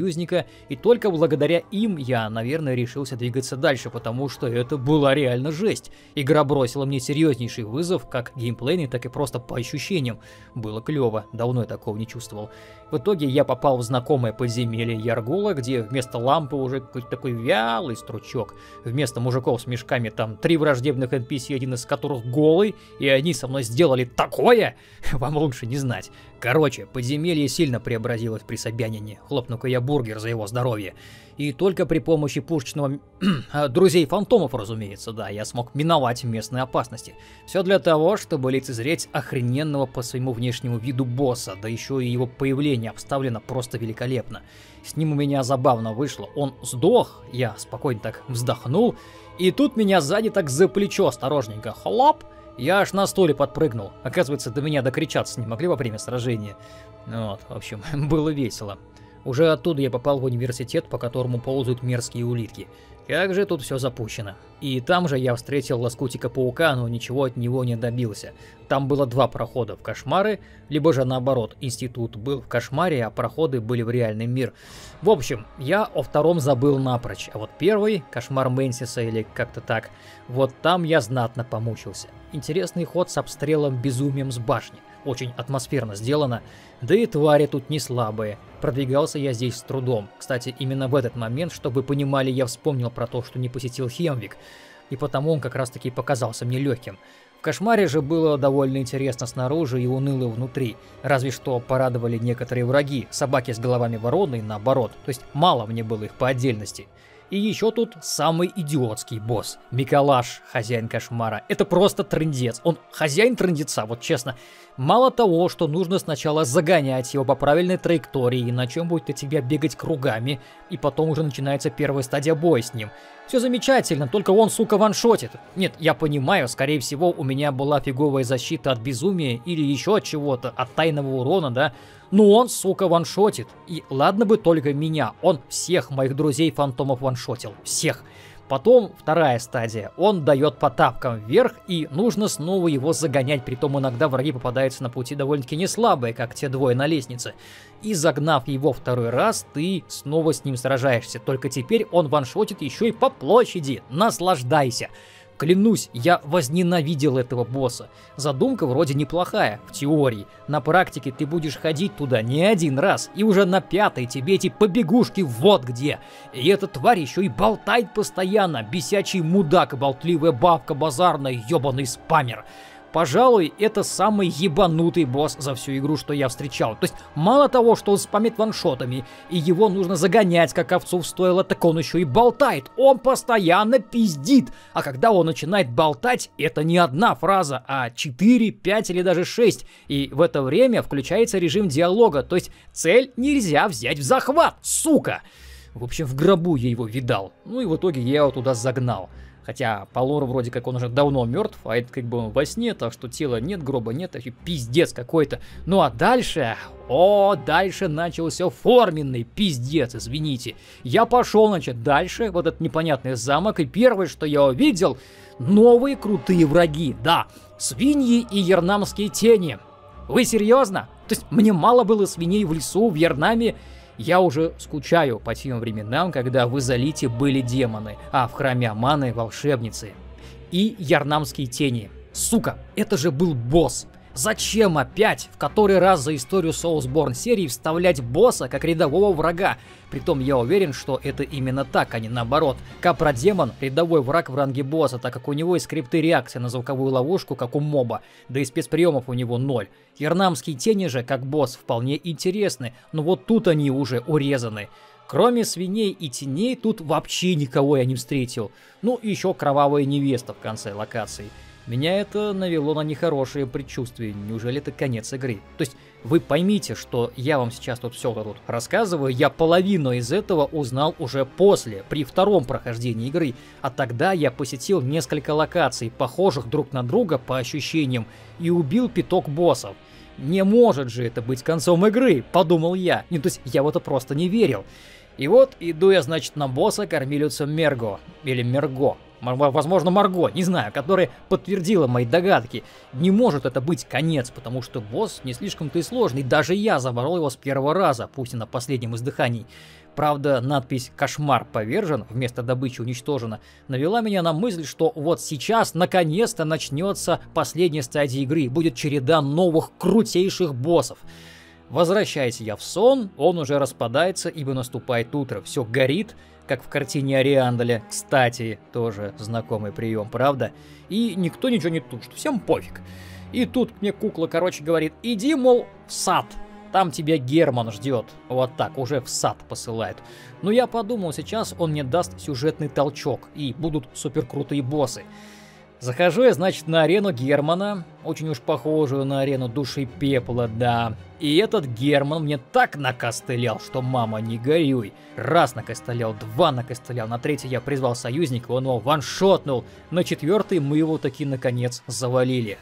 союзника, и только благодаря им я, наверное, решился двигаться дальше, потому что это была реально жесть. Игра бросила мне серьезнейший вызов, как геймплейный, так и просто по ощущениям. Было клево, давно я такого не чувствовал. В итоге я попал в знакомое подземелье Яргула, где вместо лампы уже какой-то такой вялый стручок. Вместо мужиков с мешками там 3 враждебных NPC, один из которых голый, и они со мной сделали такое, вам лучше не знать. Короче, подземелье сильно преобразилось при Собянине, хлопну-ка я бургер за его здоровье. И только при помощи пушечного... друзей-фантомов, разумеется, да, я смог миновать местные опасности. Все для того, чтобы лицезреть охрененного по своему внешнему виду босса, да еще и его появление обставлено просто великолепно. С ним у меня забавно вышло, он сдох, я спокойно так вздохнул, и тут меня сзади так за плечо осторожненько, хлоп, я аж на стуле подпрыгнул. Оказывается, до меня докричаться не могли во время сражения. Вот, в общем, было весело. Уже оттуда я попал в университет, по которому ползают мерзкие улитки. Как же тут все запущено. И там же я встретил Лоскутика-паука, но ничего от него не добился. Там было 2 прохода в кошмары, либо же наоборот, институт был в кошмаре, а проходы были в реальный мир. В общем, я о втором забыл напрочь, а вот первый, кошмар Мэнсиса или как-то так, вот там я знатно помучился. Интересный ход с обстрелом безумием с башни. Очень атмосферно сделано, да и твари тут не слабые. Продвигался я здесь с трудом. Кстати, именно в этот момент, чтобы вы понимали, я вспомнил про то, что не посетил Хемвик, и потому он как раз таки показался мне легким. В кошмаре же было довольно интересно снаружи и уныло внутри, разве что порадовали некоторые враги, собаки с головами вороны и наоборот, то есть мало мне было их по отдельности. И еще тут самый идиотский босс. Миколаш, хозяин кошмара. Это просто трындец. Он хозяин трындеца, вот честно. Мало того, что нужно сначала загонять его по правильной траектории, иначе он будет от тебя бегать кругами, и потом уже начинается первая стадия боя с ним. Все замечательно, только он, сука, ваншотит. Нет, я понимаю, скорее всего, у меня была фиговая защита от безумия или еще от чего-то, от тайного урона, да? Но он, сука, ваншотит. И ладно бы только меня, он всех моих друзей-фантомов ваншотил. Всех. Потом вторая стадия. Он дает по тапкам вверх, и нужно снова его загонять, притом иногда враги попадаются на пути довольно-таки не слабые, как те двое на лестнице. И загнав его второй раз, ты снова с ним сражаешься. Только теперь он ваншотит еще и по площади. Наслаждайся. Клянусь, я возненавидел этого босса. Задумка вроде неплохая, в теории. На практике ты будешь ходить туда не один раз, и уже на 5-й тебе эти побегушки вот где. И эта тварь еще и болтает постоянно, бесячий мудак, болтливая бабка базарная, ебаный спамер. Пожалуй, это самый ебанутый босс за всю игру, что я встречал. То есть, мало того, что он спамит ваншотами, и его нужно загонять, как овцу в стойло, так он еще и болтает. Он постоянно пиздит. А когда он начинает болтать, это не одна фраза, а 4, 5 или даже 6. И в это время включается режим диалога, то есть цель нельзя взять в захват, сука. В общем, в гробу я его видал. Ну и в итоге я его туда загнал. Хотя по лору вроде как он уже давно мертв, а это как бы он во сне, так что тела нет, гроба нет, вообще пиздец какой-то. Ну а дальше, дальше начался форменный пиздец, извините. Я пошел, значит, дальше, вот этот непонятный замок, и первое, что я увидел, новые крутые враги, да, свиньи и ярнамские тени. Вы серьезно? То есть мне мало было свиней в лесу, в Ярнаме? Я уже скучаю по тем временам, когда в Изолите были демоны, а в храме Аманы волшебницы. И ярнамские тени. Сука, это же был босс. Зачем опять в который раз за историю Soulsborne серии вставлять босса как рядового врага? Притом я уверен, что это именно так, а не наоборот. Капродемон — рядовой враг в ранге босса, так как у него есть скрипты реакции на звуковую ловушку, как у моба, да и спецприемов у него 0. Ярнамские тени же, как босс, вполне интересны, но вот тут они уже урезаны. Кроме свиней и теней, тут вообще никого я не встретил. Ну и еще кровавая невеста в конце локации. Меня это навело на нехорошие предчувствия. Неужели это конец игры? То есть вы поймите, что я вам сейчас тут все тут рассказываю, я половину из этого узнал уже после, при втором прохождении игры. А тогда я посетил несколько локаций, похожих друг на друга по ощущениям, и убил 5 боссов. Не может же это быть концом игры, подумал я. То есть я в это просто не верил. И вот иду я, значит, на босса кормилицу Мерго, или Мерго. Возможно, Марго, не знаю, которая подтвердила мои догадки. Не может это быть конец, потому что босс не слишком-то и сложный. Даже я заборол его с первого раза, пусть и на последнем издыхании. Правда, надпись «Кошмар повержен» вместо «Добыча уничтожена» навела меня на мысль, что вот сейчас наконец-то начнется последняя стадия игры, будет череда новых крутейших боссов. Возвращаясь я в сон, он уже распадается, ибо наступает утро, все горит, как в картине Арианделя, кстати, тоже знакомый прием, правда? И никто ничего не тушит, всем пофиг. И тут мне кукла, короче, говорит: иди, мол, в сад, там тебя Герман ждет. Вот так, уже в сад посылает. Но я подумал, сейчас он мне даст сюжетный толчок, и будут суперкрутые боссы. Захожу я, значит, на арену Германа, очень уж похожую на арену Души Пепла, да. И этот Герман мне так накостылял, что мама не горюй. Раз накостылял, два накостылял, на третий я призвал союзника, он его ваншотнул, на четвертый мы его таки наконец завалили.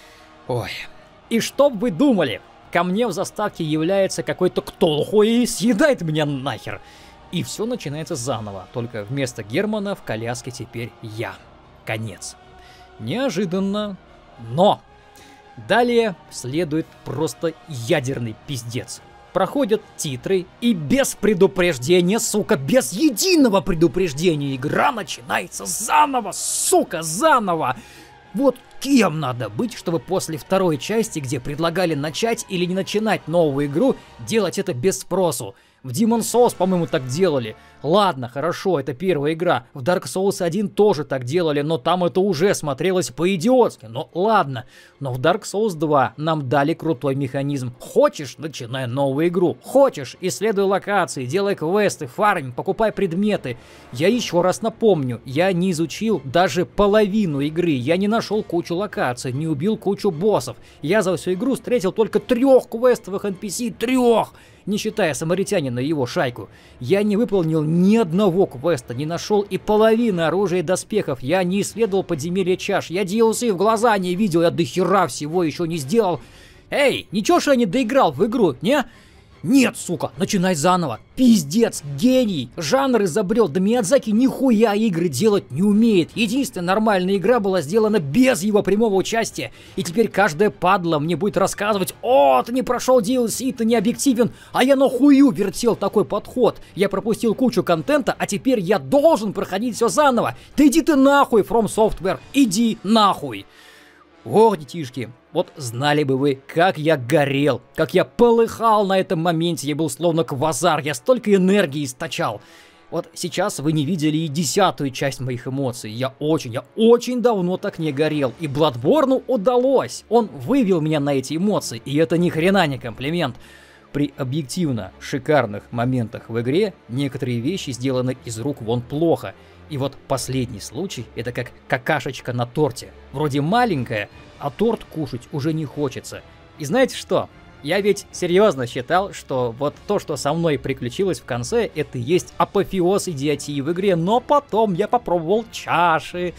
Ой, и что б вы думали, ко мне в заставке является какой-то Ктулху и съедает меня нахер. И все начинается заново, только вместо Германа в коляске теперь я. Конец. Неожиданно, но далее следует просто ядерный пиздец. Проходят титры, и без предупреждения, сука, без единого предупреждения игра начинается заново, сука, заново. Вот кем надо быть, чтобы после второй части, где предлагали начать или не начинать новую игру, делать это без спросу? В Demon's Souls, по-моему, так делали. Ладно, хорошо, это первая игра. В Dark Souls 1 тоже так делали, но там это уже смотрелось по-идиотски. Но ладно. Но в Dark Souls 2 нам дали крутой механизм. Хочешь, начинай новую игру. Хочешь, исследуй локации, делай квесты, фарминг, покупай предметы. Я еще раз напомню, я не изучил даже половину игры. Я не нашел кучу локаций, не убил кучу боссов. Я за всю игру встретил только 3 квестовых NPC, 3! Не считая самаритянина и его шайку. Я не выполнил ни одного квеста, не нашел и половины оружия и доспехов. Я не исследовал подземелье чаш. Я DLC в глаза не видел, я дохера всего еще не сделал. Эй, ничего, что я не доиграл в игру, не? Нет, сука, начинай заново. Пиздец, гений. Жанр изобрел. Да Миядзаки нихуя игры делать не умеет. Единственная нормальная игра была сделана без его прямого участия. И теперь каждая падла мне будет рассказывать: о, ты не прошел DLC, ты не объективен. А я нахую вертел такой подход. Я пропустил кучу контента, а теперь я должен проходить все заново. Да иди ты нахуй, From Software. Иди нахуй. Ох, детишки, вот знали бы вы, как я горел, как я полыхал на этом моменте, я был словно квазар, я столько энергии источал. Вот сейчас вы не видели и 10-ю часть моих эмоций, я очень давно так не горел, и Bloodborne удалось, он вывел меня на эти эмоции, и это ни хрена не комплимент. При объективно шикарных моментах в игре некоторые вещи сделаны из рук вон плохо. И вот последний случай — это как какашечка на торте. Вроде маленькая, а торт кушать уже не хочется. И знаете что? Я ведь серьезно считал, что вот то, что со мной приключилось в конце, это и есть апофеоз идиотии в игре. Но потом я попробовал чаши.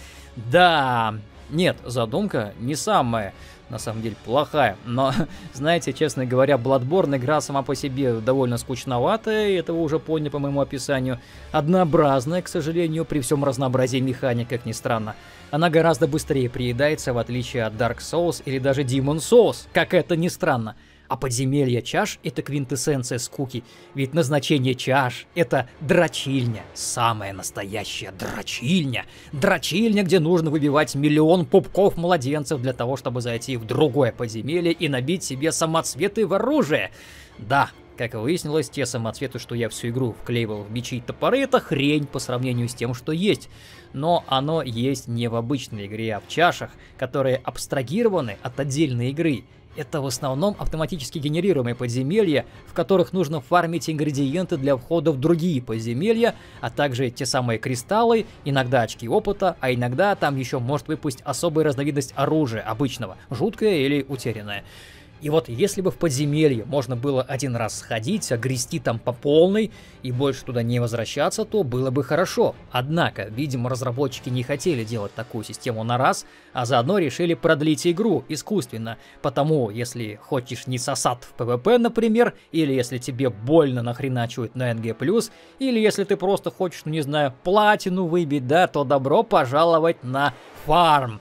Да, нет, задумка не самая, на самом деле, плохая. Но, знаете, честно говоря, Bloodborne игра сама по себе довольно скучноватая, это вы уже поняли по моему описанию. Однообразная, к сожалению, при всем разнообразии механик, как ни странно. Она гораздо быстрее приедается, в отличие от Dark Souls или даже Demon's Souls, как это ни странно. А подземелье чаш — это квинтэссенция скуки, ведь назначение чаш — это дрочильня, самая настоящая дрочильня. Дрочильня, где нужно выбивать миллион пупков младенцев для того, чтобы зайти в другое подземелье и набить себе самоцветы в оружие. Да, как выяснилось, те самоцветы, что я всю игру вклеивал в мечи и топоры, это хрень по сравнению с тем, что есть. Но оно есть не в обычной игре, а в чашах, которые абстрагированы от отдельной игры. Это в основном автоматически генерируемые подземелья, в которых нужно фармить ингредиенты для входа в другие подземелья, а также те самые кристаллы, иногда очки опыта, а иногда там еще может выпасть особая разновидность оружия обычного, жуткое или утерянное. И вот если бы в подземелье можно было один раз сходить, огрести там по полной и больше туда не возвращаться, то было бы хорошо. Однако, видимо, разработчики не хотели делать такую систему на раз, а заодно решили продлить игру искусственно. Потому, если хочешь не сосать в PvP, например, или если тебе больно нахреначивать на NG+, или если ты просто хочешь, ну не знаю, платину выбить, да, то добро пожаловать на фарм.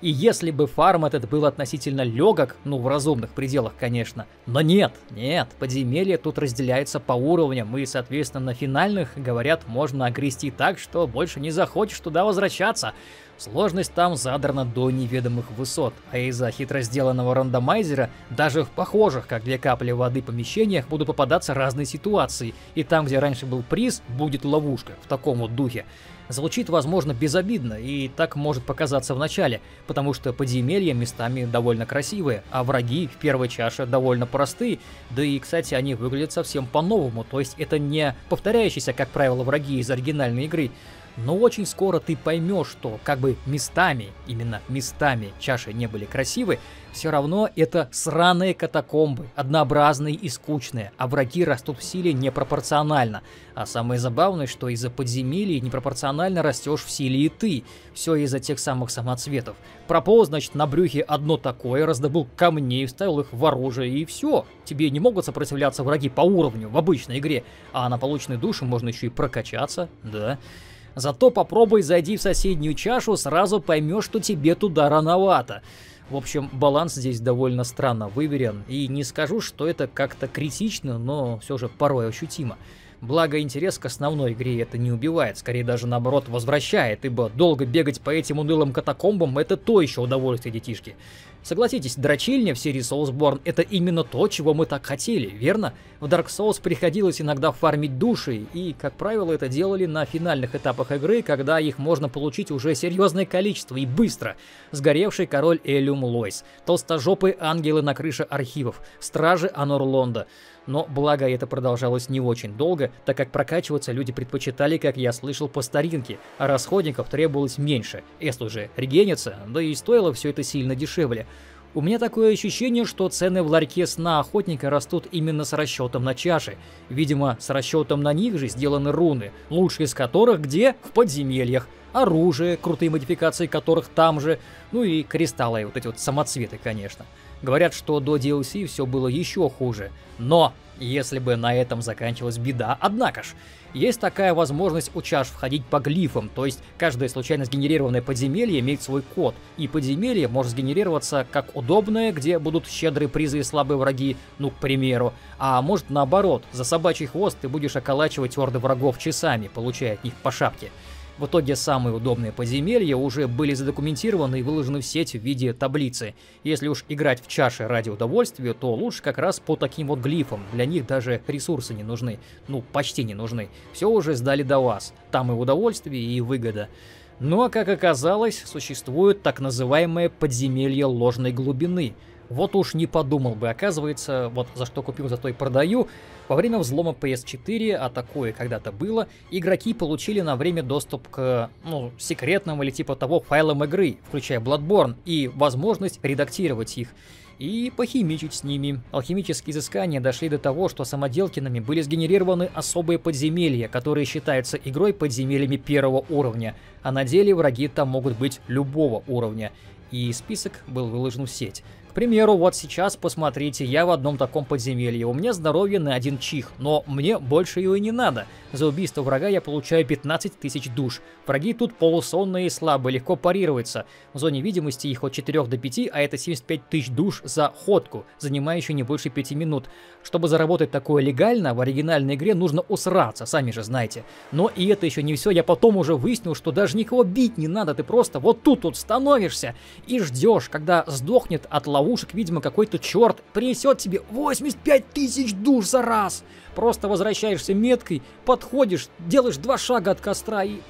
И если бы фарм этот был относительно легок, ну в разумных пределах, конечно, но нет, подземелье тут разделяется по уровням, и, соответственно, на финальных, говорят, можно огрести так, что больше не захочешь туда возвращаться. Сложность там задрана до неведомых высот, а из-за хитро сделанного рандомайзера даже в похожих, как две капли воды, помещениях будут попадаться разные ситуации, и там, где раньше был приз, будет ловушка, в таком вот духе. Звучит, возможно, безобидно, и так может показаться в начале, потому что подземелья местами довольно красивые, а враги в первой чаше довольно простые, да и, кстати, они выглядят совсем по-новому, то есть это не повторяющиеся, как правило, враги из оригинальной игры. Но очень скоро ты поймешь, что как бы местами, именно местами чаши не были красивы, все равно это сраные катакомбы, однообразные и скучные, а враги растут в силе непропорционально. А самое забавное, что из-за подземелий непропорционально растешь в силе и ты. Все из-за тех самых самоцветов. Прополз, значит, на брюхе одно такое, раздобыл камней, вставил их в оружие, и все. Тебе не могут сопротивляться враги по уровню в обычной игре, а на полученной душе можно еще и прокачаться, да. Зато попробуй зайди в соседнюю чашу, сразу поймешь, что тебе туда рановато. В общем, баланс здесь довольно странно выверен, и не скажу, что это как-то критично, но все же порой ощутимо. Благо, интерес к основной игре это не убивает, скорее даже наоборот возвращает, ибо долго бегать по этим унылым катакомбам — это то еще удовольствие, детишки. Согласитесь, дрочильня в серии Soulsborne — это именно то, чего мы так хотели, верно? В Dark Souls приходилось иногда фармить души, и, как правило, это делали на финальных этапах игры, когда их можно получить уже серьезное количество и быстро. Сгоревший король Элиум Лойс, толстожопые ангелы на крыше архивов, стражи Анор-Лонда. Но благо это продолжалось не очень долго, так как прокачиваться люди предпочитали, как я слышал, по старинке, а расходников требовалось меньше, если уже регениться, да и стоило все это сильно дешевле. У меня такое ощущение, что цены в ларьке сна охотника растут именно с расчетом на чаши. Видимо, с расчетом на них же сделаны руны, лучшие из которых где? В подземельях. Оружие, крутые модификации которых там же, ну и кристаллы, вот эти вот самоцветы, конечно. Говорят, что до DLC все было еще хуже. Но, если бы на этом заканчивалась беда, однако ж, есть такая возможность у чаш входить по глифам, то есть каждое случайно сгенерированное подземелье имеет свой код, и подземелье может сгенерироваться как удобное, где будут щедрые призы и слабые враги, ну, к примеру, а может наоборот, за собачий хвост ты будешь околачивать орды врагов часами, получая от них по шапке. В итоге самые удобные подземелья уже были задокументированы и выложены в сеть в виде таблицы. Если уж играть в чаши ради удовольствия, то лучше как раз по таким вот глифам. Для них даже ресурсы не нужны. Ну, почти не нужны. Все уже сдали до вас. Там и удовольствие, и выгода. Ну а как оказалось, существует так называемое подземелье ложной глубины. Вот уж не подумал бы, оказывается, вот за что купил, за то и продаю. Во время взлома PS4, а такое когда-то было, игроки получили на время доступ к, ну, секретным или типа того файлам игры, включая Bloodborne, и возможность редактировать их и похимичить с ними. Алхимические изыскания дошли до того, что самоделкинами были сгенерированы особые подземелья, которые считаются игрой подземельями первого уровня, а на деле враги там могут быть любого уровня. И список был выложен в сеть. К примеру, вот сейчас, посмотрите, я в одном таком подземелье, у меня здоровье на 1 чих, но мне больше его и не надо. За убийство врага я получаю 15 тысяч душ. Враги тут полусонные и слабые, легко парируются. В зоне видимости их от 4 до 5, а это 75 тысяч душ за ходку, занимающую не больше 5 минут. Чтобы заработать такое легально, в оригинальной игре нужно усраться, сами же знаете. Но и это еще не все, я потом уже выяснил, что даже никого бить не надо, ты просто вот тут вот становишься и ждешь, когда сдохнет от ловушек, видимо, какой-то черт принесет тебе 85 тысяч душ за раз. Просто возвращаешься меткой, подходишь, делаешь 2 шага от костра и...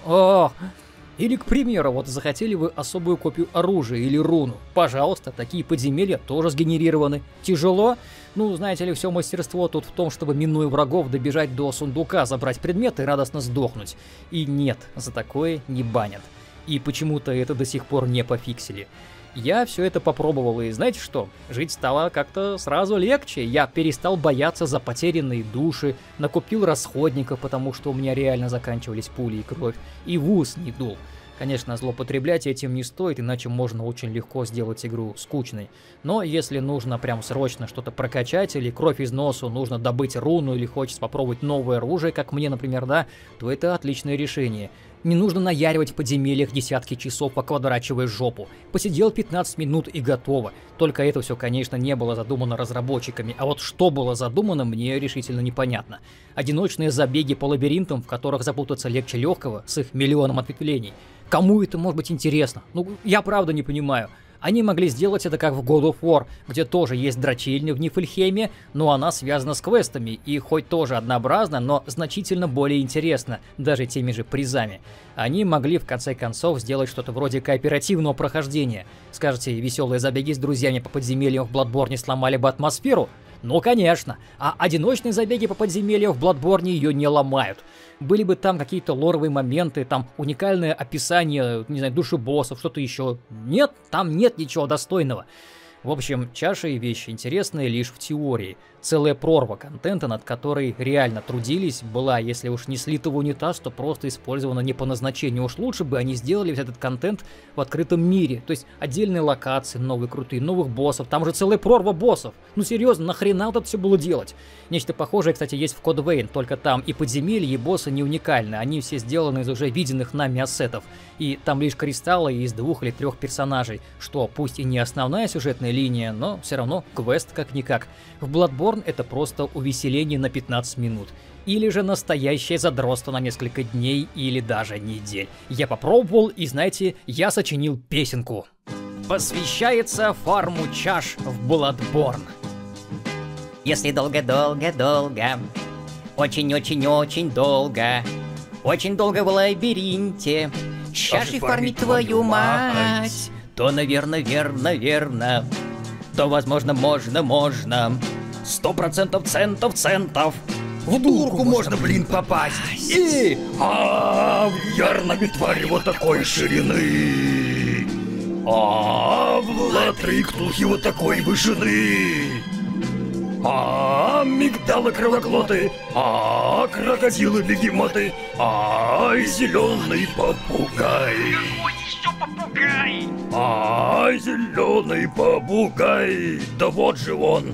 Или, к примеру, вот захотели вы особую копию оружия или руну. Пожалуйста, такие подземелья тоже сгенерированы. Тяжело? Ну, знаете ли, все мастерство тут в том, чтобы, минуя врагов, добежать до сундука, забрать предметы и радостно сдохнуть. И нет, за такое не банят. И почему-то это до сих пор не пофиксили. Я все это попробовал, и знаете что? Жить стало как-то сразу легче. Я перестал бояться за потерянные души, накупил расходников, потому что у меня реально заканчивались пули и кровь, и в ус не дул. Конечно, злоупотреблять этим не стоит, иначе можно очень легко сделать игру скучной. Но если нужно прям срочно что-то прокачать, или кровь из носу, нужно добыть руну, или хочется попробовать новое оружие, как мне, например, да, то это отличное решение. Не нужно наяривать в подземельях десятки часов, оквадрачивая жопу. Посидел 15 минут и готово. Только это все, конечно, не было задумано разработчиками, а вот что было задумано, мне решительно непонятно. Одиночные забеги по лабиринтам, в которых запутаться легче легкого, с их миллионом ответвлений. Кому это может быть интересно? Ну, я правда не понимаю. Они могли сделать это как в God of War, где тоже есть дрочильня в Нифльхейме, но она связана с квестами, и хоть тоже однообразно, но значительно более интересно, даже теми же призами. Они могли в конце концов сделать что-то вроде кооперативного прохождения. Скажете, веселые забеги с друзьями по подземельям в Bloodborne сломали бы атмосферу? Ну, конечно. А одиночные забеги по подземельям в Bloodborne ее не ломают. Были бы там какие-то лоровые моменты, там уникальное описание, не знаю, души боссов, что-то еще. Нет, там нет ничего достойного. В общем, чаша и вещи интересные лишь в теории. Целая прорва контента, над которой реально трудились, была, если уж не слита в унитаз, то просто использована не по назначению. Уж лучше бы они сделали весь этот контент в открытом мире. То есть отдельные локации, новые крутые, новых боссов. Там же целая прорва боссов. Ну серьезно, нахрена вот это все было делать? Нечто похожее, кстати, есть в Code Vein, только там и подземелья, и боссы не уникальны. Они все сделаны из уже виденных нами ассетов. И там лишь кристаллы из 2 или 3 персонажей, что пусть и не основная сюжетная линия, но все равно квест как-никак. В Bloodborne это просто увеселение на 15 минут. Или же настоящее задротство на несколько дней или даже недель. Я попробовал и, знаете, я сочинил песенку. Посвящается фарму чаш в Bloodborne. Если долго-долго-долго, очень-очень-очень долго, очень долго в лабиринте, чаши фармить твою мать, то, наверное, верно, то, возможно, можно. 100% центов. В дурку можно, блин, попасть. И... в ярной твари вот такой ширины. В латри ктулхи вот такой вышины. Мигдалы кровоглоты. Крокодилы бегемоты. Зеленый попугай. Зеленый попугай. Да вот же он.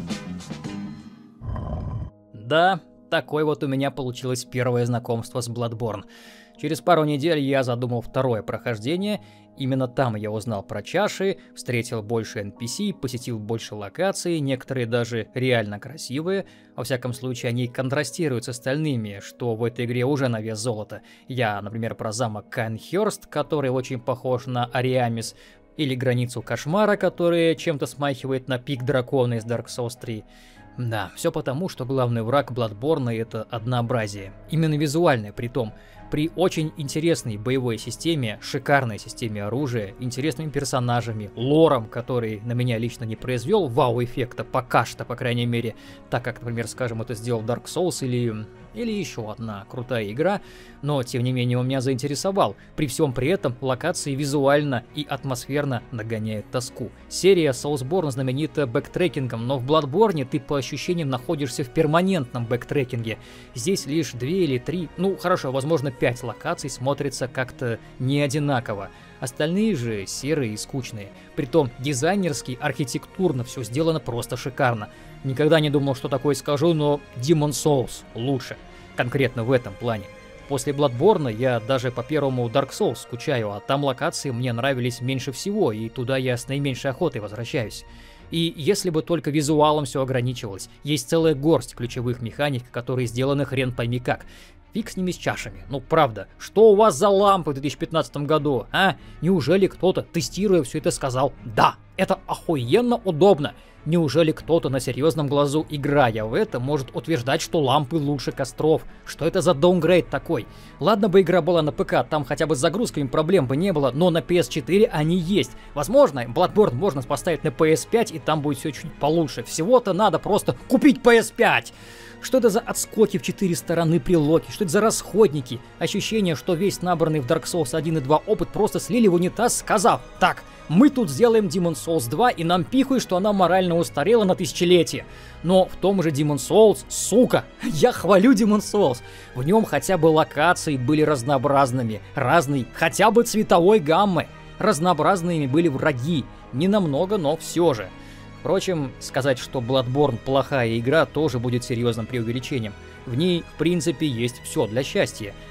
Да, такое вот у меня получилось первое знакомство с Bloodborne. Через пару недель я задумал второе прохождение. Именно там я узнал про чаши, встретил больше NPC, посетил больше локаций, некоторые даже реально красивые. Во всяком случае, они контрастируют с остальными, что в этой игре уже на вес золота. Я, например, про замок Кайнхёрст, который очень похож на Ариамис, или границу кошмара, которая чем-то смахивает на пик дракона из Dark Souls 3. Да, все потому, что главный враг Bloodborne — это однообразие. Именно визуальное, притом. При очень интересной боевой системе, шикарной системе оружия, интересными персонажами, лором, который на меня лично не произвел вау-эффекта, пока что, по крайней мере, так как, например, скажем, это сделал Dark Souls или еще одна крутая игра, но, тем не менее, он меня заинтересовал. При всем при этом локации визуально и атмосферно нагоняют тоску. Серия Soulsborne знаменита бэктрекингом, но в Bloodborne ты по ощущениям находишься в перманентном бэктрекинге. Здесь лишь 2 или 3, ну хорошо, возможно 5 локаций смотрятся как-то не одинаково. Остальные же серые и скучные. Притом дизайнерски, архитектурно все сделано просто шикарно. Никогда не думал, что такое скажу, но Demon's Souls лучше. Конкретно в этом плане. После Bloodborne я даже по первому Dark Souls скучаю, а там локации мне нравились меньше всего, и туда я с наименьшей охотой возвращаюсь. И если бы только визуалом все ограничивалось, есть целая горсть ключевых механик, которые сделаны хрен пойми как. Фиг с ними с чашами. Ну правда, что у вас за лампы в 2015 году, а? Неужели кто-то, тестируя все это, сказал: да, это охуенно удобно? Неужели кто-то на серьезном глазу, играя в это, может утверждать, что лампы лучше костров? Что это за даунгрейд такой? Ладно бы игра была на ПК, там хотя бы с загрузками проблем бы не было, но на PS4 они есть. Возможно, Bloodborne можно поставить на PS5, и там будет все чуть получше. Всего-то надо просто купить PS5! Что это за отскоки в 4 стороны при локе? Что это за расходники? Ощущение, что весь набранный в Dark Souls 1 и 2 опыт просто слили в унитаз, сказав: так, мы тут сделаем Demon's Souls 2, и нам пихают, что она морально устарела на тысячелетие. Но в том же Demon's Souls, сука, я хвалю Demon's Souls. В нем хотя бы локации были разнообразными, разной, хотя бы цветовой гаммы. Разнообразными были враги, не намного, но все же. Впрочем, сказать, что Bloodborne плохая игра, тоже будет серьезным преувеличением. В ней, в принципе, есть все для счастья.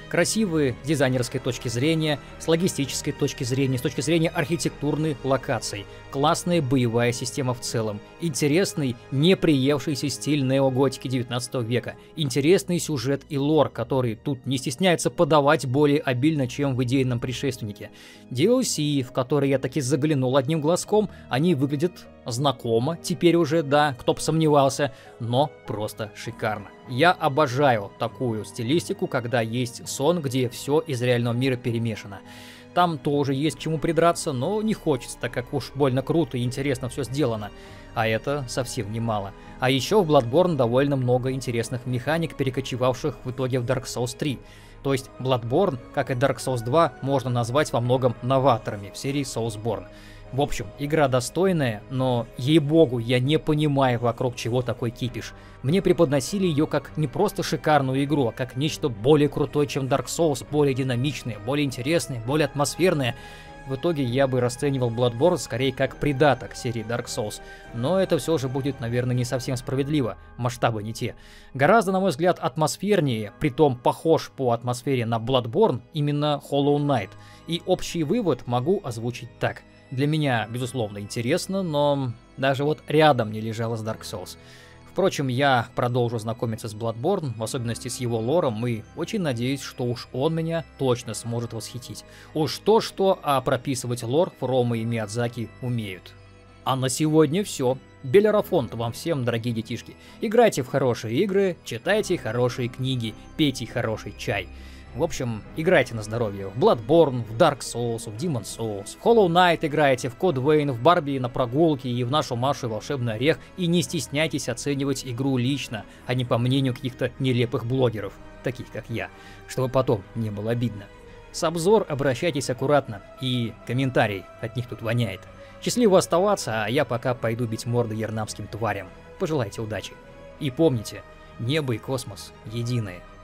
Красивые с дизайнерской точки зрения, с логистической точки зрения, с точки зрения архитектурной локаций. Классная боевая система в целом. Интересный, не приевшийся стиль неоготики 19 века. Интересный сюжет и лор, который тут не стесняется подавать более обильно, чем в идейном предшественнике. DLC, в которые я таки заглянул одним глазком, они выглядят знакомо, теперь уже, да, кто бы сомневался, но просто шикарно. Я обожаю такую стилистику, когда есть сон, где все из реального мира перемешано. Там тоже есть к чему придраться, но не хочется, так как уж больно круто и интересно все сделано. А это совсем немало. А еще в Bloodborne довольно много интересных механик, перекочевавших в итоге в Dark Souls 3. То есть Bloodborne, как и Dark Souls 2, можно назвать во многом новаторами в серии Soulsborne. В общем, игра достойная, но, ей-богу, я не понимаю, вокруг чего такой кипиш. Мне преподносили ее как не просто шикарную игру, а как нечто более крутое, чем Dark Souls, более динамичное, более интересное, более атмосферное. В итоге я бы расценивал Bloodborne скорее как придаток серии Dark Souls. Но это все же будет, наверное, не совсем справедливо, масштабы не те. Гораздо, на мой взгляд, атмосфернее, притом похож по атмосфере на Bloodborne, именно Hollow Knight. И общий вывод могу озвучить так. Для меня, безусловно, интересно, но даже вот рядом не лежало с Dark Souls. Впрочем, я продолжу знакомиться с Bloodborne, в особенности с его лором, и очень надеюсь, что уж он меня точно сможет восхитить. Уж то-что, а прописывать лор Фрома и Миядзаки умеют. А на сегодня все. Белерафонт вам всем, дорогие детишки. Играйте в хорошие игры, читайте хорошие книги, пейте хороший чай. В общем, играйте на здоровье. В Bloodborne, в Dark Souls, в Demon Souls, в Hollow Knight играйте, в Code Vein, в Барби на прогулке и в нашу Машу волшебный орех. И не стесняйтесь оценивать игру лично, а не по мнению каких-то нелепых блогеров, таких как я, чтобы потом не было обидно. С обзор обращайтесь аккуратно, и комментарий, от них тут воняет. Счастливо оставаться, а я пока пойду бить морды ярнамским тварям. Пожелайте удачи. И помните, небо и космос единые.